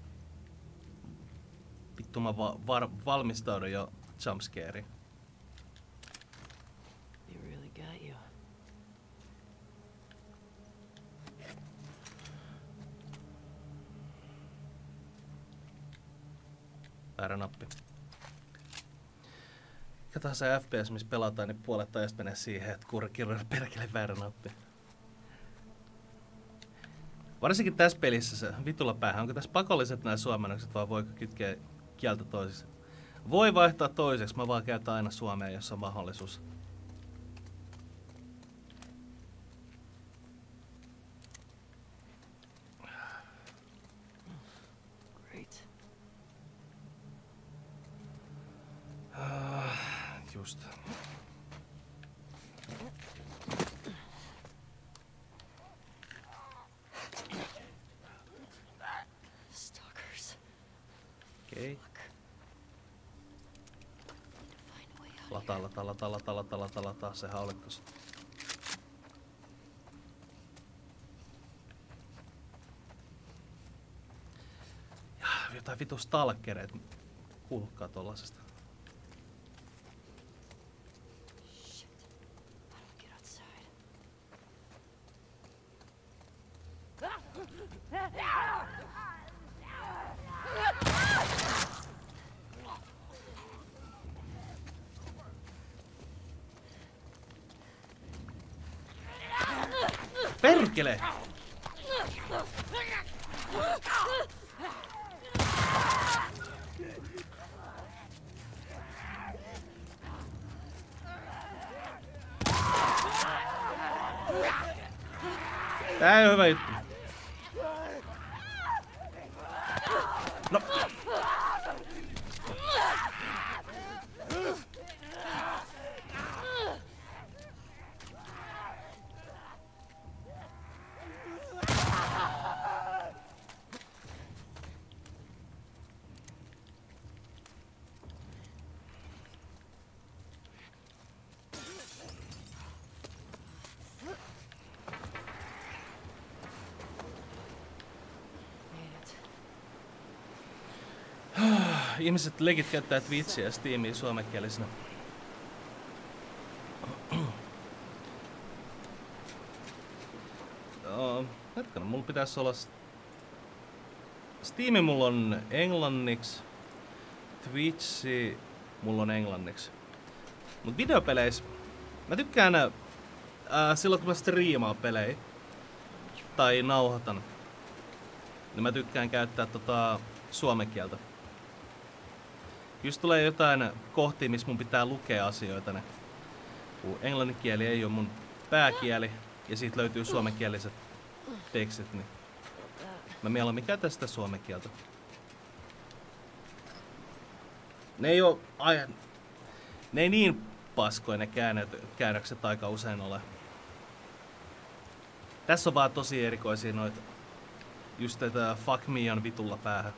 Speaker 1: Vittu mä va- var- valmistaudun jo jumpscareen. Väärä nappi. Mikä tahansa F P S, missä pelataan, niin puolet ajasta menee siihen, että kurkilla on perkele väärä nappi. Varsinkin tässä pelissä se vitulla päähän. Onko tässä pakolliset nämä suomennokset vai voiko kytkeä kieltä toiseksi? Voi vaihtaa toiseksi, mä vaan käytän aina suomea, jos on mahdollisuus.
Speaker 2: Great.
Speaker 1: Uh, just.
Speaker 2: Stalkers.
Speaker 1: Okei. Okay.
Speaker 2: Fuck. Find a way out.
Speaker 1: Lataa, lataa, lataa, lataa, lataa, lataa, lataa, se haulikkosi. Ja jotain vitu stalkereita kuulkaa tollasesta.
Speaker 2: Shit. How do we get outside?
Speaker 1: Perkele! Tää ei oo hyvä juttu. No. Ihmiset legit käyttää Twitchiä ja Steamia suomenkielisenä. Joo, hetkellä, mulla pitäisi olla... Steam mulla on englanniksi, Twitchi mulla on englanniksi. Mut videopeleissä mä tykkään ää, silloin kun mä striimaan pelejä tai nauhoitan, niin mä tykkään käyttää tota suomen kieltä. Jos tulee jotain kohtia, missä mun pitää lukea asioita, niin kun englanninkieli ei ole mun pääkieli ja siitä löytyy suomenkieliset tekstit, niin mä mieluummin käytän sitä suomen kieltä. Ne ei oo ai, ne ei niin paskoja ne käännökset aika usein ole. Tässä on vaan tosi erikoisia noita. Just tätä fuck me on vitulla päähän.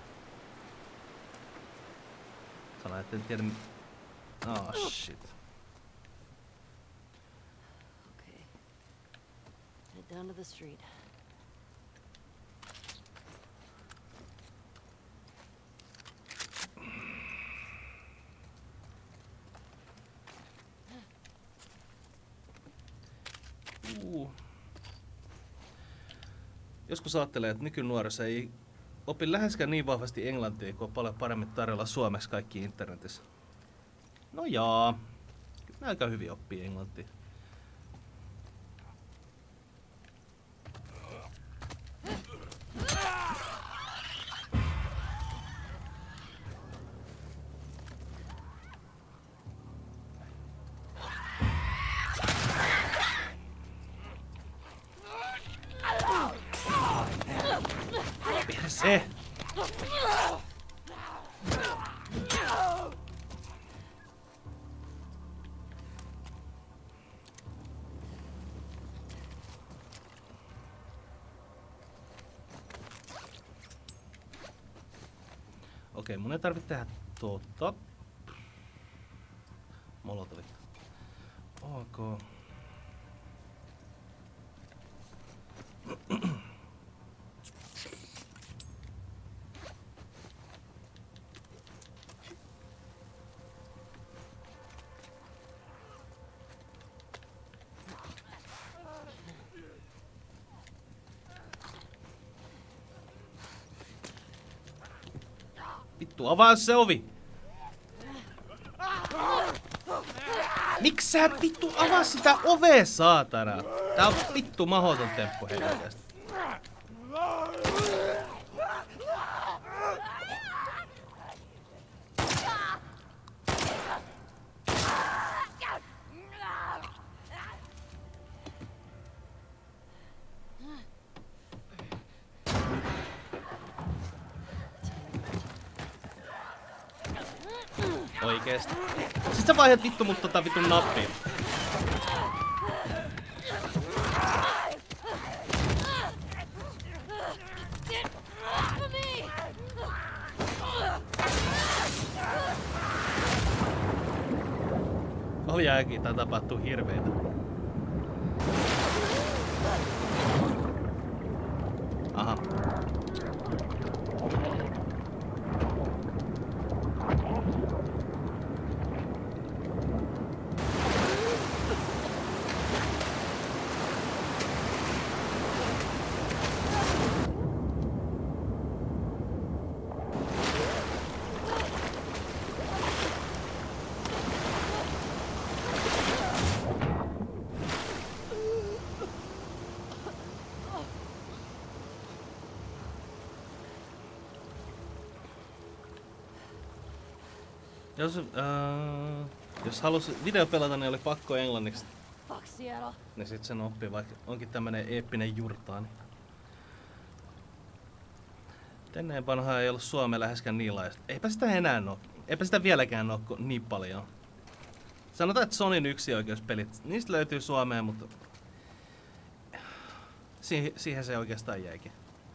Speaker 1: Sanoin, että en tiedä... Oh shit.
Speaker 2: Okay. Head down to the street.
Speaker 1: Uh. Joskus ajattelee, että nykynuoriso ei opi läheskään niin vahvasti englantia, kun on paljon paremmin tarjolla suomeksi kaikki internetissä. No jaa, kyllä aika hyvin oppii englantia. Se. Okei, mun ei tarvitse tehdä tuota. Molotovit. Ok. Vittu, avaa se ovi! Miks sä et vittu avaa sitä ovea, saatana? Tää on vittu mahoton temppu helvetästi. Oikeesti. Sit sä vaihdat vittu mut tota vitun nappia. Ohjaajakin tää tapahtuu hirveitä. Aha. Jos, äh, jos halusi video pelata, niin oli pakko englanniksi.
Speaker 3: Fuck Seattle.
Speaker 1: Niin sit sen oppii, vaikka onkin tämmönen eeppinen jurtaani. Ennen vanhaa ei ollut Suomea läheskään niin laajasti. Eipä sitä enää oo. Eipä sitä vieläkään oo niin paljon. Sanotaan, että Sonyn yksioikeuspelit, niistä löytyy Suomeen, mutta siihen, siihen se oikeastaan jäikin.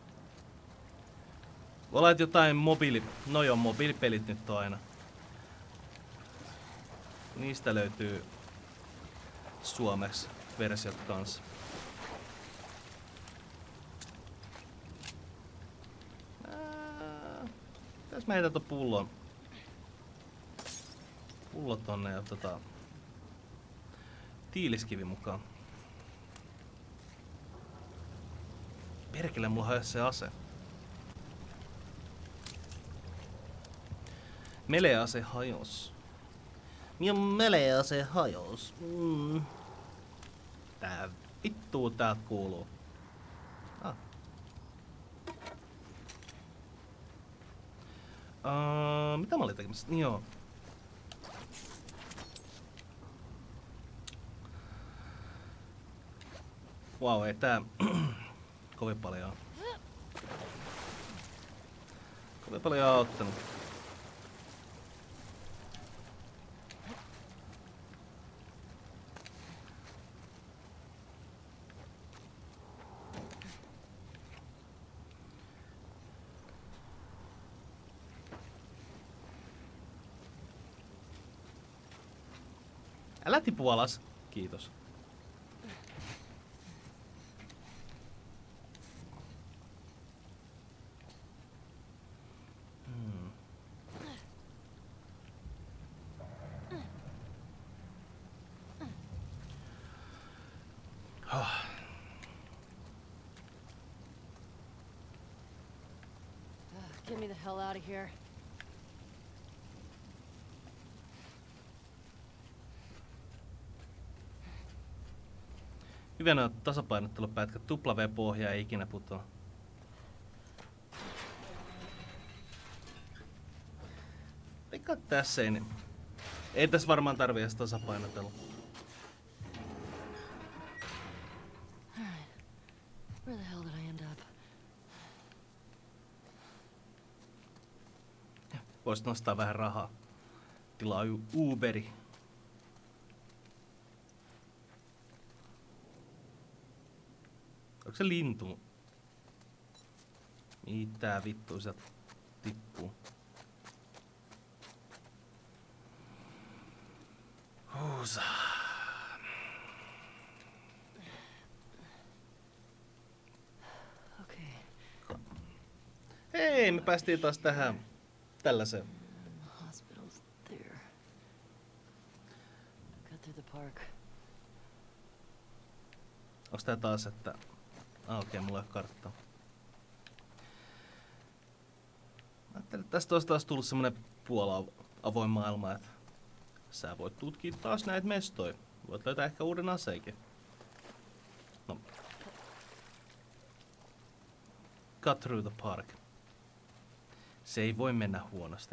Speaker 1: Olet jotain mobiili... No joo, mobiilipelit nyt on aina. Niistä löytyy suomeksi versiot kanssa. Pitäis mä heitän ton pullon. Pullo tonne ja tota... tiiliskivi mukaan. Perkele, mulla hajos se ase. Melee ase hajos. Minun melee ase hajos. Mm. Tää vittuu täältä kuuluu. Ah. Uh, mitä mä olin tekemässä? Niin joo. Vau, wow, ei tää kovin paljon kovin paljon auttanut. Älä tipu alas. Kiitos. Hmm. Oh.
Speaker 3: Get me the hell out of here.
Speaker 1: Hyvänä tasapainottelupätkä, tupla V-pohja ei ikinä putoa. Eikä tässä ei, niin ei tässä varmaan tarvii edes tasapainotella.
Speaker 3: Where the hell did I end up?
Speaker 1: Voisit nostaa vähän rahaa. Tilaa Uberi. Onko se lintu? Mitä vittua sieltä tippuu? Huusa.
Speaker 3: Okay.
Speaker 1: Hei, me päästiin taas tähän tällaiseen.
Speaker 3: Hospital's there. Cut through the park.
Speaker 1: Onks tää taas, että... Ah, okei, okay, mulla ei oo karttaa. Mä Tästä olisi taas tullut semmonen puola avoin maailma, että sä voit tutkia taas näitä mestoja. Voit löytää ehkä uuden aseikin. No. Cut through the park. Se ei voi mennä huonosti.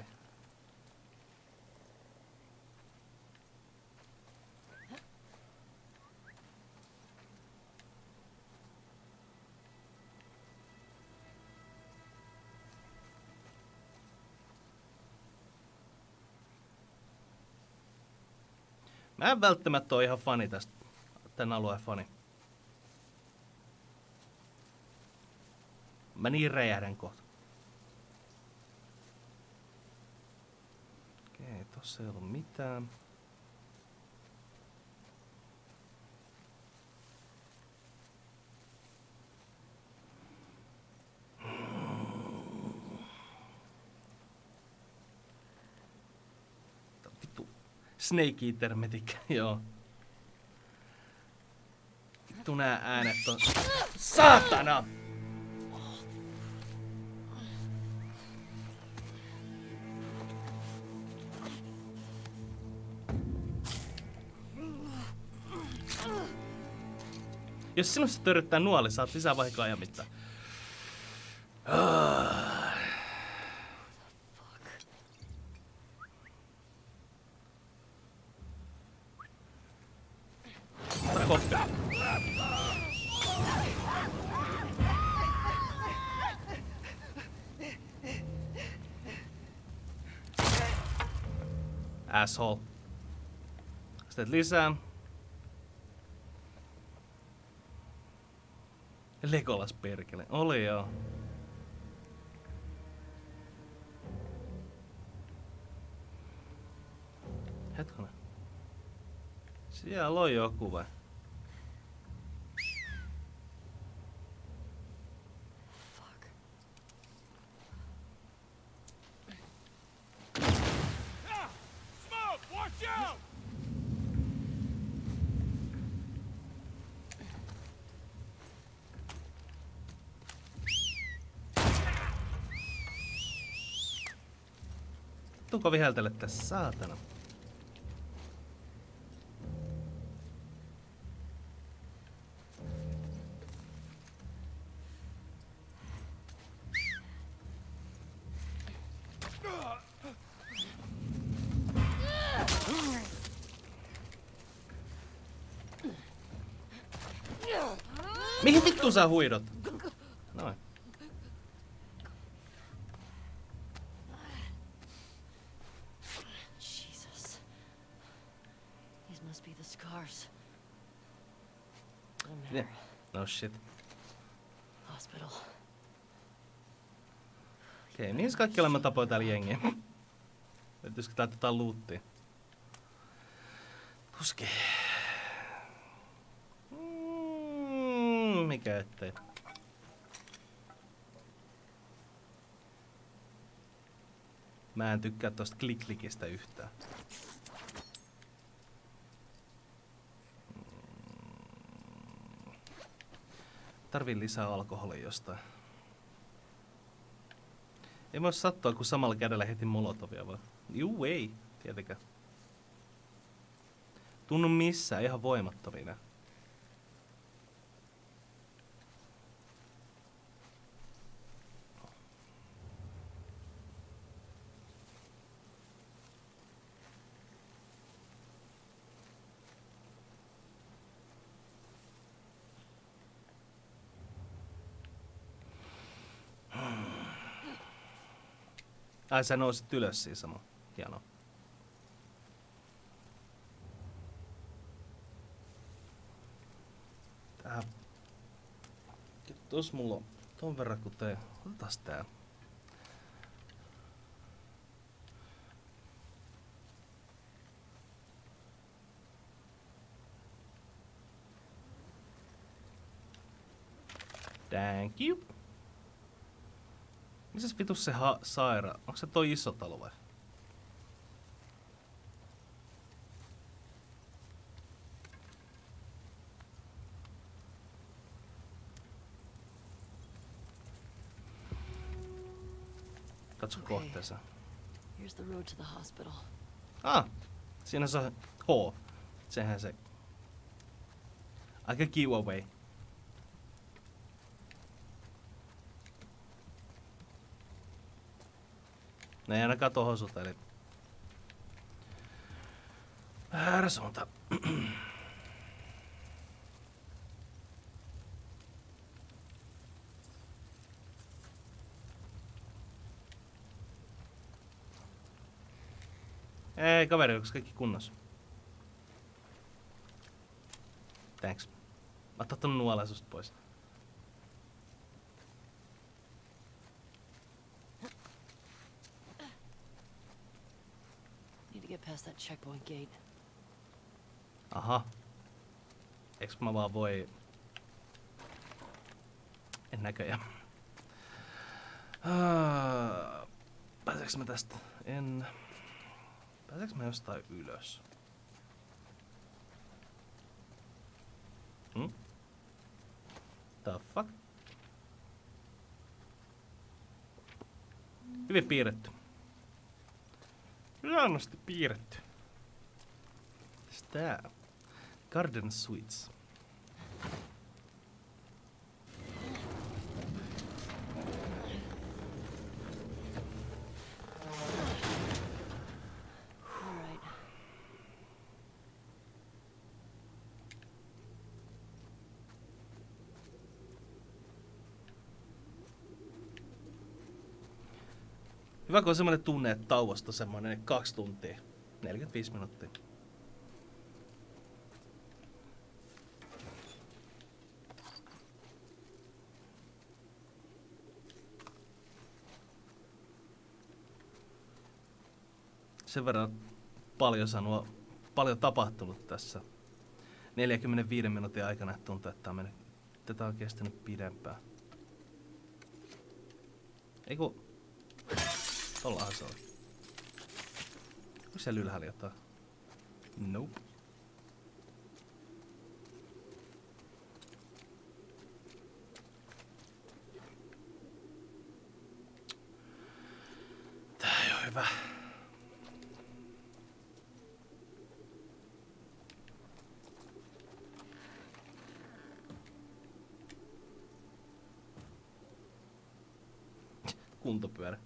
Speaker 1: Mä en välttämättä ole ihan fani tästä, tän alueen fani. Mä niin räjähdän kohta. Okei, tossa ei ollut mitään. Vittu. Snake Eater Medic, joo. Vittu nää äänet on... Saatana! Jos sinusta törryttää nuoli, saat lisää vahinkoa ja mitään. Koppi. Asshole. Sitten lisää. Legolas perkele. Oli joo. Hetkonen. Siellä on joku vai?
Speaker 2: Fuck.
Speaker 4: Ah! Smoke! Watch out!
Speaker 1: Tuuko viheltele tässä, saatana? Mihin vittuun sä huidot? Noin.
Speaker 2: Jesus. These must be the scars. Doesn't
Speaker 1: Yeah.
Speaker 2: matter.
Speaker 1: No shit.
Speaker 2: Hospital.
Speaker 1: Okei, mihin se kaikki olemme tapoin täällä jengiä? Löytyisikö täältä jotain loottia? Tuskin. Mm, mikä ettei. Mä en tykkää tosta klik-klikistä yhtään. Tarvii lisää alkoholia jostain. Ei voi sattua, kun samalla kädellä heti molotovia vaan. Juu, ei. Tietenkään. Tunnu missään, ihan voimattomina. Ai sä nousit ylös siis sama. Hienoa. Tää... Tos mulla on ton verran kun tee. Otetas tää. Thank you. Missäs vitus se ha- saira? Onko se toi iso talo vai? Katso
Speaker 2: Okay.
Speaker 1: kohteessa.
Speaker 2: Here's the road to the hospital.
Speaker 1: Ah, siinä se on H. Sehän se. Aika giveaway. Ne ei ainakaan tohon suuntaan, eli väärä suunta. Ei kaveri, onko kaikki kunnossa? Thanks. Mä oon ottanut nuolen susta pois.
Speaker 2: Need to get past that checkpoint gate.
Speaker 1: Aha. Eiks mä vaan voi... En näköjään. Ah, pääseekö mä tästä? En... Pääseekö mä jostain ylös? Hmm? The fuck? Hyvin piirretty. Hienosti piirretty. Mitäs tää? Garden Suites.
Speaker 2: All right.
Speaker 1: Hyvä, kun on semmonen tunne, että tauosta semmonen kaksi tuntia. neljäkymmentäviisi minuuttia. Sen verran paljon sanoo, paljon tapahtunut tässä neljäkymmentäviisi minuutin aikana, että tuntuu, että on mennyt, tätä on kestänyt pidempään. Eiku, tollahan se on. Onko siellä ylhäällä jotain? Nope. Tää ei oo hyvä. Kuntopyörä.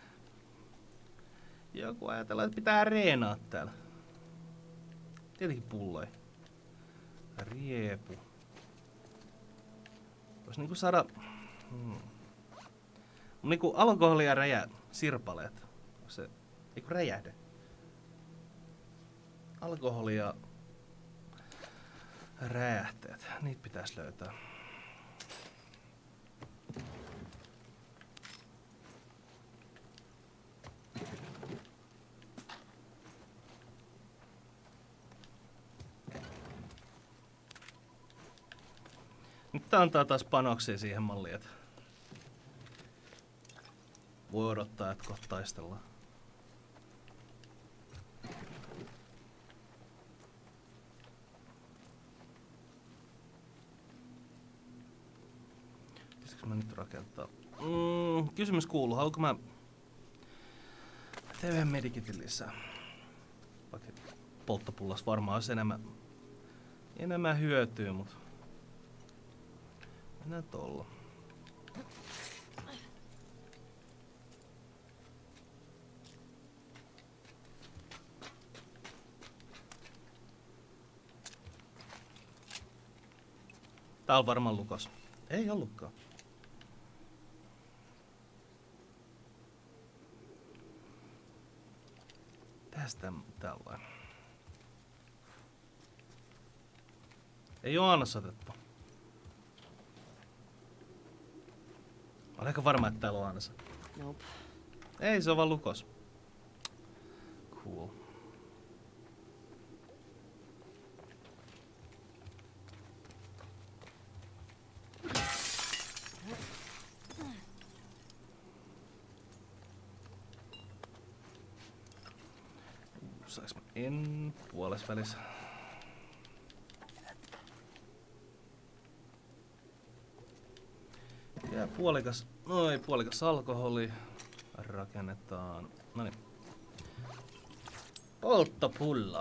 Speaker 1: Joku ajatellaan, että pitää reenaa täällä. Tietenkin pulloi. Riepu. Vois niinku saada... Hmm. Niinku alkoholia räjä... Sirpaleet. Se... Eiku räjähde. Alkoholia... Räjähteet. Niitä pitäis löytää. Nyt tää antaa taas panoksia siihen malliin, että voi odottaa, että kohta taistellaan. Pitäisikö mä nyt rakentaa? Mm, kysymys kuuluu, haluanko mä T V Medikitin lisää? Vaikka polttopullas varmaan olisi enemmän, enemmän hyötyä, mutta mennään tolla. Tää on varmaan lukas. Ei ollutkaan. Tästä tällainen. Ei oo annos otettu. Olen aika varma, että täällä on annos.
Speaker 2: Nope.
Speaker 1: Ei, se on vaan lukos. Cool. Saanko mä en puolessa välissä? Ja puolikas, no ei puolikas alkoholi, rakennetaan. Noniin. Polttopulla.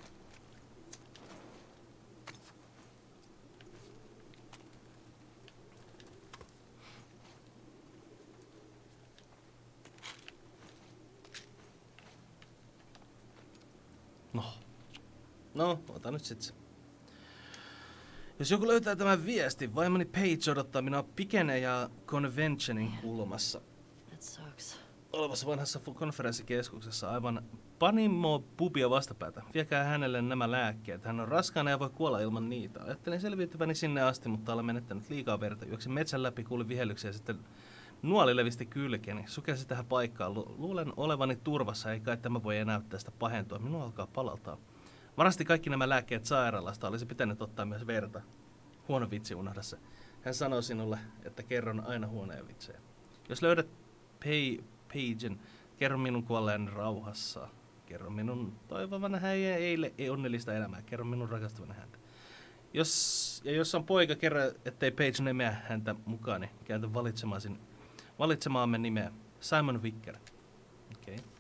Speaker 1: No. No, ota nyt sit se. Jos joku löytää tämän viestin, vaimoni Paige odottaa minua Pikene ja Conventionin kulmassa.
Speaker 2: That sucks.
Speaker 1: Olevassa vanhassa konferenssikeskuksessa aivan Panimo pubia vastapäätä. Viekää hänelle nämä lääkkeet. Hän on raskaana ja voi kuolla ilman niitä. Ajattelin selviytyväni sinne asti, mutta olen menettänyt liikaa verta. Juoksin metsän läpi, kuulin vihellyksiä ja sitten nuoli levisti kylkeni. Sukelsin tähän paikkaan. Lu- luulen olevani turvassa, ei kai tämä voi enää tästä pahentua. Minua alkaa palautaa. Varasti kaikki nämä lääkkeet sairaalasta. Olisi pitänyt ottaa myös verta. Huono vitsi, unohda se. Hän sanoi sinulle, että kerron aina huonoja vitsejä. Jos löydät Pay, Pagen, kerro minun kuolleen rauhassa. Kerro minun toivovana hän eilen ei onnellista elämää. Kerro minun rakastavana häntä. Jos, ja jos on poika, kerro, ettei Page nimeä häntä mukaan, niin käytä valitsemaamme nimeä. Simon Wicker. Okei. Okay.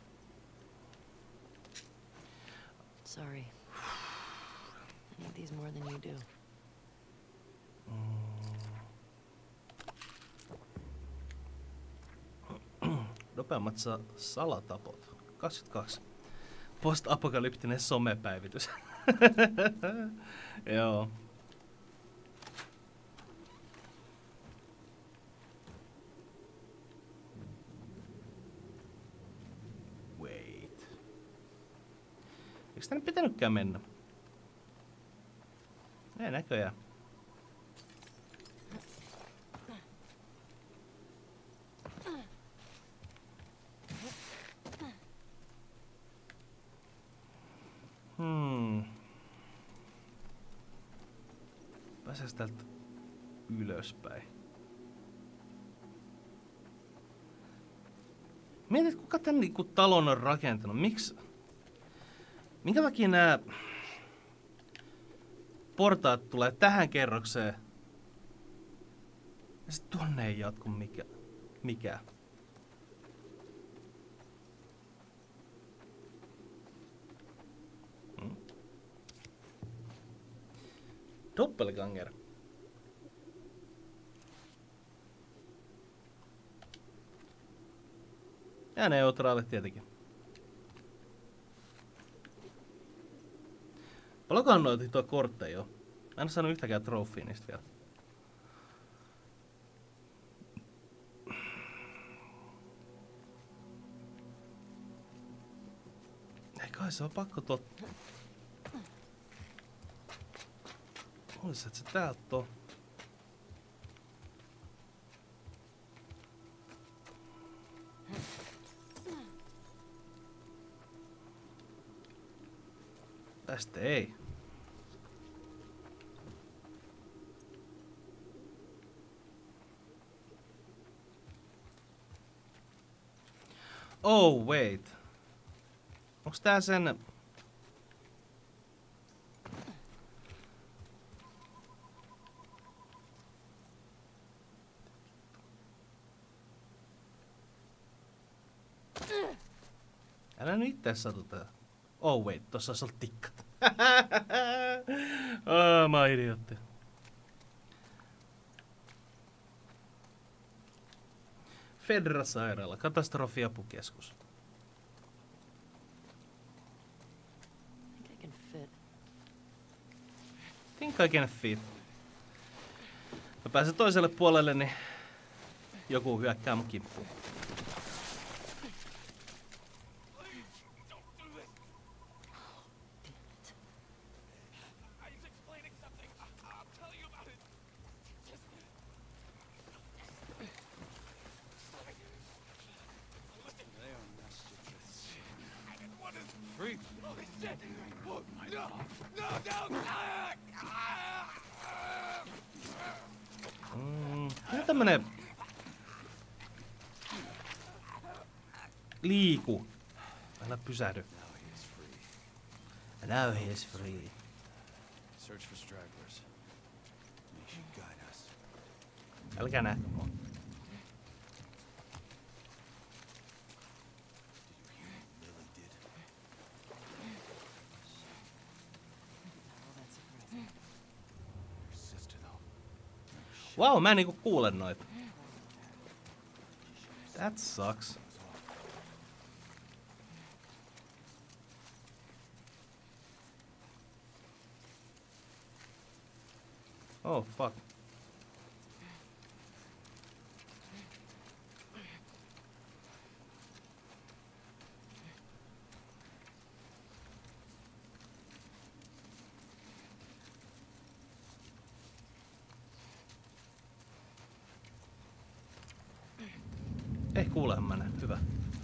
Speaker 2: Sorry. I need these more than you do.
Speaker 1: Nopeammat sa- salatapot. kaksikymmentäkaksi. Post-apokalyptinen somepäivitys. Joo. Wait. Eikö tänne pitänytkään mennä? Ei näköjään. Hmm. Pääseekö täältä ylöspäin? Mietit, kuka tän niinku talon on rakentanut? Miksi? Minkä takia nää portaat tulee tähän kerrokseen? Ja sit tuonne ei jatku mikä. Mikä? Hmm. Doppelganger. Ja neutraalit tietenkin. Paljonkohan noita tuo kortteja on? Mä en oo saanut yhtäkään trofia niistä vielä. Ei kai se on pakko totta. Olis et se täältä on. Tästä ei. Oh wait. Onks tää sen... Älä nyt itse satuta. Oh wait, tossa olisi ollut tikkat. oh, mä oon idiootti. Fedra-sairaala, katastrofiapukeskus.
Speaker 2: I think I can fit.
Speaker 1: Think I can fit. Mä pääsen toiselle puolelle, niin joku hyökkää mun kimppuun. Mm, mitä tämmönen... Liiku. Älä pysähdy. Now he is free.
Speaker 5: Search for stragglers. They should guide us.
Speaker 1: Älkää nähkö mua. Wow, mä en niinku kuule noita. That sucks. Oh fuck. Ei kuulehan mä näin. Hyvä.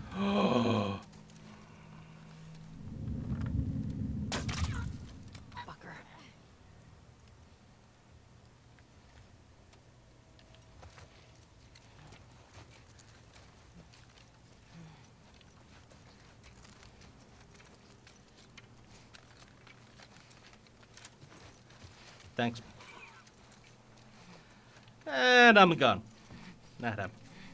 Speaker 2: Fucker.
Speaker 1: Thanks. And I'm gone. Nähdään.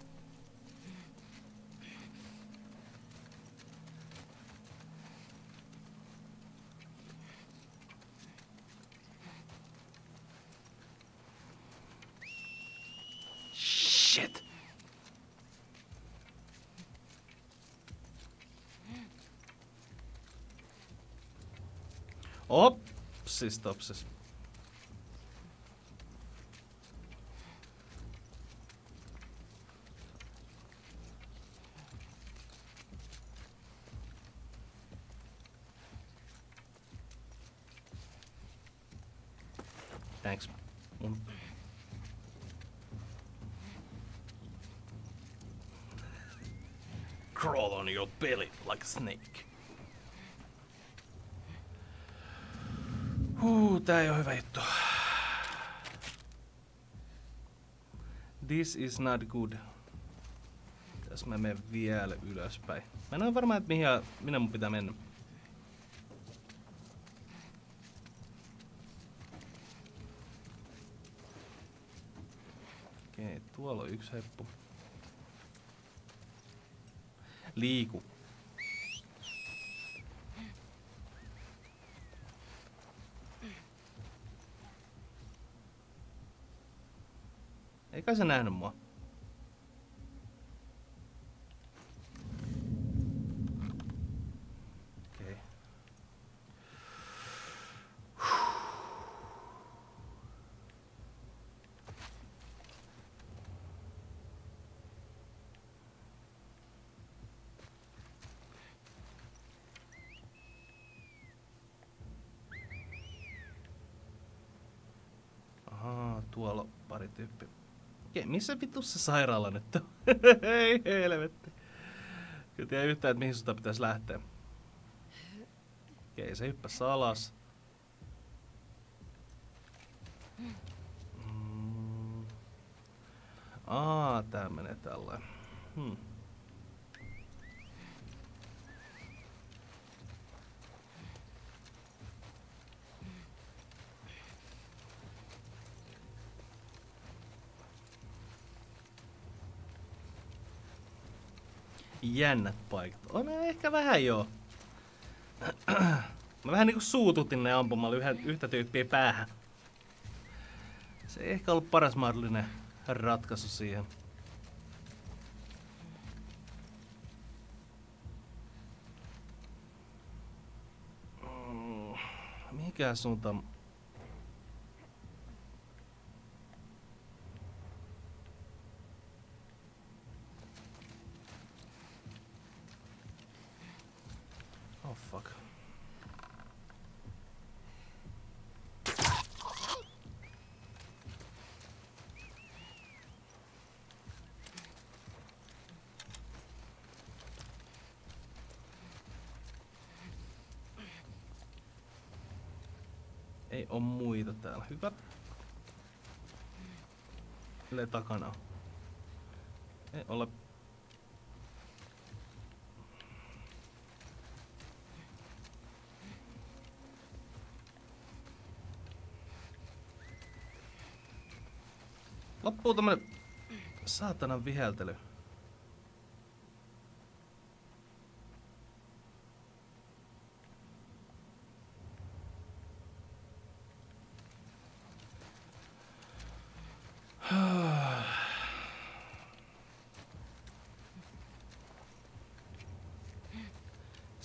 Speaker 1: Shit. Opsis topsis. Thanks. Mun... Crawl on your belly like a snake. Huu, tää ei oo hyvä juttu. This is not good. Tässä mä menen vielä ylöspäin. Mä en oo varma, että mihin minä mun pitää mennä. Okei, tuolla on yksi heppu. Liiku. Eikä se nähnyt mua. Okei. Ahaa, tuolla on pari tyyppiä. Okei, missä vitussa sairaala nyt on? Ei helvetti. Kyllä tiedä yhtään, että mihin sulta pitäisi lähteä. Okei, se hyppäsi alas. Mm. Aa, tää menee tällainen. Hmm. Jännät paikat. On ne ehkä vähän joo. Mä vähän niinku suututin ne ampumalla yhden, yhtä tyyppiä päähän. Se ei ehkä ollut paras mahdollinen ratkaisu siihen. Mm, mihinkään suuntaan? Oh fuck. Ei oo muita täällä. Hyvä. Yle takana on. Ei ole. Loppuu tämmönen saatanan viheltely.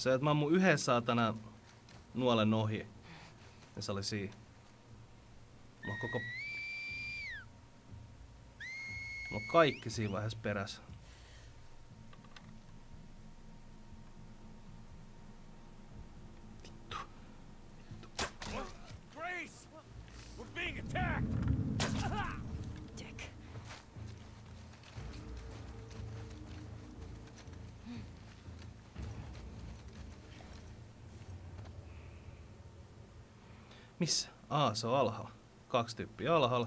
Speaker 1: Se, että mä ammun yhden saatana nuolen ohi. Ja se oli siinä. Mulla on koko... Mulla on kaikki siinä vaiheessa perässä. Vittu.
Speaker 4: Grace! We're being attacked!
Speaker 2: Dick.
Speaker 1: Missä? Aa, se on alhaalla. Kaksi tyyppiä alhaalla.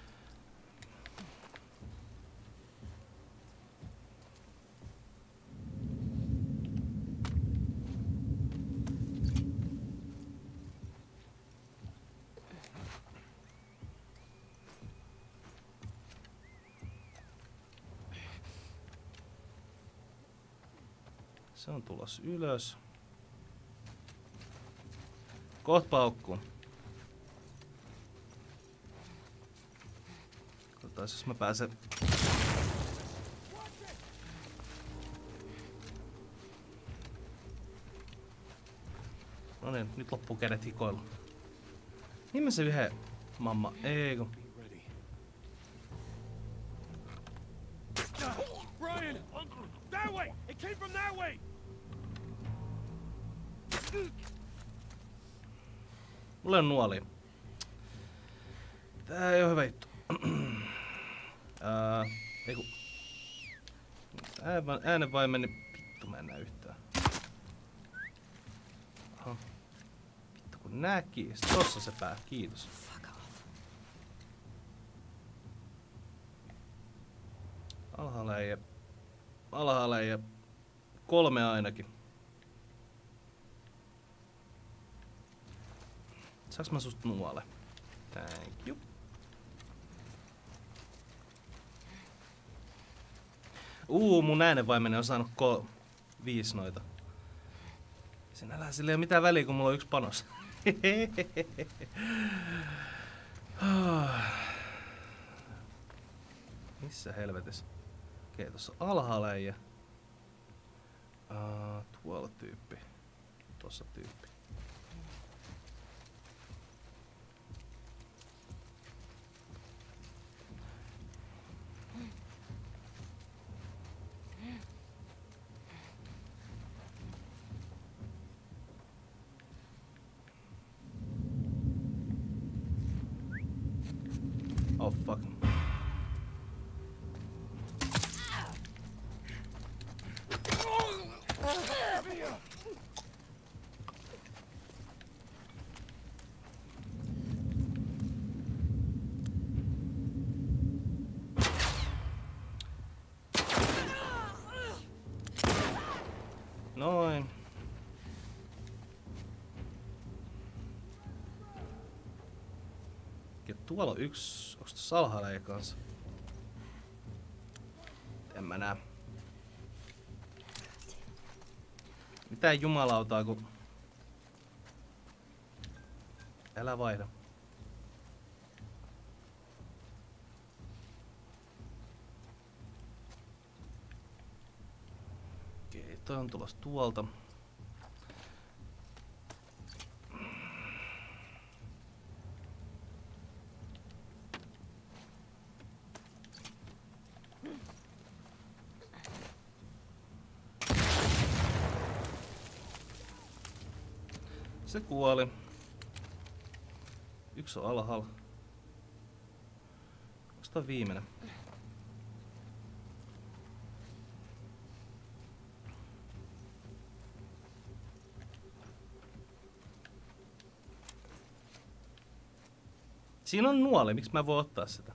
Speaker 1: Se on tulos ylös. Koht paukkuu. Katsotaan, jos mä pääsen... No niin, nyt loppuu kädet hikoilla. Niin mä se yhden mamma, ei kun...
Speaker 4: Brian! Uncle! That way! It came from that way!
Speaker 1: Mulla on nuoli. Tää ei oo hyvä juttu. Ää, eiku. Äänen vai meni. Vittu mä en näe yhtään. Aha. Vittu kun näki. Tossa se pää. Kiitos. Alhaalla ei. Alhaalla ei. Kolme ainakin. Saaks mä susta nuole? Thank you. Uu, mun äänenvaimeni on saanut ko- viisi noita. Sinällään sillä ei oo mitään väliä, kun mulla on yksi panos. Missä helvetissä? Okei, tossa on alhaalla äijä. Uh, tuolla tyyppi. Tossa tyyppi. Oh fuck. Noin. Ja tuolla on yksi. Onks tossa alhaalla ei kanssa? En mä näe. Mitään jumalautaa kun... Älä vaihda. Okei, toi on tulossa tuolta. Se kuoli. Yksi on alhaalla. Onks toi viimeinen? Siinä on nuoli, miksi mä voin ottaa sitä?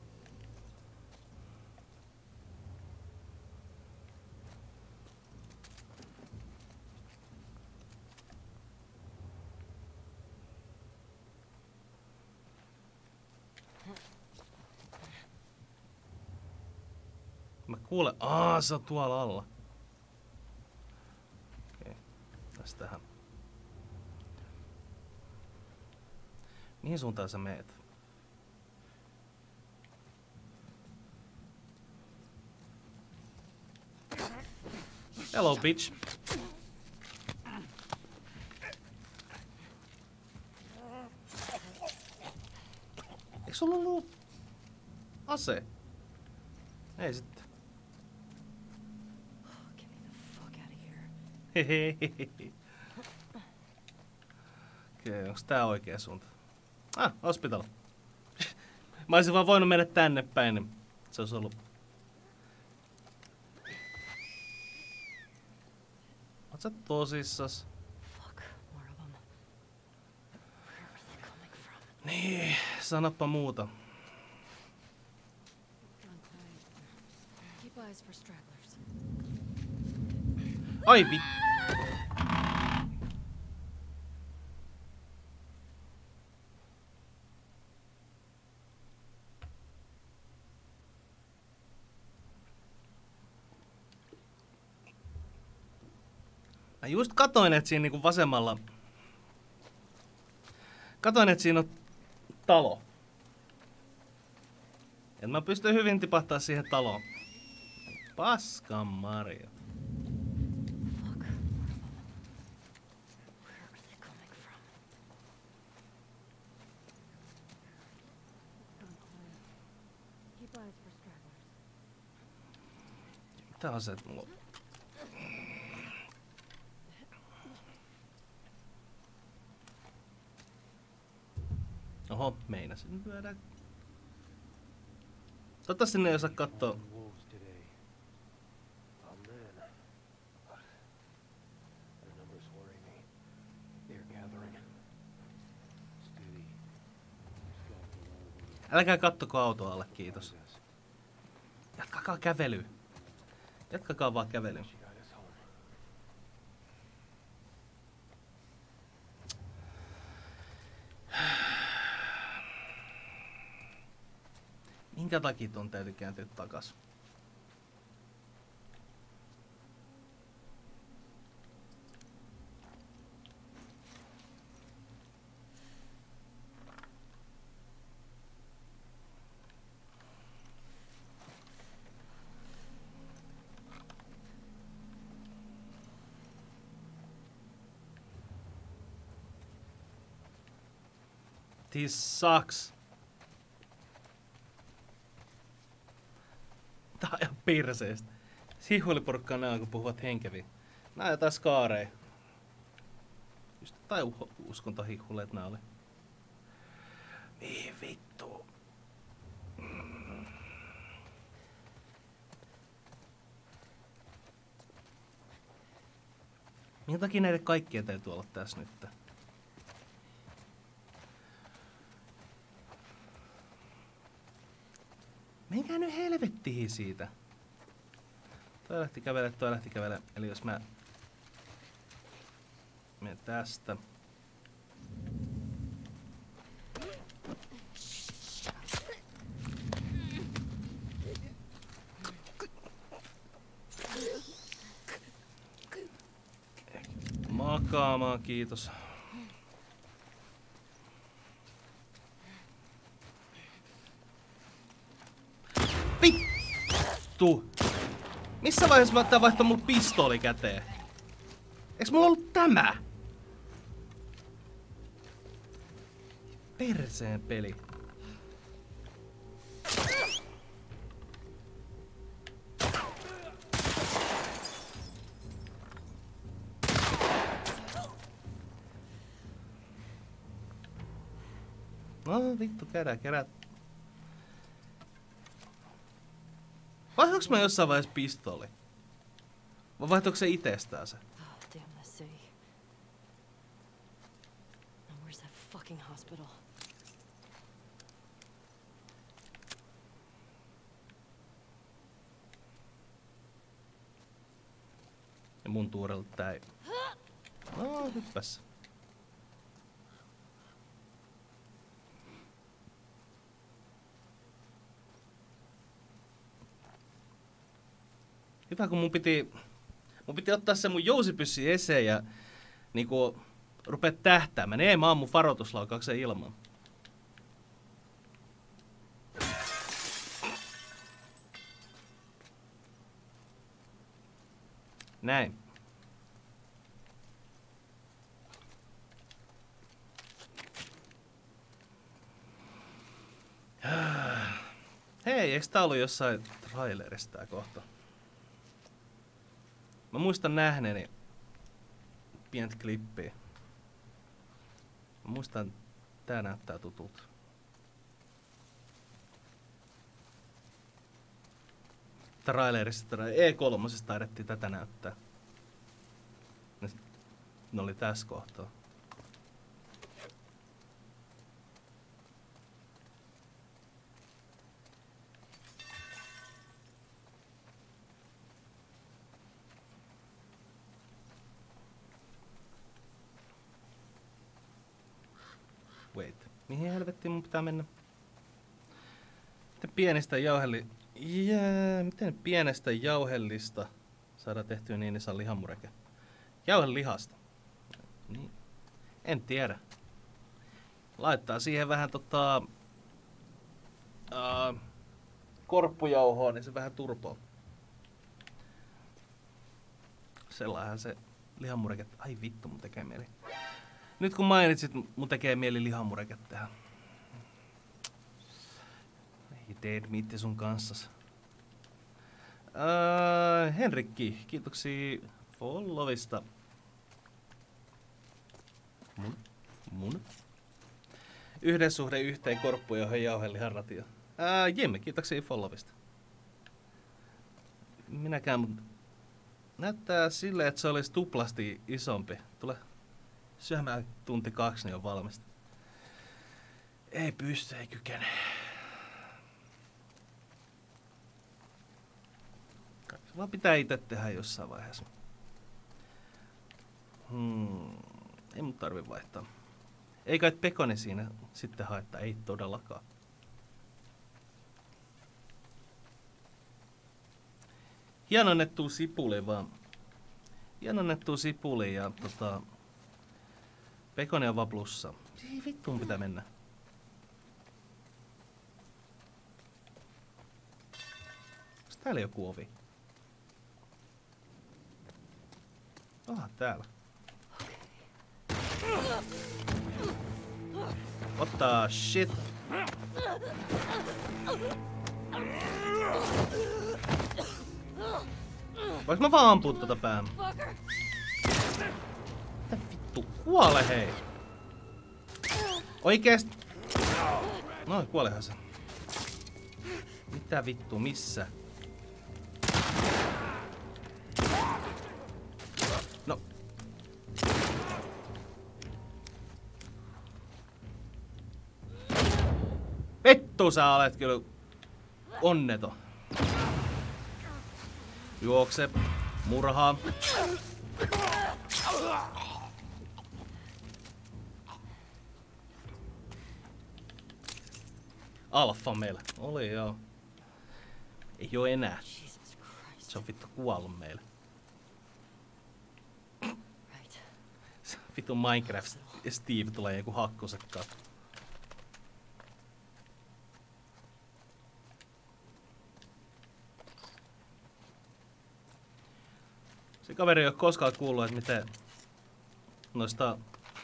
Speaker 1: Mä kuulen, aa se on tuolla alla. Okei, tästähän. Mihin suuntaan sä meet? Hello bitch. Eikö sulla ollut ase? Ei sitten.
Speaker 2: Get me the fuck out of here.
Speaker 1: Hehehehe. Okei, onks tää oikea suunta? Ah, hospital. Mä olisin vaan voinut mennä tänne päin, niin se olisi ollut... Oot sä tosissas?
Speaker 2: Fuck, more of them. Where are they coming from?
Speaker 1: Niin, sanoppa muuta.
Speaker 9: Keep eyes for stragglers.
Speaker 1: Ai vi... Mä just katoin, että siinä niinku vasemmalla... Katoin, että siinä on talo. Et mä pystyn hyvin tipahtaa siihen taloon. Paskan Mario.
Speaker 2: Fuck, more of them. Where are they coming from?
Speaker 9: Keep eyes for stragglers.
Speaker 1: Mitä on se, että mulla... Oho, meinasin lyödä. Toivottavasti ne ei osaa kattoo.
Speaker 8: Wolves today. Amen. But their numbers worry me. They're gathering. Steady.
Speaker 1: Älkää kattoko autoa alle, kiitos. Jatkakaa kävelyä. Jatkakaa vaan kävelyä.
Speaker 8: She got us home.
Speaker 1: Minkä takia ton täytyy kääntyä takas? This sucks. Tää on ihan pirseestä. Hihuiliporukkaa nää on, kun puhuvat henkeviin. Nää on jotain skaareja. Just tai uho, uskontohihuleet nää oli. Niin vittu. Mm. Minkä takia näiden kaikkien täytyy olla tässä nyt? Menkää nyt helvettiin siitä. Toi lähti kävele, toi lähti kävele. Eli jos mä menen tästä. Makaamaan, kiitos. Vittu! Missä vaiheessa mä ottaa vaihtaa mun pistooli käteen? Eiks mulla ollut tämä? Perseen peli. No vittu, kerää, kerää. Vaihtoinko mä jossain vaiheessa pistooli? Vai vaihtoinko se itsestään se?
Speaker 2: Oh, damn that city. Now where's that fucking hospital?
Speaker 1: Ja mun tuurelta tää ei... No, hyppäs. Hyvä, kun mun piti, mun piti ottaa se mun jousipyssi eseen ja niinku rupea tähtäämään. Ei, mä ammun varoituslaukauksen ilman. Näin. Hei, eikö tää ollut jossain trailerissa tää kohta? Mä muistan nähneeni pientä klippiä. Mä muistan, tää näyttää tutulta. Trailerissa E kolme taidettiin tätä näyttää. Ne oli tässä kohtaa. Wait. Mihin helvettiin mun pitää mennä? Miten pienistä jauhelli... Jää, miten pienestä jauhellista saadaan tehtyä niin iso lihamureke? Jauhelihasta. Niin. En tiedä. Laittaa siihen vähän tota... Uh, korppujauhoa, niin se vähän turpoo. Sellainen se lihamureke... Ai vittu, mun tekee mieli. Nyt kun mainitsit, mun tekee mieli lihamureke tähän. Ei dead meat sun kanssas. Uh, Henrikki, kiitoksia followista. Mun? Mun? Yhden suhde yhteen korppuun, johon jauhelihan ratio. Uh, Jimmy, kiitoksia followista. Minäkään, mutta näyttää silleen, että se olisi tuplasti isompi. Tule syömään tunti kaksi, niin on valmista. Ei pysty, ei kykene. Se vaan pitää itse tehdä jossain vaiheessa. Hmm. Ei mun tarvi vaihtaa. Ei kai pekoni siinä sitten haittaa, ei todellakaan. Hienonnettua sipuli vaan. Hienonnettua sipuli ja tota... Pekoni on vaan plussa. Ei vittuun pitää mennä. Onks täällä joku ovi? Ah, täällä. What the shit? Vois mä vaan ampua tota päähän? Mitä vittu? Kuole hei! Oikeesti? Noin, kuolehan se. Mitä vittu, missä? No. Vittu sä olet kyllä onneton. Juokse. Murhaa. Alfa meillä. Oli joo. Ei oo enää. Se on vittu kuollut meille. Vittu Minecraft Steve tulee joku hakkusekkaan. Se kaveri ei oo koskaan kuullut, että miten noista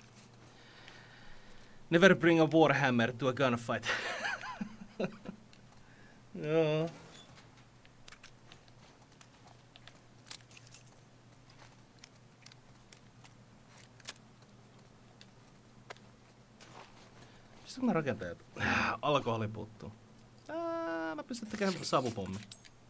Speaker 1: Never bring a warhammer to a gunfight. Joo. Mistä mä rakentan jotain? Alkoholi puuttuu. Ää, mä pystyn tekemään savupommi.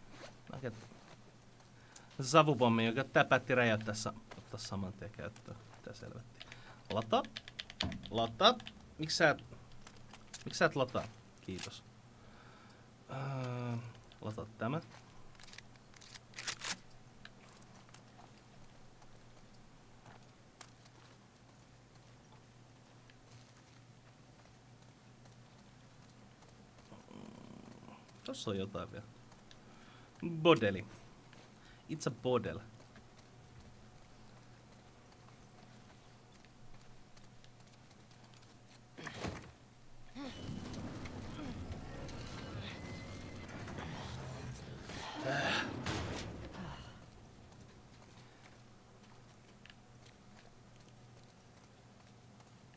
Speaker 1: Se savupommi, joka täpätti räjäyttää sa ottaa saman tien käyttöön. Mitä selvettiin. Lata. Lata. Miks sä et... Miks sä et lataa? Kiitos. Ää, lata tämä. Tossa on jotain vielä. Bodeli. It's a bodel.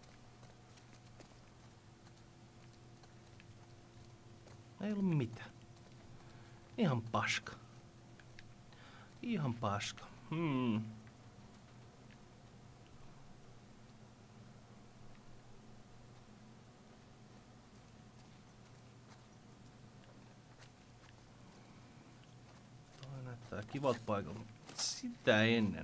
Speaker 1: Ei ollut mitään. Ihan paska. Ihan paska. Hmm. Toi näyttää kivalta paikalta. Sitä ennen.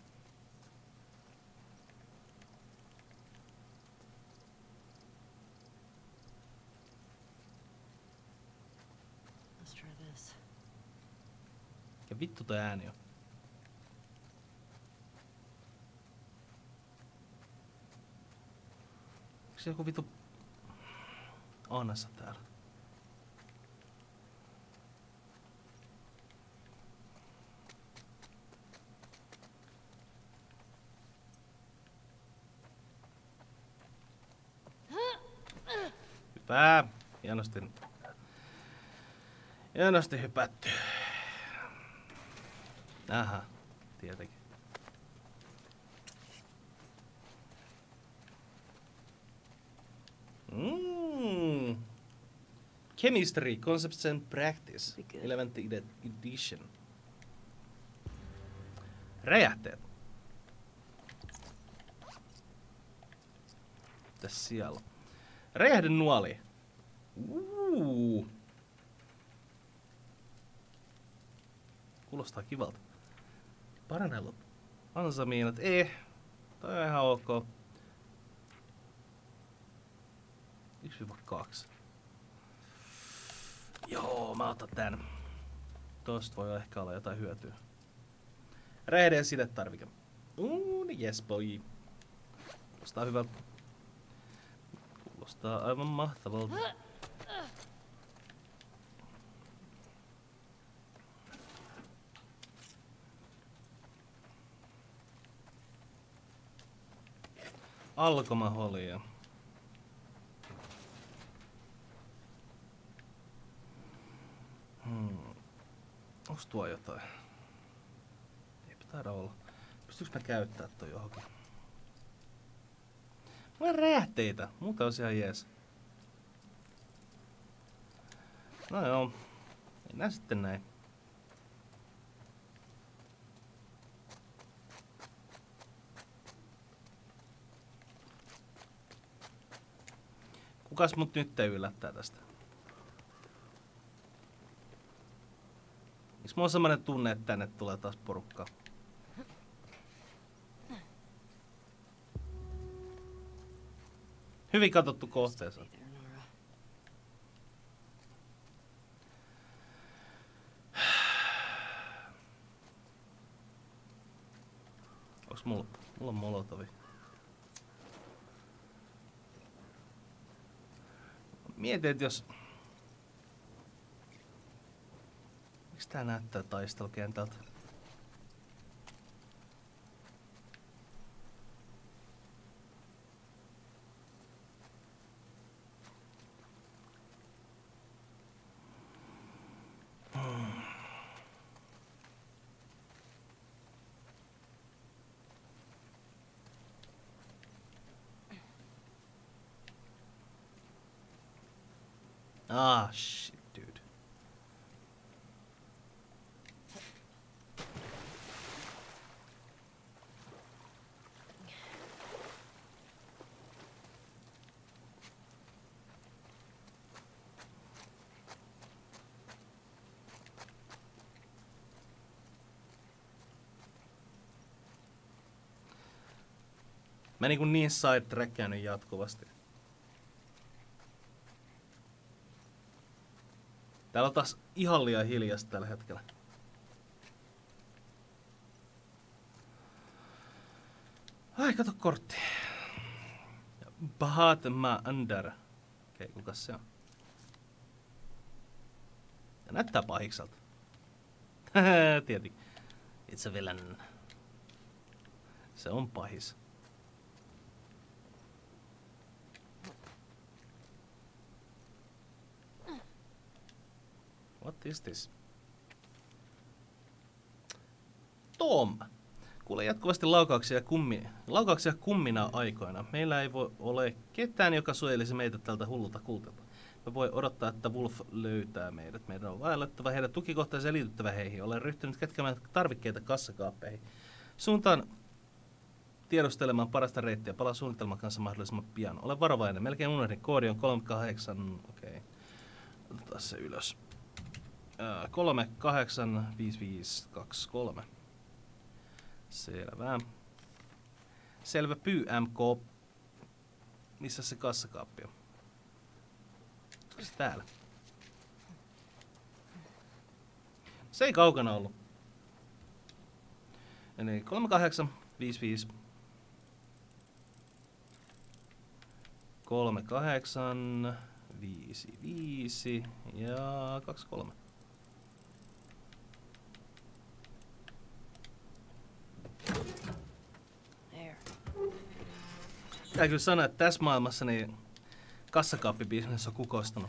Speaker 2: Let's try this.
Speaker 1: Ja vittu toi ääni on. Onko se joku vittu Annassa täällä? Hyvä. Hienosti. Hienosti hypätty. Aha, tietenkin. Mm. Chemistry, Concepts and Practice. eleventh edition. Räjähteet. Mitäs siellä? Räjähdenuoli. Uuu. Kuulostaa kivalta. Paranellut. Ansamiinat. Eh. Toi on ihan ok. yksi kaksi. Joo, mä otan tän. Tosta voi ehkä olla jotain hyötyä. Räjähden sidetarvike. Uuu, yes boy. Kuulostaa hyvältä. Kuulostaa aivan mahtavalta. Alkomaholia. Hmm. Onks tuo jotain? Eipä taida olla. Pystyykö mä käyttää toi johonkin? Mulla on räjähteitä. Muuten on ihan jees. No joo. Mennään sitten näin. Kukas mut nyt yllättää tästä? Miks mulla on semmonen tunne, että tänne tulee taas porukkaa? Hyvin katsottu kohteessa. Onks mulla? Mulla on molotovi. Mietin, että jos... Miks tää näyttää taistelukentältä? Ah, shit, dude. Mä niinku niin sidetrackäänyt jatkuvasti. Täällä on taas ihan liian hiljasta tällä hetkellä. Ai, kato kortti. Bahat ma under. Okei, okay, kukas se on? Ja näyttää pahikselta. Tietenkin. It's a villain. Se on pahis. What is this? Tom! Kuulee jatkuvasti laukauksia, kummi, laukauksia kummina aikoina. Meillä ei voi ole ketään, joka suojelisi meitä tältä hullulta kultilta. Me voi odottaa, että Wolf löytää meidät. Meidän on vaellettava heidän tukikohtaansa ja liityttävä heihin. Olen ryhtynyt kätkemään tarvikkeita kassakaappeihin. Suuntaan tiedustelemaan parasta reittiä. Palaa suunnitelman kanssa mahdollisimman pian. Olen varovainen. Melkein unohdin. Koodi on kolme kahdeksan. Okei. Okay. Otetaan se ylös. Äh, kolme kahdeksan viisi viisi kaksi kolme. Selvä. Selvä pyy M K. Missä se kassakaappi on? Onko se täällä? Se ei kaukana ollut. Eli kolme kahdeksan viisi viisi kolme kahdeksan viisi viisi ja kaksi kolme. Tää kyllä sanoa, että tässä maailmassa niin kassakaappibisnes on kukoistanut.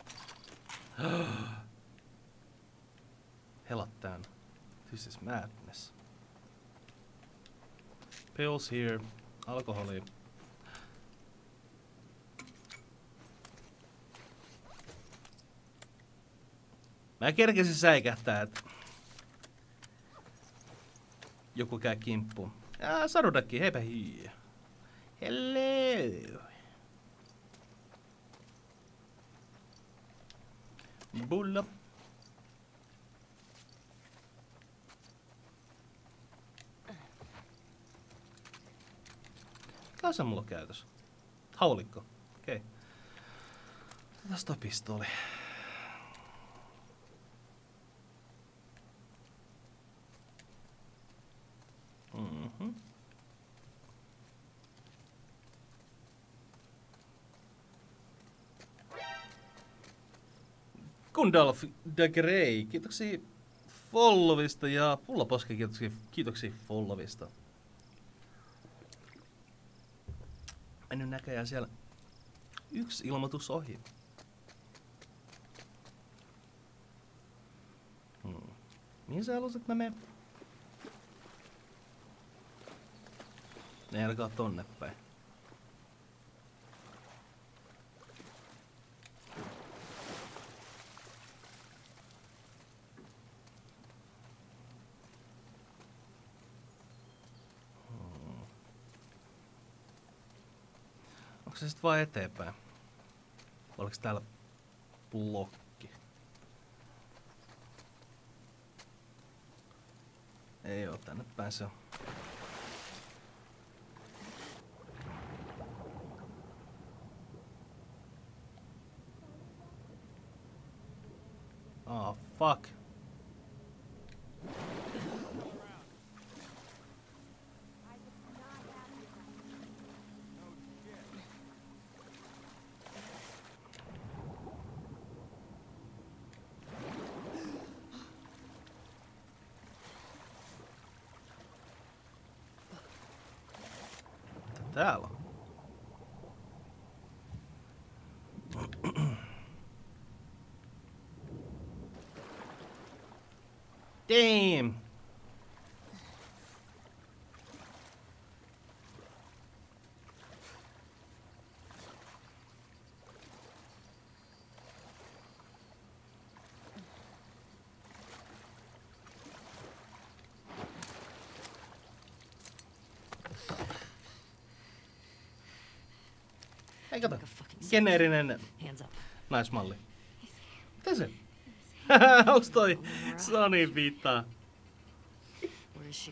Speaker 1: Helat täynnä. This is madness. Pills here. Alkoholi. Mä kerkesin säikähtää, että joku käy kimppuun. Ää, Sarudakki, heipä hii. Hello. Bulla. Mikä se mulla on käytössä? Haulikko. Okei. Okay. Otetaan toi pistooli. Mhm. Gundalf de Grey, kiitoksia followista ja Pullaposki, kiitoksia, kiitoksia followista. Mennyt näköjään siellä yksi ilmoitus ohi. Hmm. Mihin sä haluaisit, että mä menen? Ne alkaa tonne päin. Onko se sit vaan eteenpäin? Vai oliko täällä blokki? Ei oo, tänne päin se on. Oh, fuck. Täällä on. Damn. Ei kato. Geneerinen naismalli. Mitä se? Onks toi Sony viittaa?
Speaker 2: Where is she?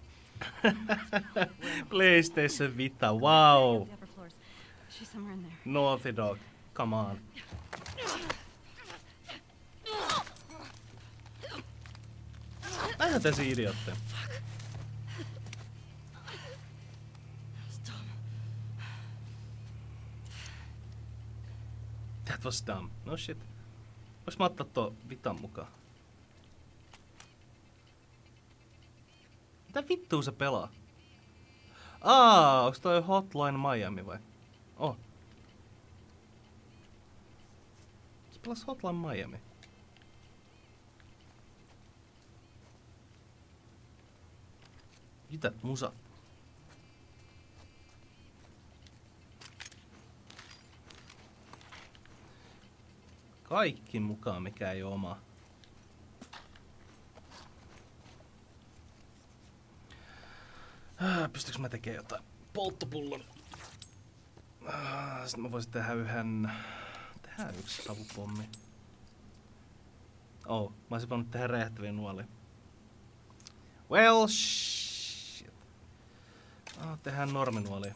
Speaker 1: PlayStation Vita, wow.
Speaker 3: The upper floors. She's somewhere in there.
Speaker 1: Naughty Dog, come on. Vähän tässä idiootteja. That was dumb. No shit. Vois mä ottaa tuo Vitan mukaan? Mitä vittua se pelaa? Aa, onks toi Hotline Miami vai? Oh. Se pelas Hotline Miami. Mitä musa? kaikki mukaan, mikä ei ole oma. Pystyykö mä tekemään jotain polttopullon? Sitten mä voisin tehdä yhden... Tehdä yksi savupommi. Oh, mä olisin voinut tehdä räjähtäviä nuolia. Well, shit. Oh, tehdään norminuolia.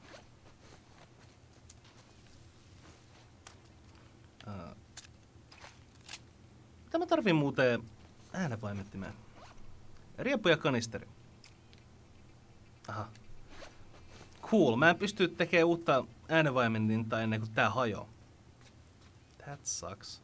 Speaker 1: Uh. Mitä mä tarviin muuten äänenvaimettimeen? Riepu ja kanisteri. Aha. Cool, mä en pysty tekemään uutta äänenvaimentinta ennen kuin tää hajoaa. That sucks.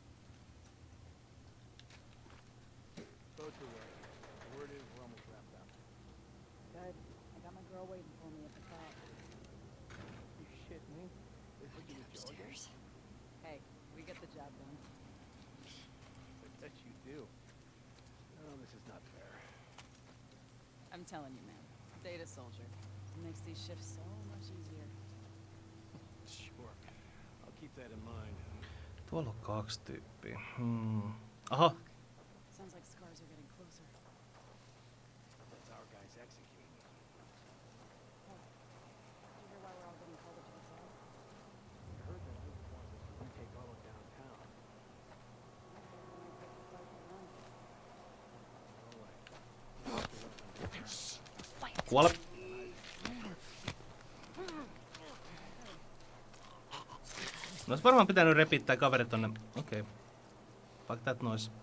Speaker 3: Good. I got my girl waiting for me at the top.
Speaker 6: You shit me? They put you with Georgia?
Speaker 3: Hey, we get the job done.
Speaker 6: I bet you do. No, this is not fair.
Speaker 3: I'm telling you, man. Data soldier. It makes these shifts so much easier.
Speaker 6: Sure. I'll keep that in mind.
Speaker 1: Tuolla on kaksi tyyppiä. Hmm. Aha.
Speaker 3: Sounds like scars are getting closer.
Speaker 6: That's our guys executing.
Speaker 3: Oh, did you hear why we're all getting called up to the side?
Speaker 6: I heard that Luke wants us to retake all of downtown. All right.
Speaker 1: Kuole. No olisi varmaan pitänyt repittää kaveri tonne. Okei. Okay. Fuck that noise.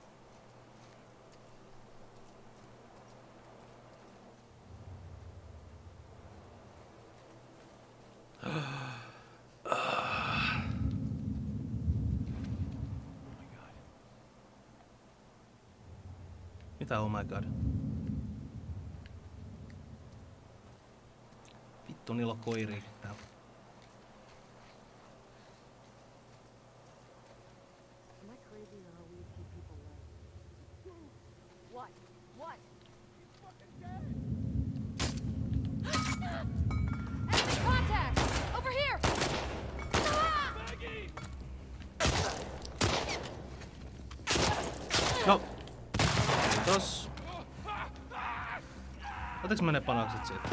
Speaker 1: Mitä oh my god? Vittu, niillä on koiria täällä.
Speaker 3: Am I crazy or are we a few people left? What? What? Enemy contact! Over here!
Speaker 1: No. Kiitos. Otaks mä ne panokset siitä?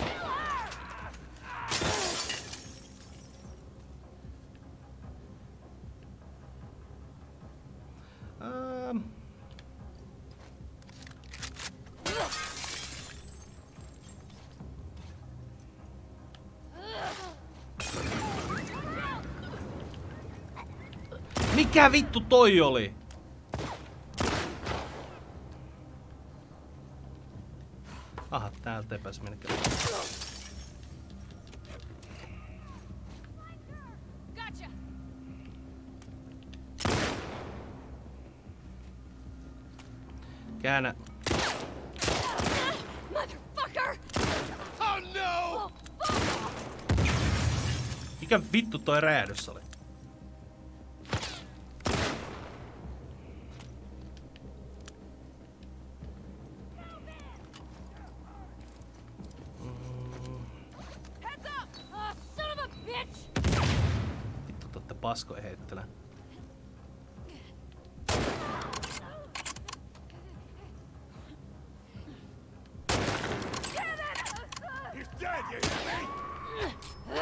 Speaker 1: Ähm. Mikä vittu toi oli? Aha, täältä ei pääse minnekään.
Speaker 3: Gotcha!
Speaker 1: Käännä.
Speaker 3: Motherfucker!
Speaker 4: Oh no!
Speaker 1: Mikä vittu toi räjähdys oli?
Speaker 3: Heads up! Oh, son of a bitch!
Speaker 1: Vittu totte paskoja heittelee.
Speaker 4: He's dead, you hear me?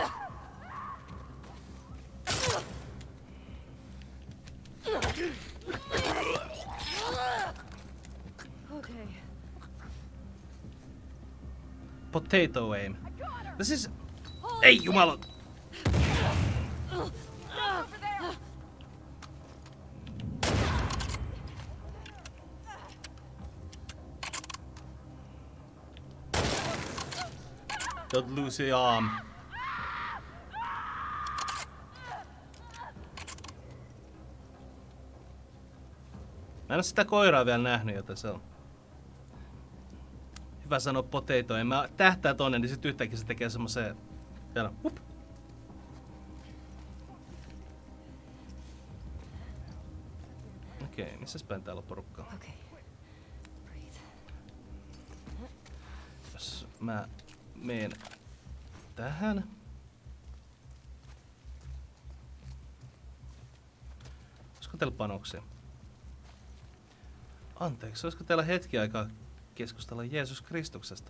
Speaker 2: Okay.
Speaker 1: Potato aim. This is... Ei jumala!
Speaker 3: Over there!
Speaker 1: Don't lose your arm. Mä en oo sitä koiraa vielä nähnyt, joten se on hyvä sanoa potato. En mä tähtää tonne, niin sit yhtäkkiä se tekee semmoseen... Vielä, hup. Okei, okay, missäs päin täällä on porukkaa?
Speaker 2: Okay. Breathe.
Speaker 1: Jos mä meen tähän. teillä panoksia? Anteeksi, olisiko teillä hetki aikaa keskustella Jeesus Kristuksesta?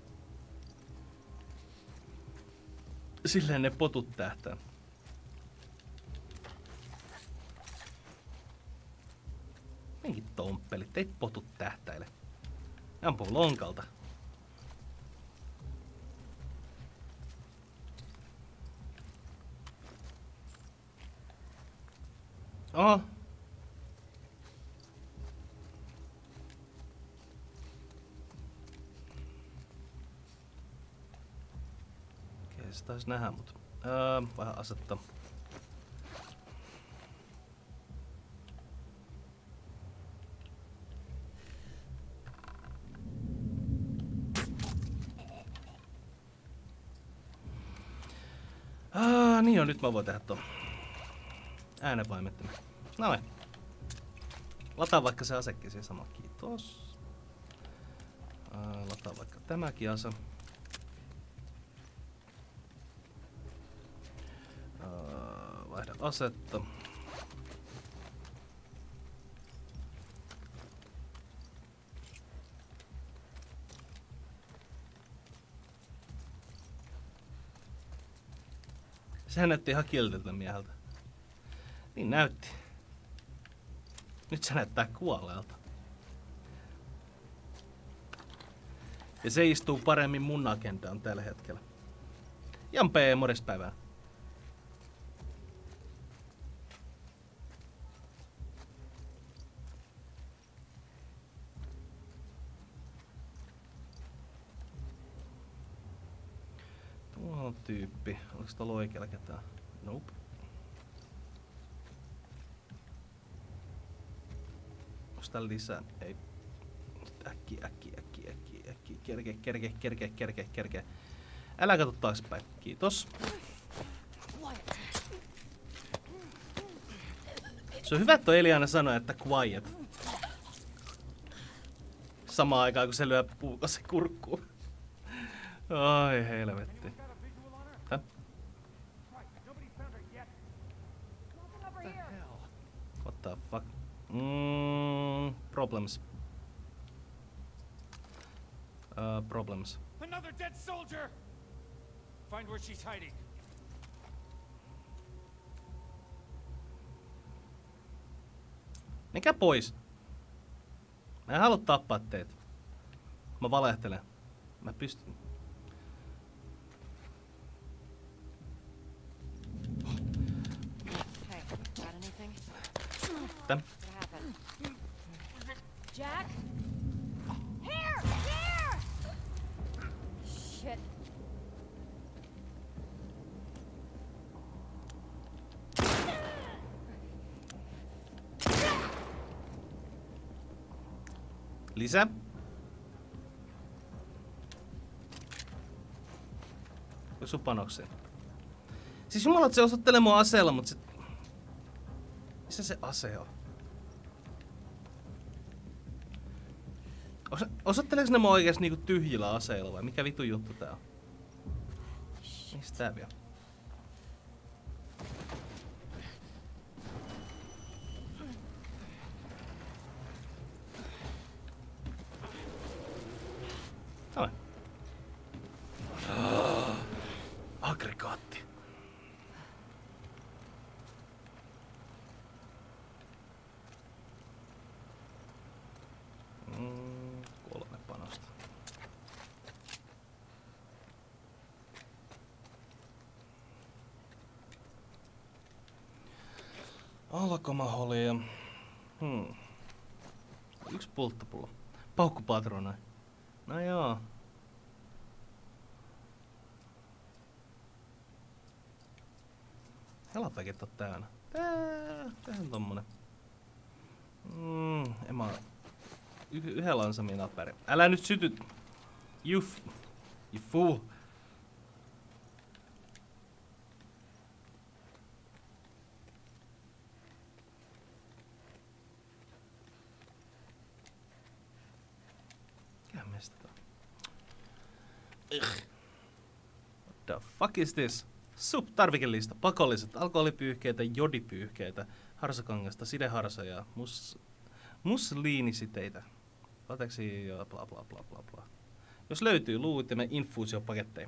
Speaker 1: Silleen ne potut tähtää. Minkin tomppelit, ei potut tähtäile. Ne ampuu lonkalta. Oho. Okei, se taisi nähdä, mut öö, vähän asetta. Ah, niin on, nyt mä voin tehdä ton äänenvaimettimen. Noin. Lataa vaikka se asekin siihen sama. Kiitos. Ää, lataa vaikka tämäkin ase. Ää, vaihda asetta. Sehän näytti ihan kiltiltä mieheltä. Niin näytti. Nyt se näyttää kuolleelta. Ja se istuu paremmin mun agendaan tällä hetkellä. Jampe, morjespäivää. Tuolla on tyyppi. Oliko tuolla oikealla ketään? Nope. Onks täällä lisää? Ei. Äkki, äkki, äkki, äkki, äkki. Kerke, kerke, kerke, kerke, kerke. Älä katso taaksepäin. Kiitos. Se on hyvä, että Eliana sanoi, että quiet. Samaan aikaan, kun se lyö puukossa kurkkuun. Ai helvetti. Häh? What the fuck? Mm, problems. Uh, problems.
Speaker 4: Another dead soldier. Find where she's hiding.
Speaker 1: Menkää pois. Mä en halua tappaa teitä. Mä valehtelen. Mä pystyn.
Speaker 2: Hey, got anything?
Speaker 1: Tän.
Speaker 2: What happened?
Speaker 9: Jack?
Speaker 2: Here! Here! Shit.
Speaker 1: Lisää. Sun panokseen. Siis jumala, että se osoittelee mua aseella, mut se... Missä se ase on? Osa osoitteleeko ne mua oikeesti niinku tyhjillä aseilla vai mikä vitu juttu tää on? Mistä tää vielä? Noin. Aggregaatti. Mm, kolme panosta. Alkomaholia. Hmm. Yksi polttopullo. Paukkupatrona. No joo. Helapäkit on täynnä. Tää, tää on tommonen. Mm, en mä... Y yhdellä on Sami Napperi. Älä nyt syty... You f... You fool. Mikä meistä tää? Ugh. What the fuck is this? Sub-tarvikelista. Pakolliset alkoholipyyhkeitä, jodipyyhkeitä, harsakangasta, sideharsoja, mus, musliinisiteitä. Lateksi ja bla bla bla bla bla. Jos löytyy, luuvittemme infuusiopaketteja.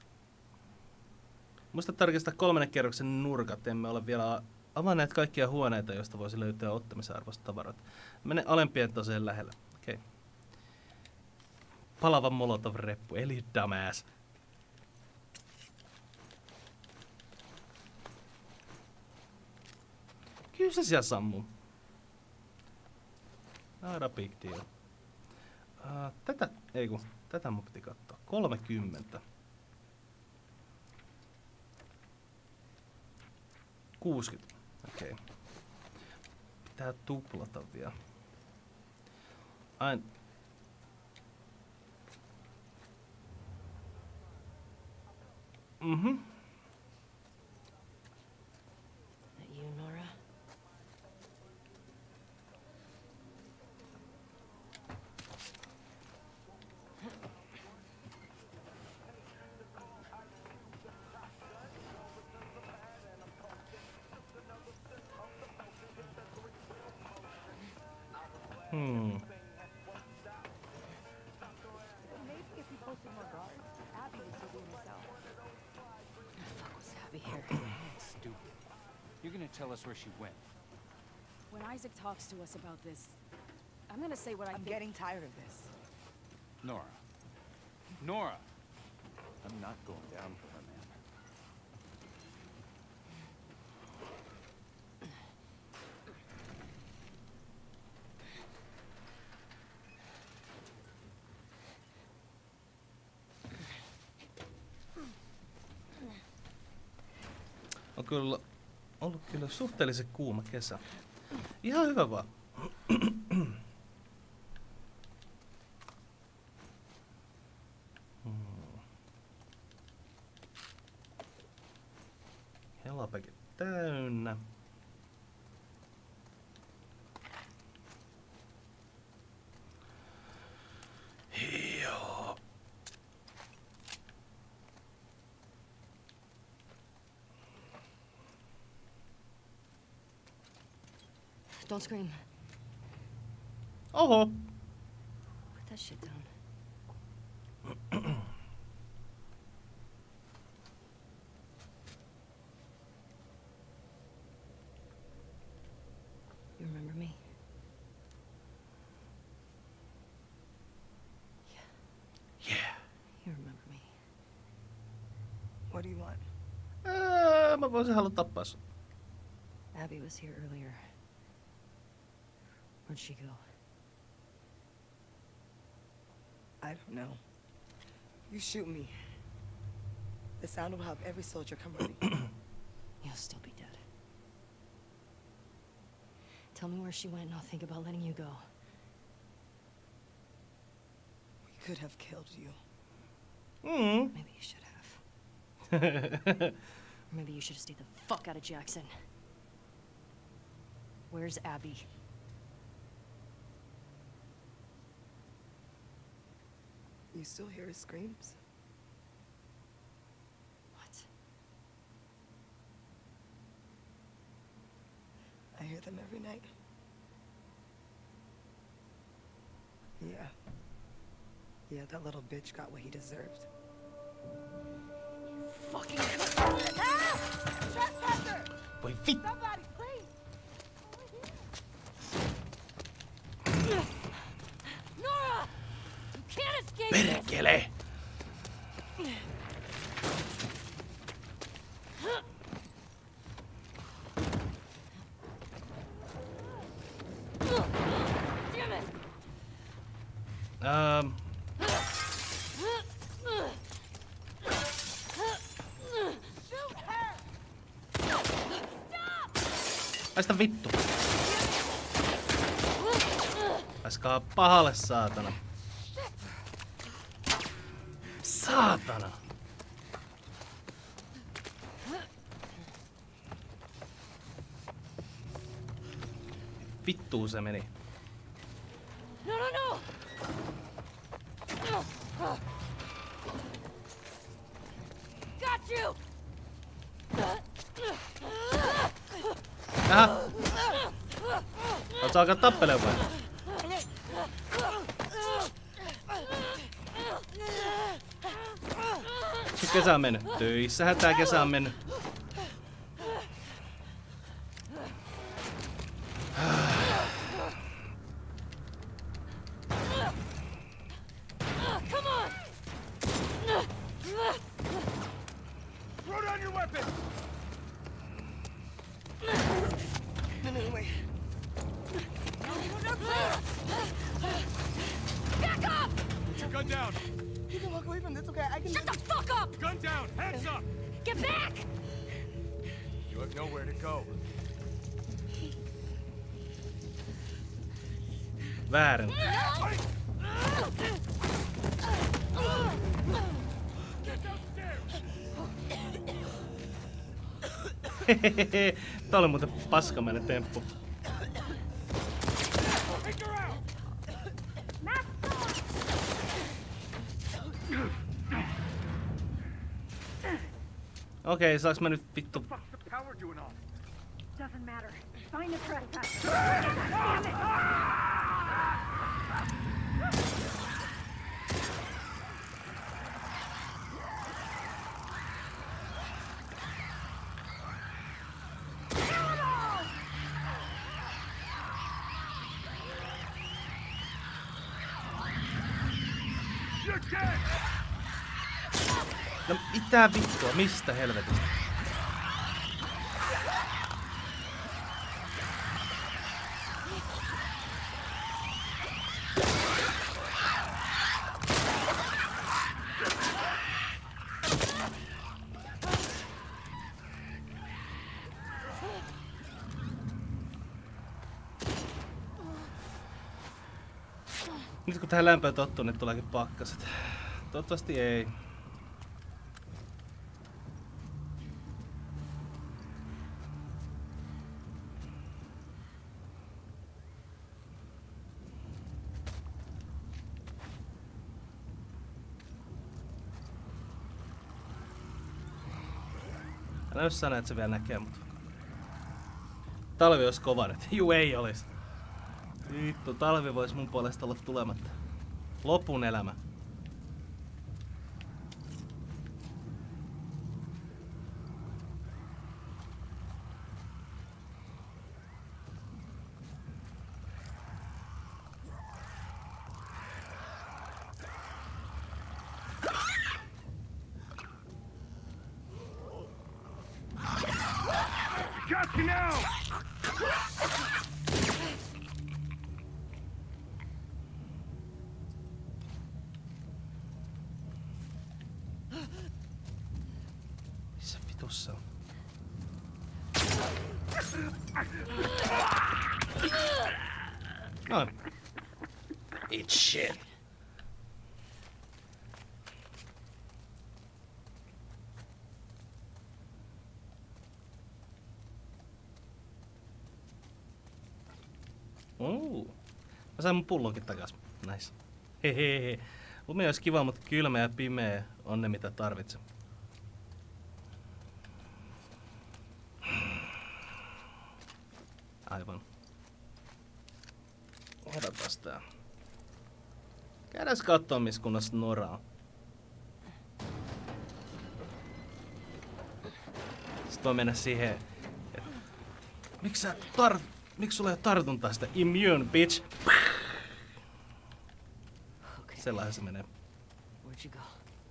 Speaker 1: Muista tarkistaa kolmannen kerroksen nurkat. Emme ole vielä avanneet kaikkia huoneita, joista voisi löytää ottamisen arvoista tavarat. Mene alempien taseen lähelle. Okei. Okay. Palava Molotov-reppu, eli dumbass. Kyllä se siellä sammuu. Not a big deal. Uh, tätä, ei kun, tätä mun piti katsoa. kolmekymmentä. kuusikymmentä. Okei. Okay. Pitää tuplata vielä. Ain... Mhm.
Speaker 2: That you, Nora?
Speaker 1: Hmm.
Speaker 2: Fuck was Abby here?
Speaker 4: Stupid. You're gonna tell us where she went.
Speaker 3: When Isaac talks to us about this, I'm gonna say what I
Speaker 10: I'm
Speaker 3: think.
Speaker 10: getting tired of this.
Speaker 4: Nora. Nora! I'm not going down for her, man.
Speaker 1: On kyllä ollut kyllä suhteellisen kuuma kesä. Ihan hyvä vaan. Helapäkin täynnä. Joo.
Speaker 2: Don't scream.
Speaker 1: Oho.
Speaker 2: Put that shit down. You remember me?
Speaker 1: Yeah.
Speaker 2: You remember me.
Speaker 10: What do you want?
Speaker 1: Ää, mä voisin haluta tappaa sun.
Speaker 2: Abby was here earlier. Where'd she go?
Speaker 10: I don't know. You shoot me. The sound will have every soldier come running.
Speaker 2: You'll still be dead. Tell me where she went and I'll think about letting you go.
Speaker 10: We could have killed you.
Speaker 1: Mm.
Speaker 2: Maybe you should have. Or maybe you should have stayed the fuck out of Jackson. Where's Abby?
Speaker 10: You still hear his screams?
Speaker 2: What?
Speaker 10: I hear them every night. Yeah. Yeah, that little bitch got what he deserved.
Speaker 2: Fucking
Speaker 10: Ah! Trespasser!
Speaker 1: Voi vittu.
Speaker 10: Somebody, please!
Speaker 2: Nora! You can't escape
Speaker 1: Perkele.
Speaker 2: Damn it!
Speaker 1: Um. Haista vittu. Haiskaa pahalle, saatana. Saatana. Vittuun se meni.
Speaker 2: No, no, no! Got you!
Speaker 1: Aha! Oot sä alkaa tappelemaan vai? Se kesä on mennyt. Töissähän tää kesä on mennyt.
Speaker 4: Throw down your weapon!
Speaker 10: No, no, wait.
Speaker 9: Back up!
Speaker 4: Put your gun down!
Speaker 10: You can walk away from this, okay? I can...
Speaker 9: Shut the fuck up!
Speaker 4: Gun down! Hands up!
Speaker 9: Get back!
Speaker 4: You have nowhere to go.
Speaker 1: Väärin.
Speaker 4: Get downstairs!
Speaker 1: Hehehe. Tää oli muuten paskamainen temppu.
Speaker 4: Take her out!
Speaker 1: Okei, okay, saaks mä nyt vittu...
Speaker 4: What's the power doing off?
Speaker 2: Doesn't matter. Find the trespasser. Damn it!
Speaker 4: You're dead!
Speaker 1: No mitä vittua, mistä helvetistä? Nyt kun tähän lämpöön tottuu, niin tuleekin pakkaset. Toivottavasti ei. Älä jos sano, että se vielä näkee, mutta... Talvi olisi kova nyt. Juu, ei olis. Vittu, talvi vois mun puolesta olla tulematta. Lopun elämä.
Speaker 4: Got you now!
Speaker 1: Missä vitussa on? Noin. Eat shit. Oh. Mä sain mun pullonkin takas. Nice. Hehehe. Lumi olisi kiva, mutta kylmä ja pimeä on ne mitä tarvitsen. Aivan. Odotas tää. Käydääs kattoo, missä kunnossa Nora on. Sitten voi mennä siihen, et... Miks sä tar... Miks sulla ei oo tartuntaa sitä immune, bitch? Sellainen se menee.
Speaker 10: Where'd you go?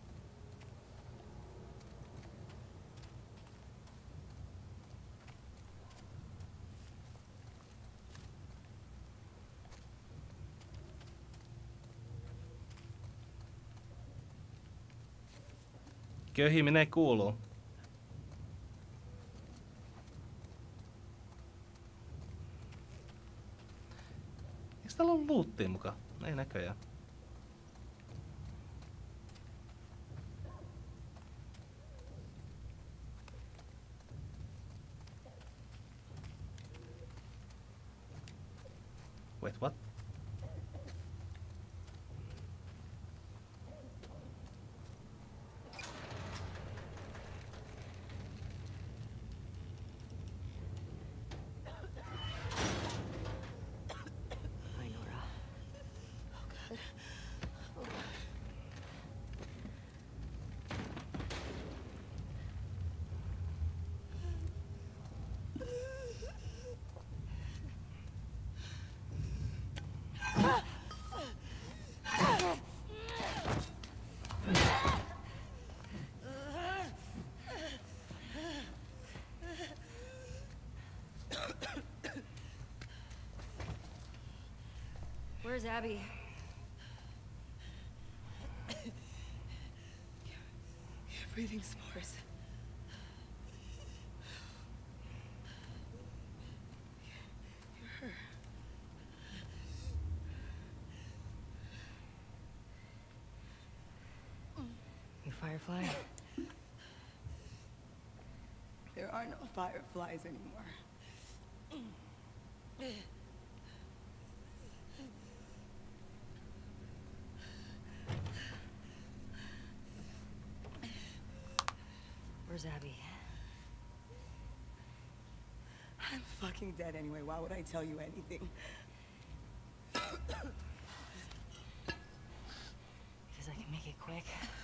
Speaker 1: Köhiminen kuuluu. Eiks täällä on loottia mukaan? Ei näköjään. Wait, what?
Speaker 2: Where's Abby?
Speaker 10: You're breathing spores. You're her.
Speaker 2: You Firefly?
Speaker 10: There are no fireflies anymore.
Speaker 2: Where's Abby?
Speaker 10: I'm fucking dead anyway. Why would I tell you anything?
Speaker 2: Because I can make it quick.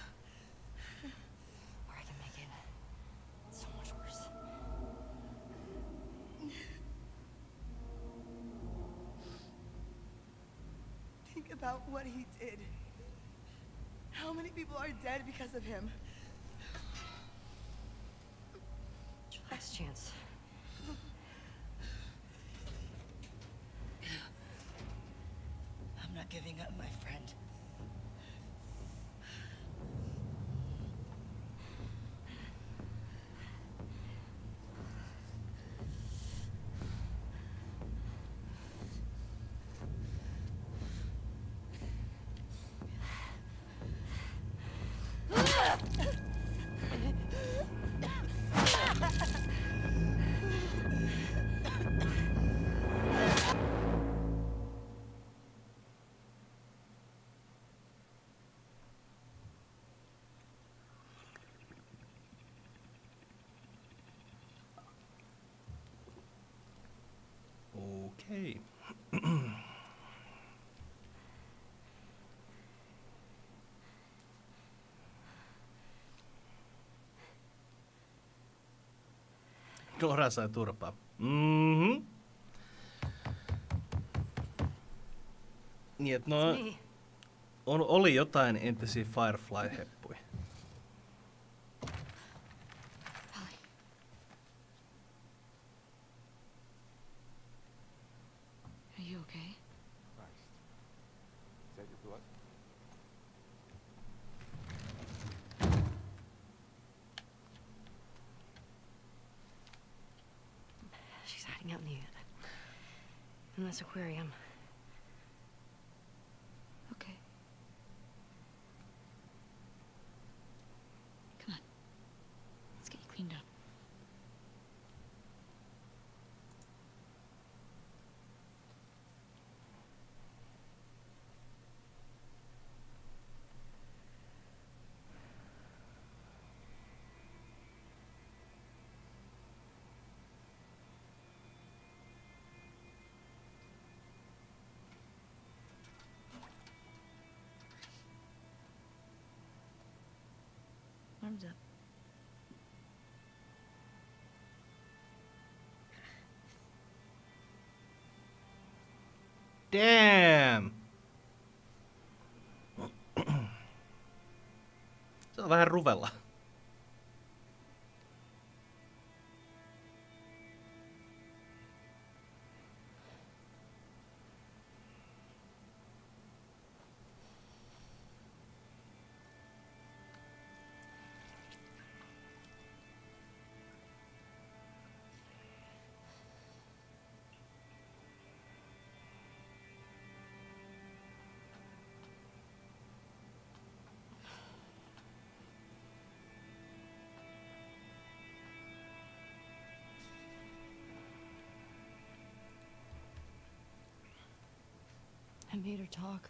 Speaker 2: Or I can make it so much worse.
Speaker 10: Think about what he did. How many people are dead because of him?
Speaker 2: It's your last chance.
Speaker 10: I'm not giving up, my friend.
Speaker 1: Okei. Nora sai turpaa. Mhm. Niin, että no, on, oli jotain entisiä Firefly-heppuja.
Speaker 9: Are you okay?
Speaker 7: Christ. Is that your blood?
Speaker 2: She's hiding out in the in this aquarium.
Speaker 9: Okay. Come on. Let's get you cleaned up. Arms up.
Speaker 1: Damn! Se on vähän ruvella.
Speaker 2: I made her talk.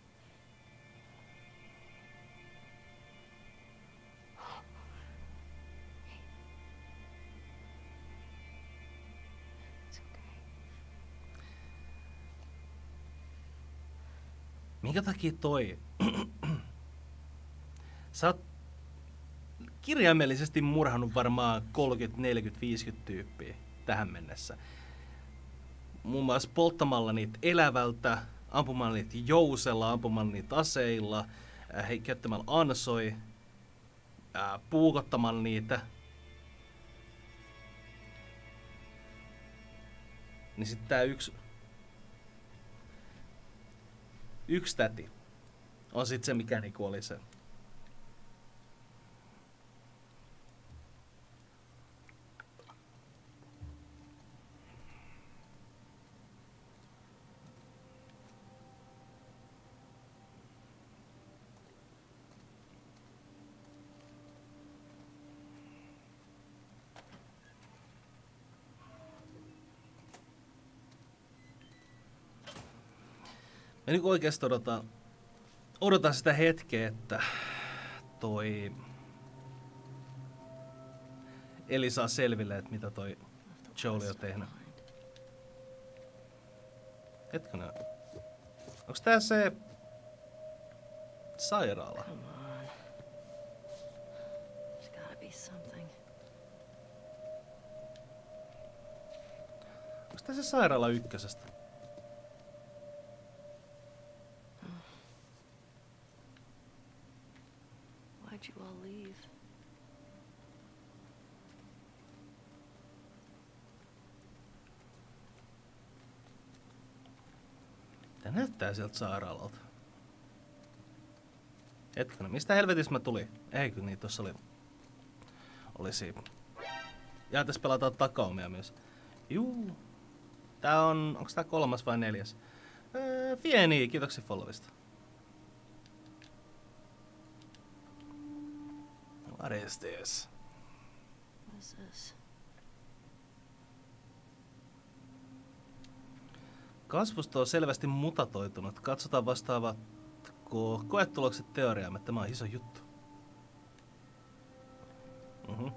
Speaker 2: It's okay.
Speaker 1: Minkä takia toi? Sä oot kirjaimellisesti murhannut varmaan kolmekymmentä, neljäkymmentä, viisikymmentä tyyppiä tähän mennessä. Muun muassa polttamalla niitä elävältä, ampumalla niitä jousella, ampumalla niitä aseilla, äh, käyttämällä ansoi, äh, puukottamalla niitä. Niin sit tää yksi... yksi täti on sit se, mikä niinku oli se. Mä niin oikeesti odotan, odotan sitä hetkeä, että toi Eli saa selville, että mitä toi Joel on tehnyt. Hetkinen. Onks tää se sairaala?
Speaker 2: Come on. There's gotta be something.
Speaker 1: Onks tää se sairaala ykkösestä?
Speaker 2: Why'd you all leave?
Speaker 1: Tää näyttää sieltä sairaalalta. Hetkinen, mistä helvetissä mä tulin? Eikö niin, tossa oli... Oli siinä. Ja tässä pelataan takaumia myös. Juu. Tää on... Onks tää kolmas vai neljäs? Öö, Fieni, kiitoksia followista. What is this?
Speaker 2: What is this?
Speaker 1: Kasvusto on selvästi mutatoitunut. Katsotaan vastaavatko koetulokset teoriaamme. Tämä on iso juttu. Mhm.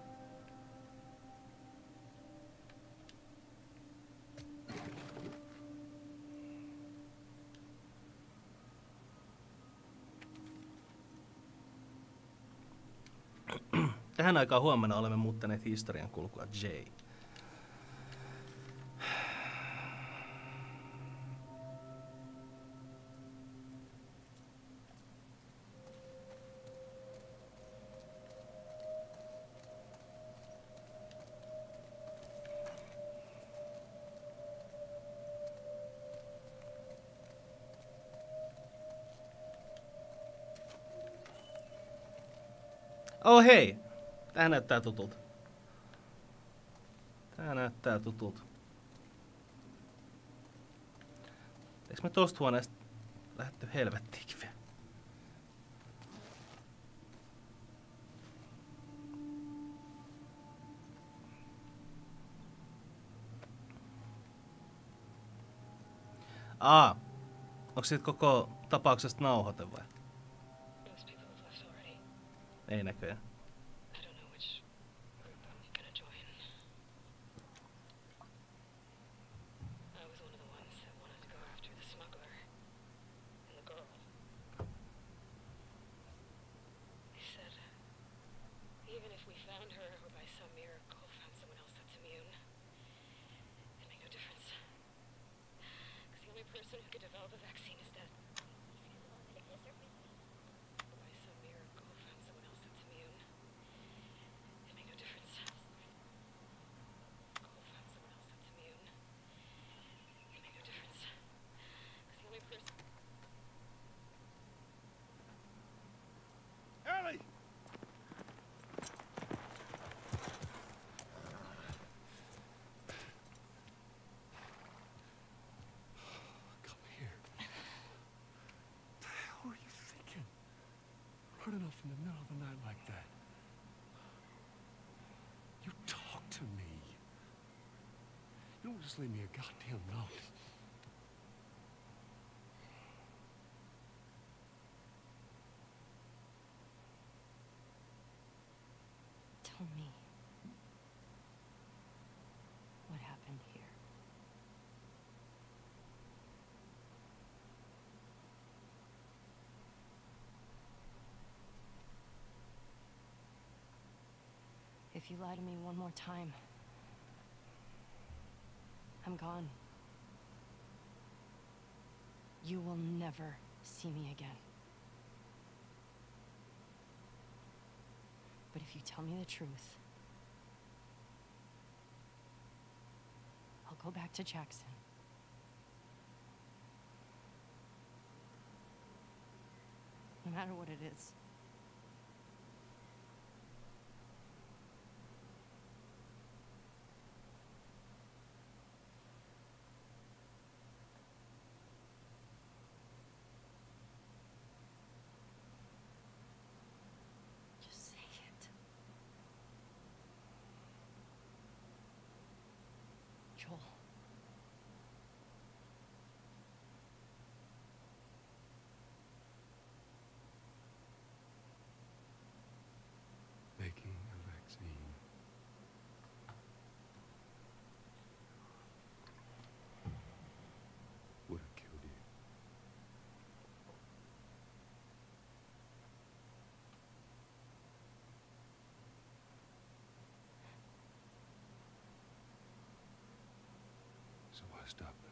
Speaker 1: Tähän aikaan huomenna olemme muuttaneet historian kulkua J. Oh hei! Tää näyttää tutulta. Tää näyttää tutulta. Eikö me tosta huoneesta lähdetty helvettiinkin vielä? Aa! Onko siitä koko tapauksesta nauhoite vai? Ei näköjään.
Speaker 8: Running off in the middle of the night like that. You talk to me. You don't just leave me a goddamn note.
Speaker 2: Tell me. What happened here? If you lie to me one more time, I'm gone. You will never see me again. But if you tell me the truth, I'll go back to Jackson. No matter what it is. Just say it. Joel.
Speaker 8: Making a vaccine. Would have killed you. So I stopped them.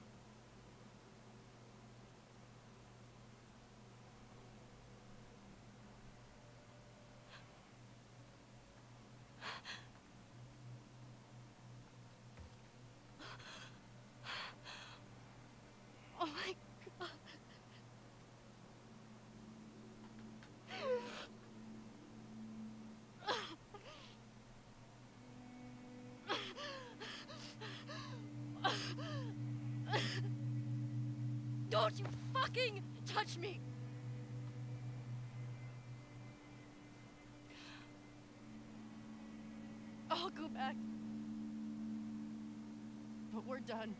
Speaker 2: Oh my God. Don't you fucking touch me! I'll go back. But we're done.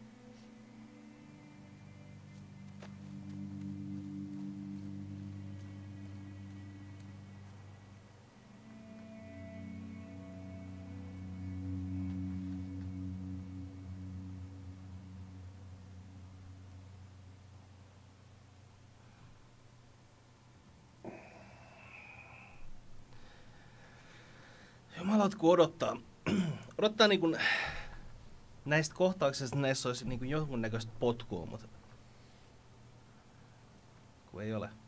Speaker 1: Jumalat, kun odottaa. Odottaa niin kuin näistä kohtauksista näissä olisi niin kuin jonkunnäköistä potkua, mutta kun ei ole.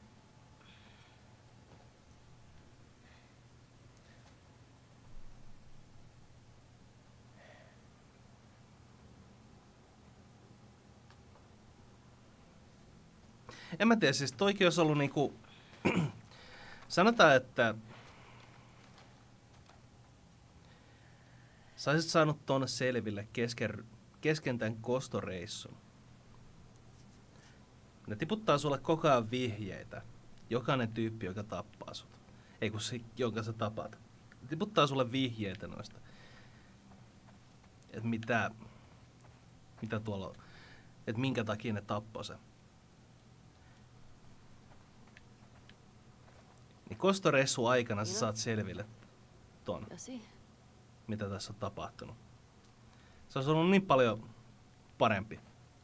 Speaker 1: En mä tiedä, siis toikin olisi ollut niinku, sanotaan, että sä olisit saanut tuonne selville kesken, kesken tämän kostoreissun. Ne tiputtaa sulle koko ajan vihjeitä. Jokainen tyyppi, joka tappaa sut. Ei kun se, jonka sä tapat. Ne tiputtaa sulle vihjeitä noista. Että mitä, mitä tuolla on. Että minkä takia ne tappoi sen. Niin kostoreissun aikana sä saat selville ton. Mitä tässä on tapahtunut. Se olisi ollut niin paljon parempi.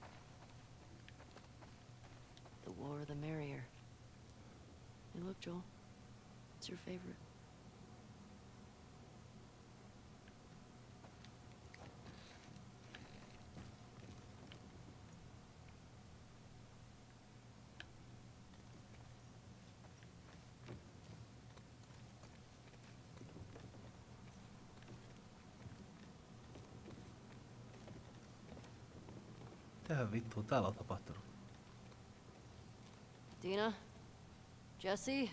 Speaker 2: The more the merrier. Hey, look, Joel. It's your favorite.
Speaker 1: Mitähän vittua täällä on tapahtunut?
Speaker 2: Dina? Jesse?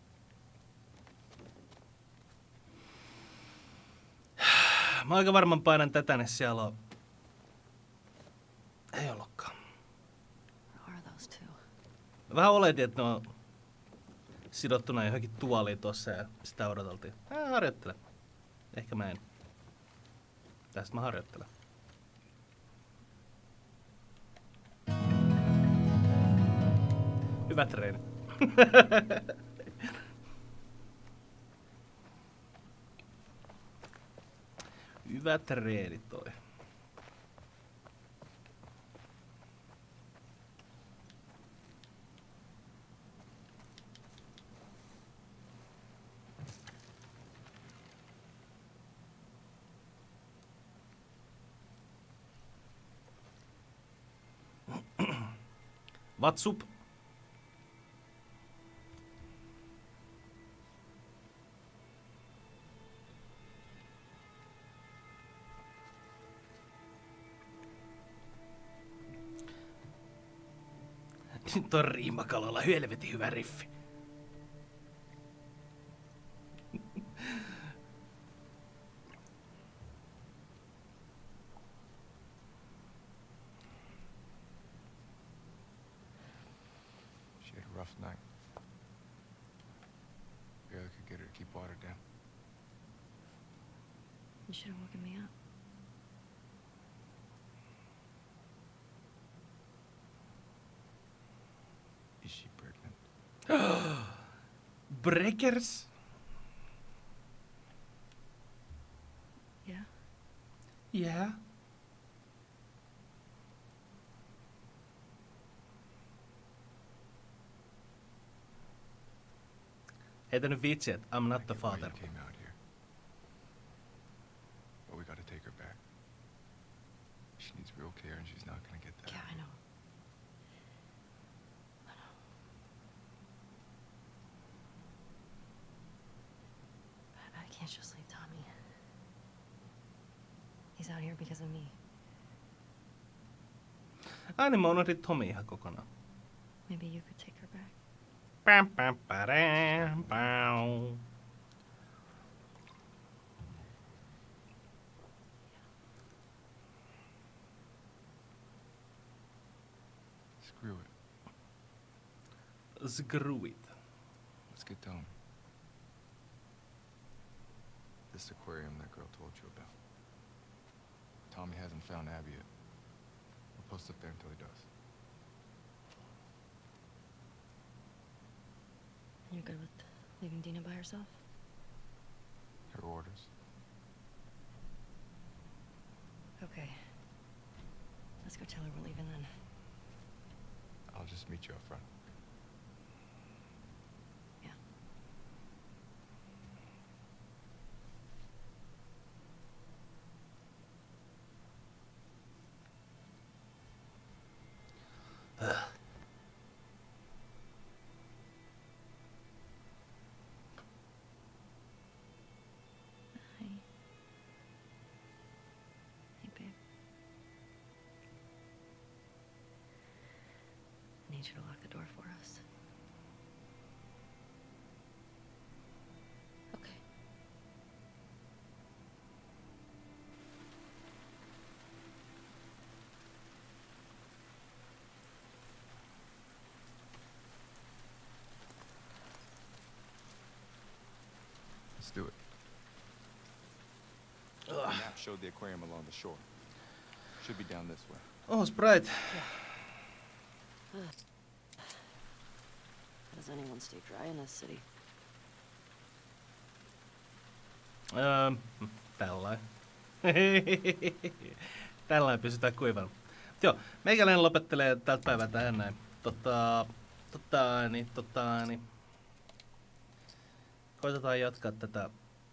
Speaker 1: Mä aika varmaan painan tätä, niin siellä on... Ei ollutkaan. Mä vähän oletin, että ne on sidottuna johonkin tuoliin tossa ja sitä odoteltiin. Mä harjoittelen. Ehkä mä en. Tästä mä harjoittelen. Hyvä treeni. Hyvä treeni toi. What's up? Nyt on Riimakalalla helvetin hyvä riffi.
Speaker 5: rough night. Barely could get her to keep water down.
Speaker 2: You should have woken me up.
Speaker 5: Is she pregnant?
Speaker 1: Breakers?
Speaker 2: Yeah?
Speaker 1: Yeah. Heitä nyt vitsi, että I'm not the father.
Speaker 5: You came out here. But we gotta take her back. She needs real care and she's not gonna get that.
Speaker 2: Yeah, I know. I know. But I can't just leave Tommy. He's out here because of me.
Speaker 1: Ai niin, mä unohdin Tomi ihan kokonaan.
Speaker 2: Maybe you could take her back.
Speaker 1: Pam, pam, padam, pow.
Speaker 5: Screw it.
Speaker 1: Screw it.
Speaker 5: Let's get Tommy. This aquarium that girl told you about. Tommy hasn't found Abby yet. We'll post up there until he does.
Speaker 2: You're good with leaving Dina by herself?
Speaker 5: Her orders.
Speaker 2: Okay. Let's go tell her we're leaving then.
Speaker 5: I'll just meet you up front.
Speaker 2: Yeah. Hi. Hey, babe. I need you to lock the door for us. Okay.
Speaker 5: Let's do it. The map showed the aquarium along the shore. Should be down this way.
Speaker 1: Oh, Sprite.
Speaker 2: How does anyone stay dry in this city?
Speaker 1: Ähm, tällain. Tällain pysytään kuivana. Joo, meikäläinen lopettelee tältä päivää tähän näin. Tota, tota, niin, tota, niin. Koitetaan jatkaa tätä.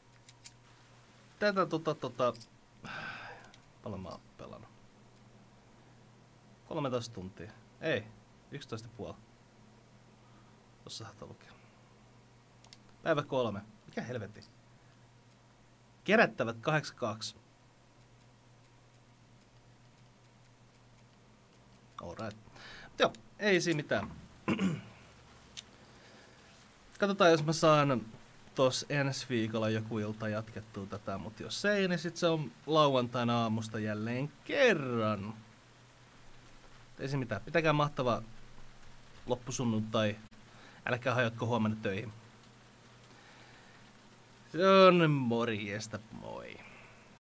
Speaker 1: Tätä, tota, tota. Paljon mä oon pelannut. kolmetoista tuntia. Ei, yksitoista pilkku viisi. Tossa saattaa lukea. Päivä kolme. Mikä helvetti? Kerättävät kahdeksankymmentäkaksi. Alright. Joo, ei siinä mitään. Katsotaan, jos mä saan tos ensi viikolla joku ilta jatkettua tätä, mutta jos ei, niin sit se on lauantaina aamusta jälleen kerran. Ei siinä mitään. Pitäkää mahtava loppusunnuntai. Älkää hajotko huomenna töihin. Se on morjesta, moi.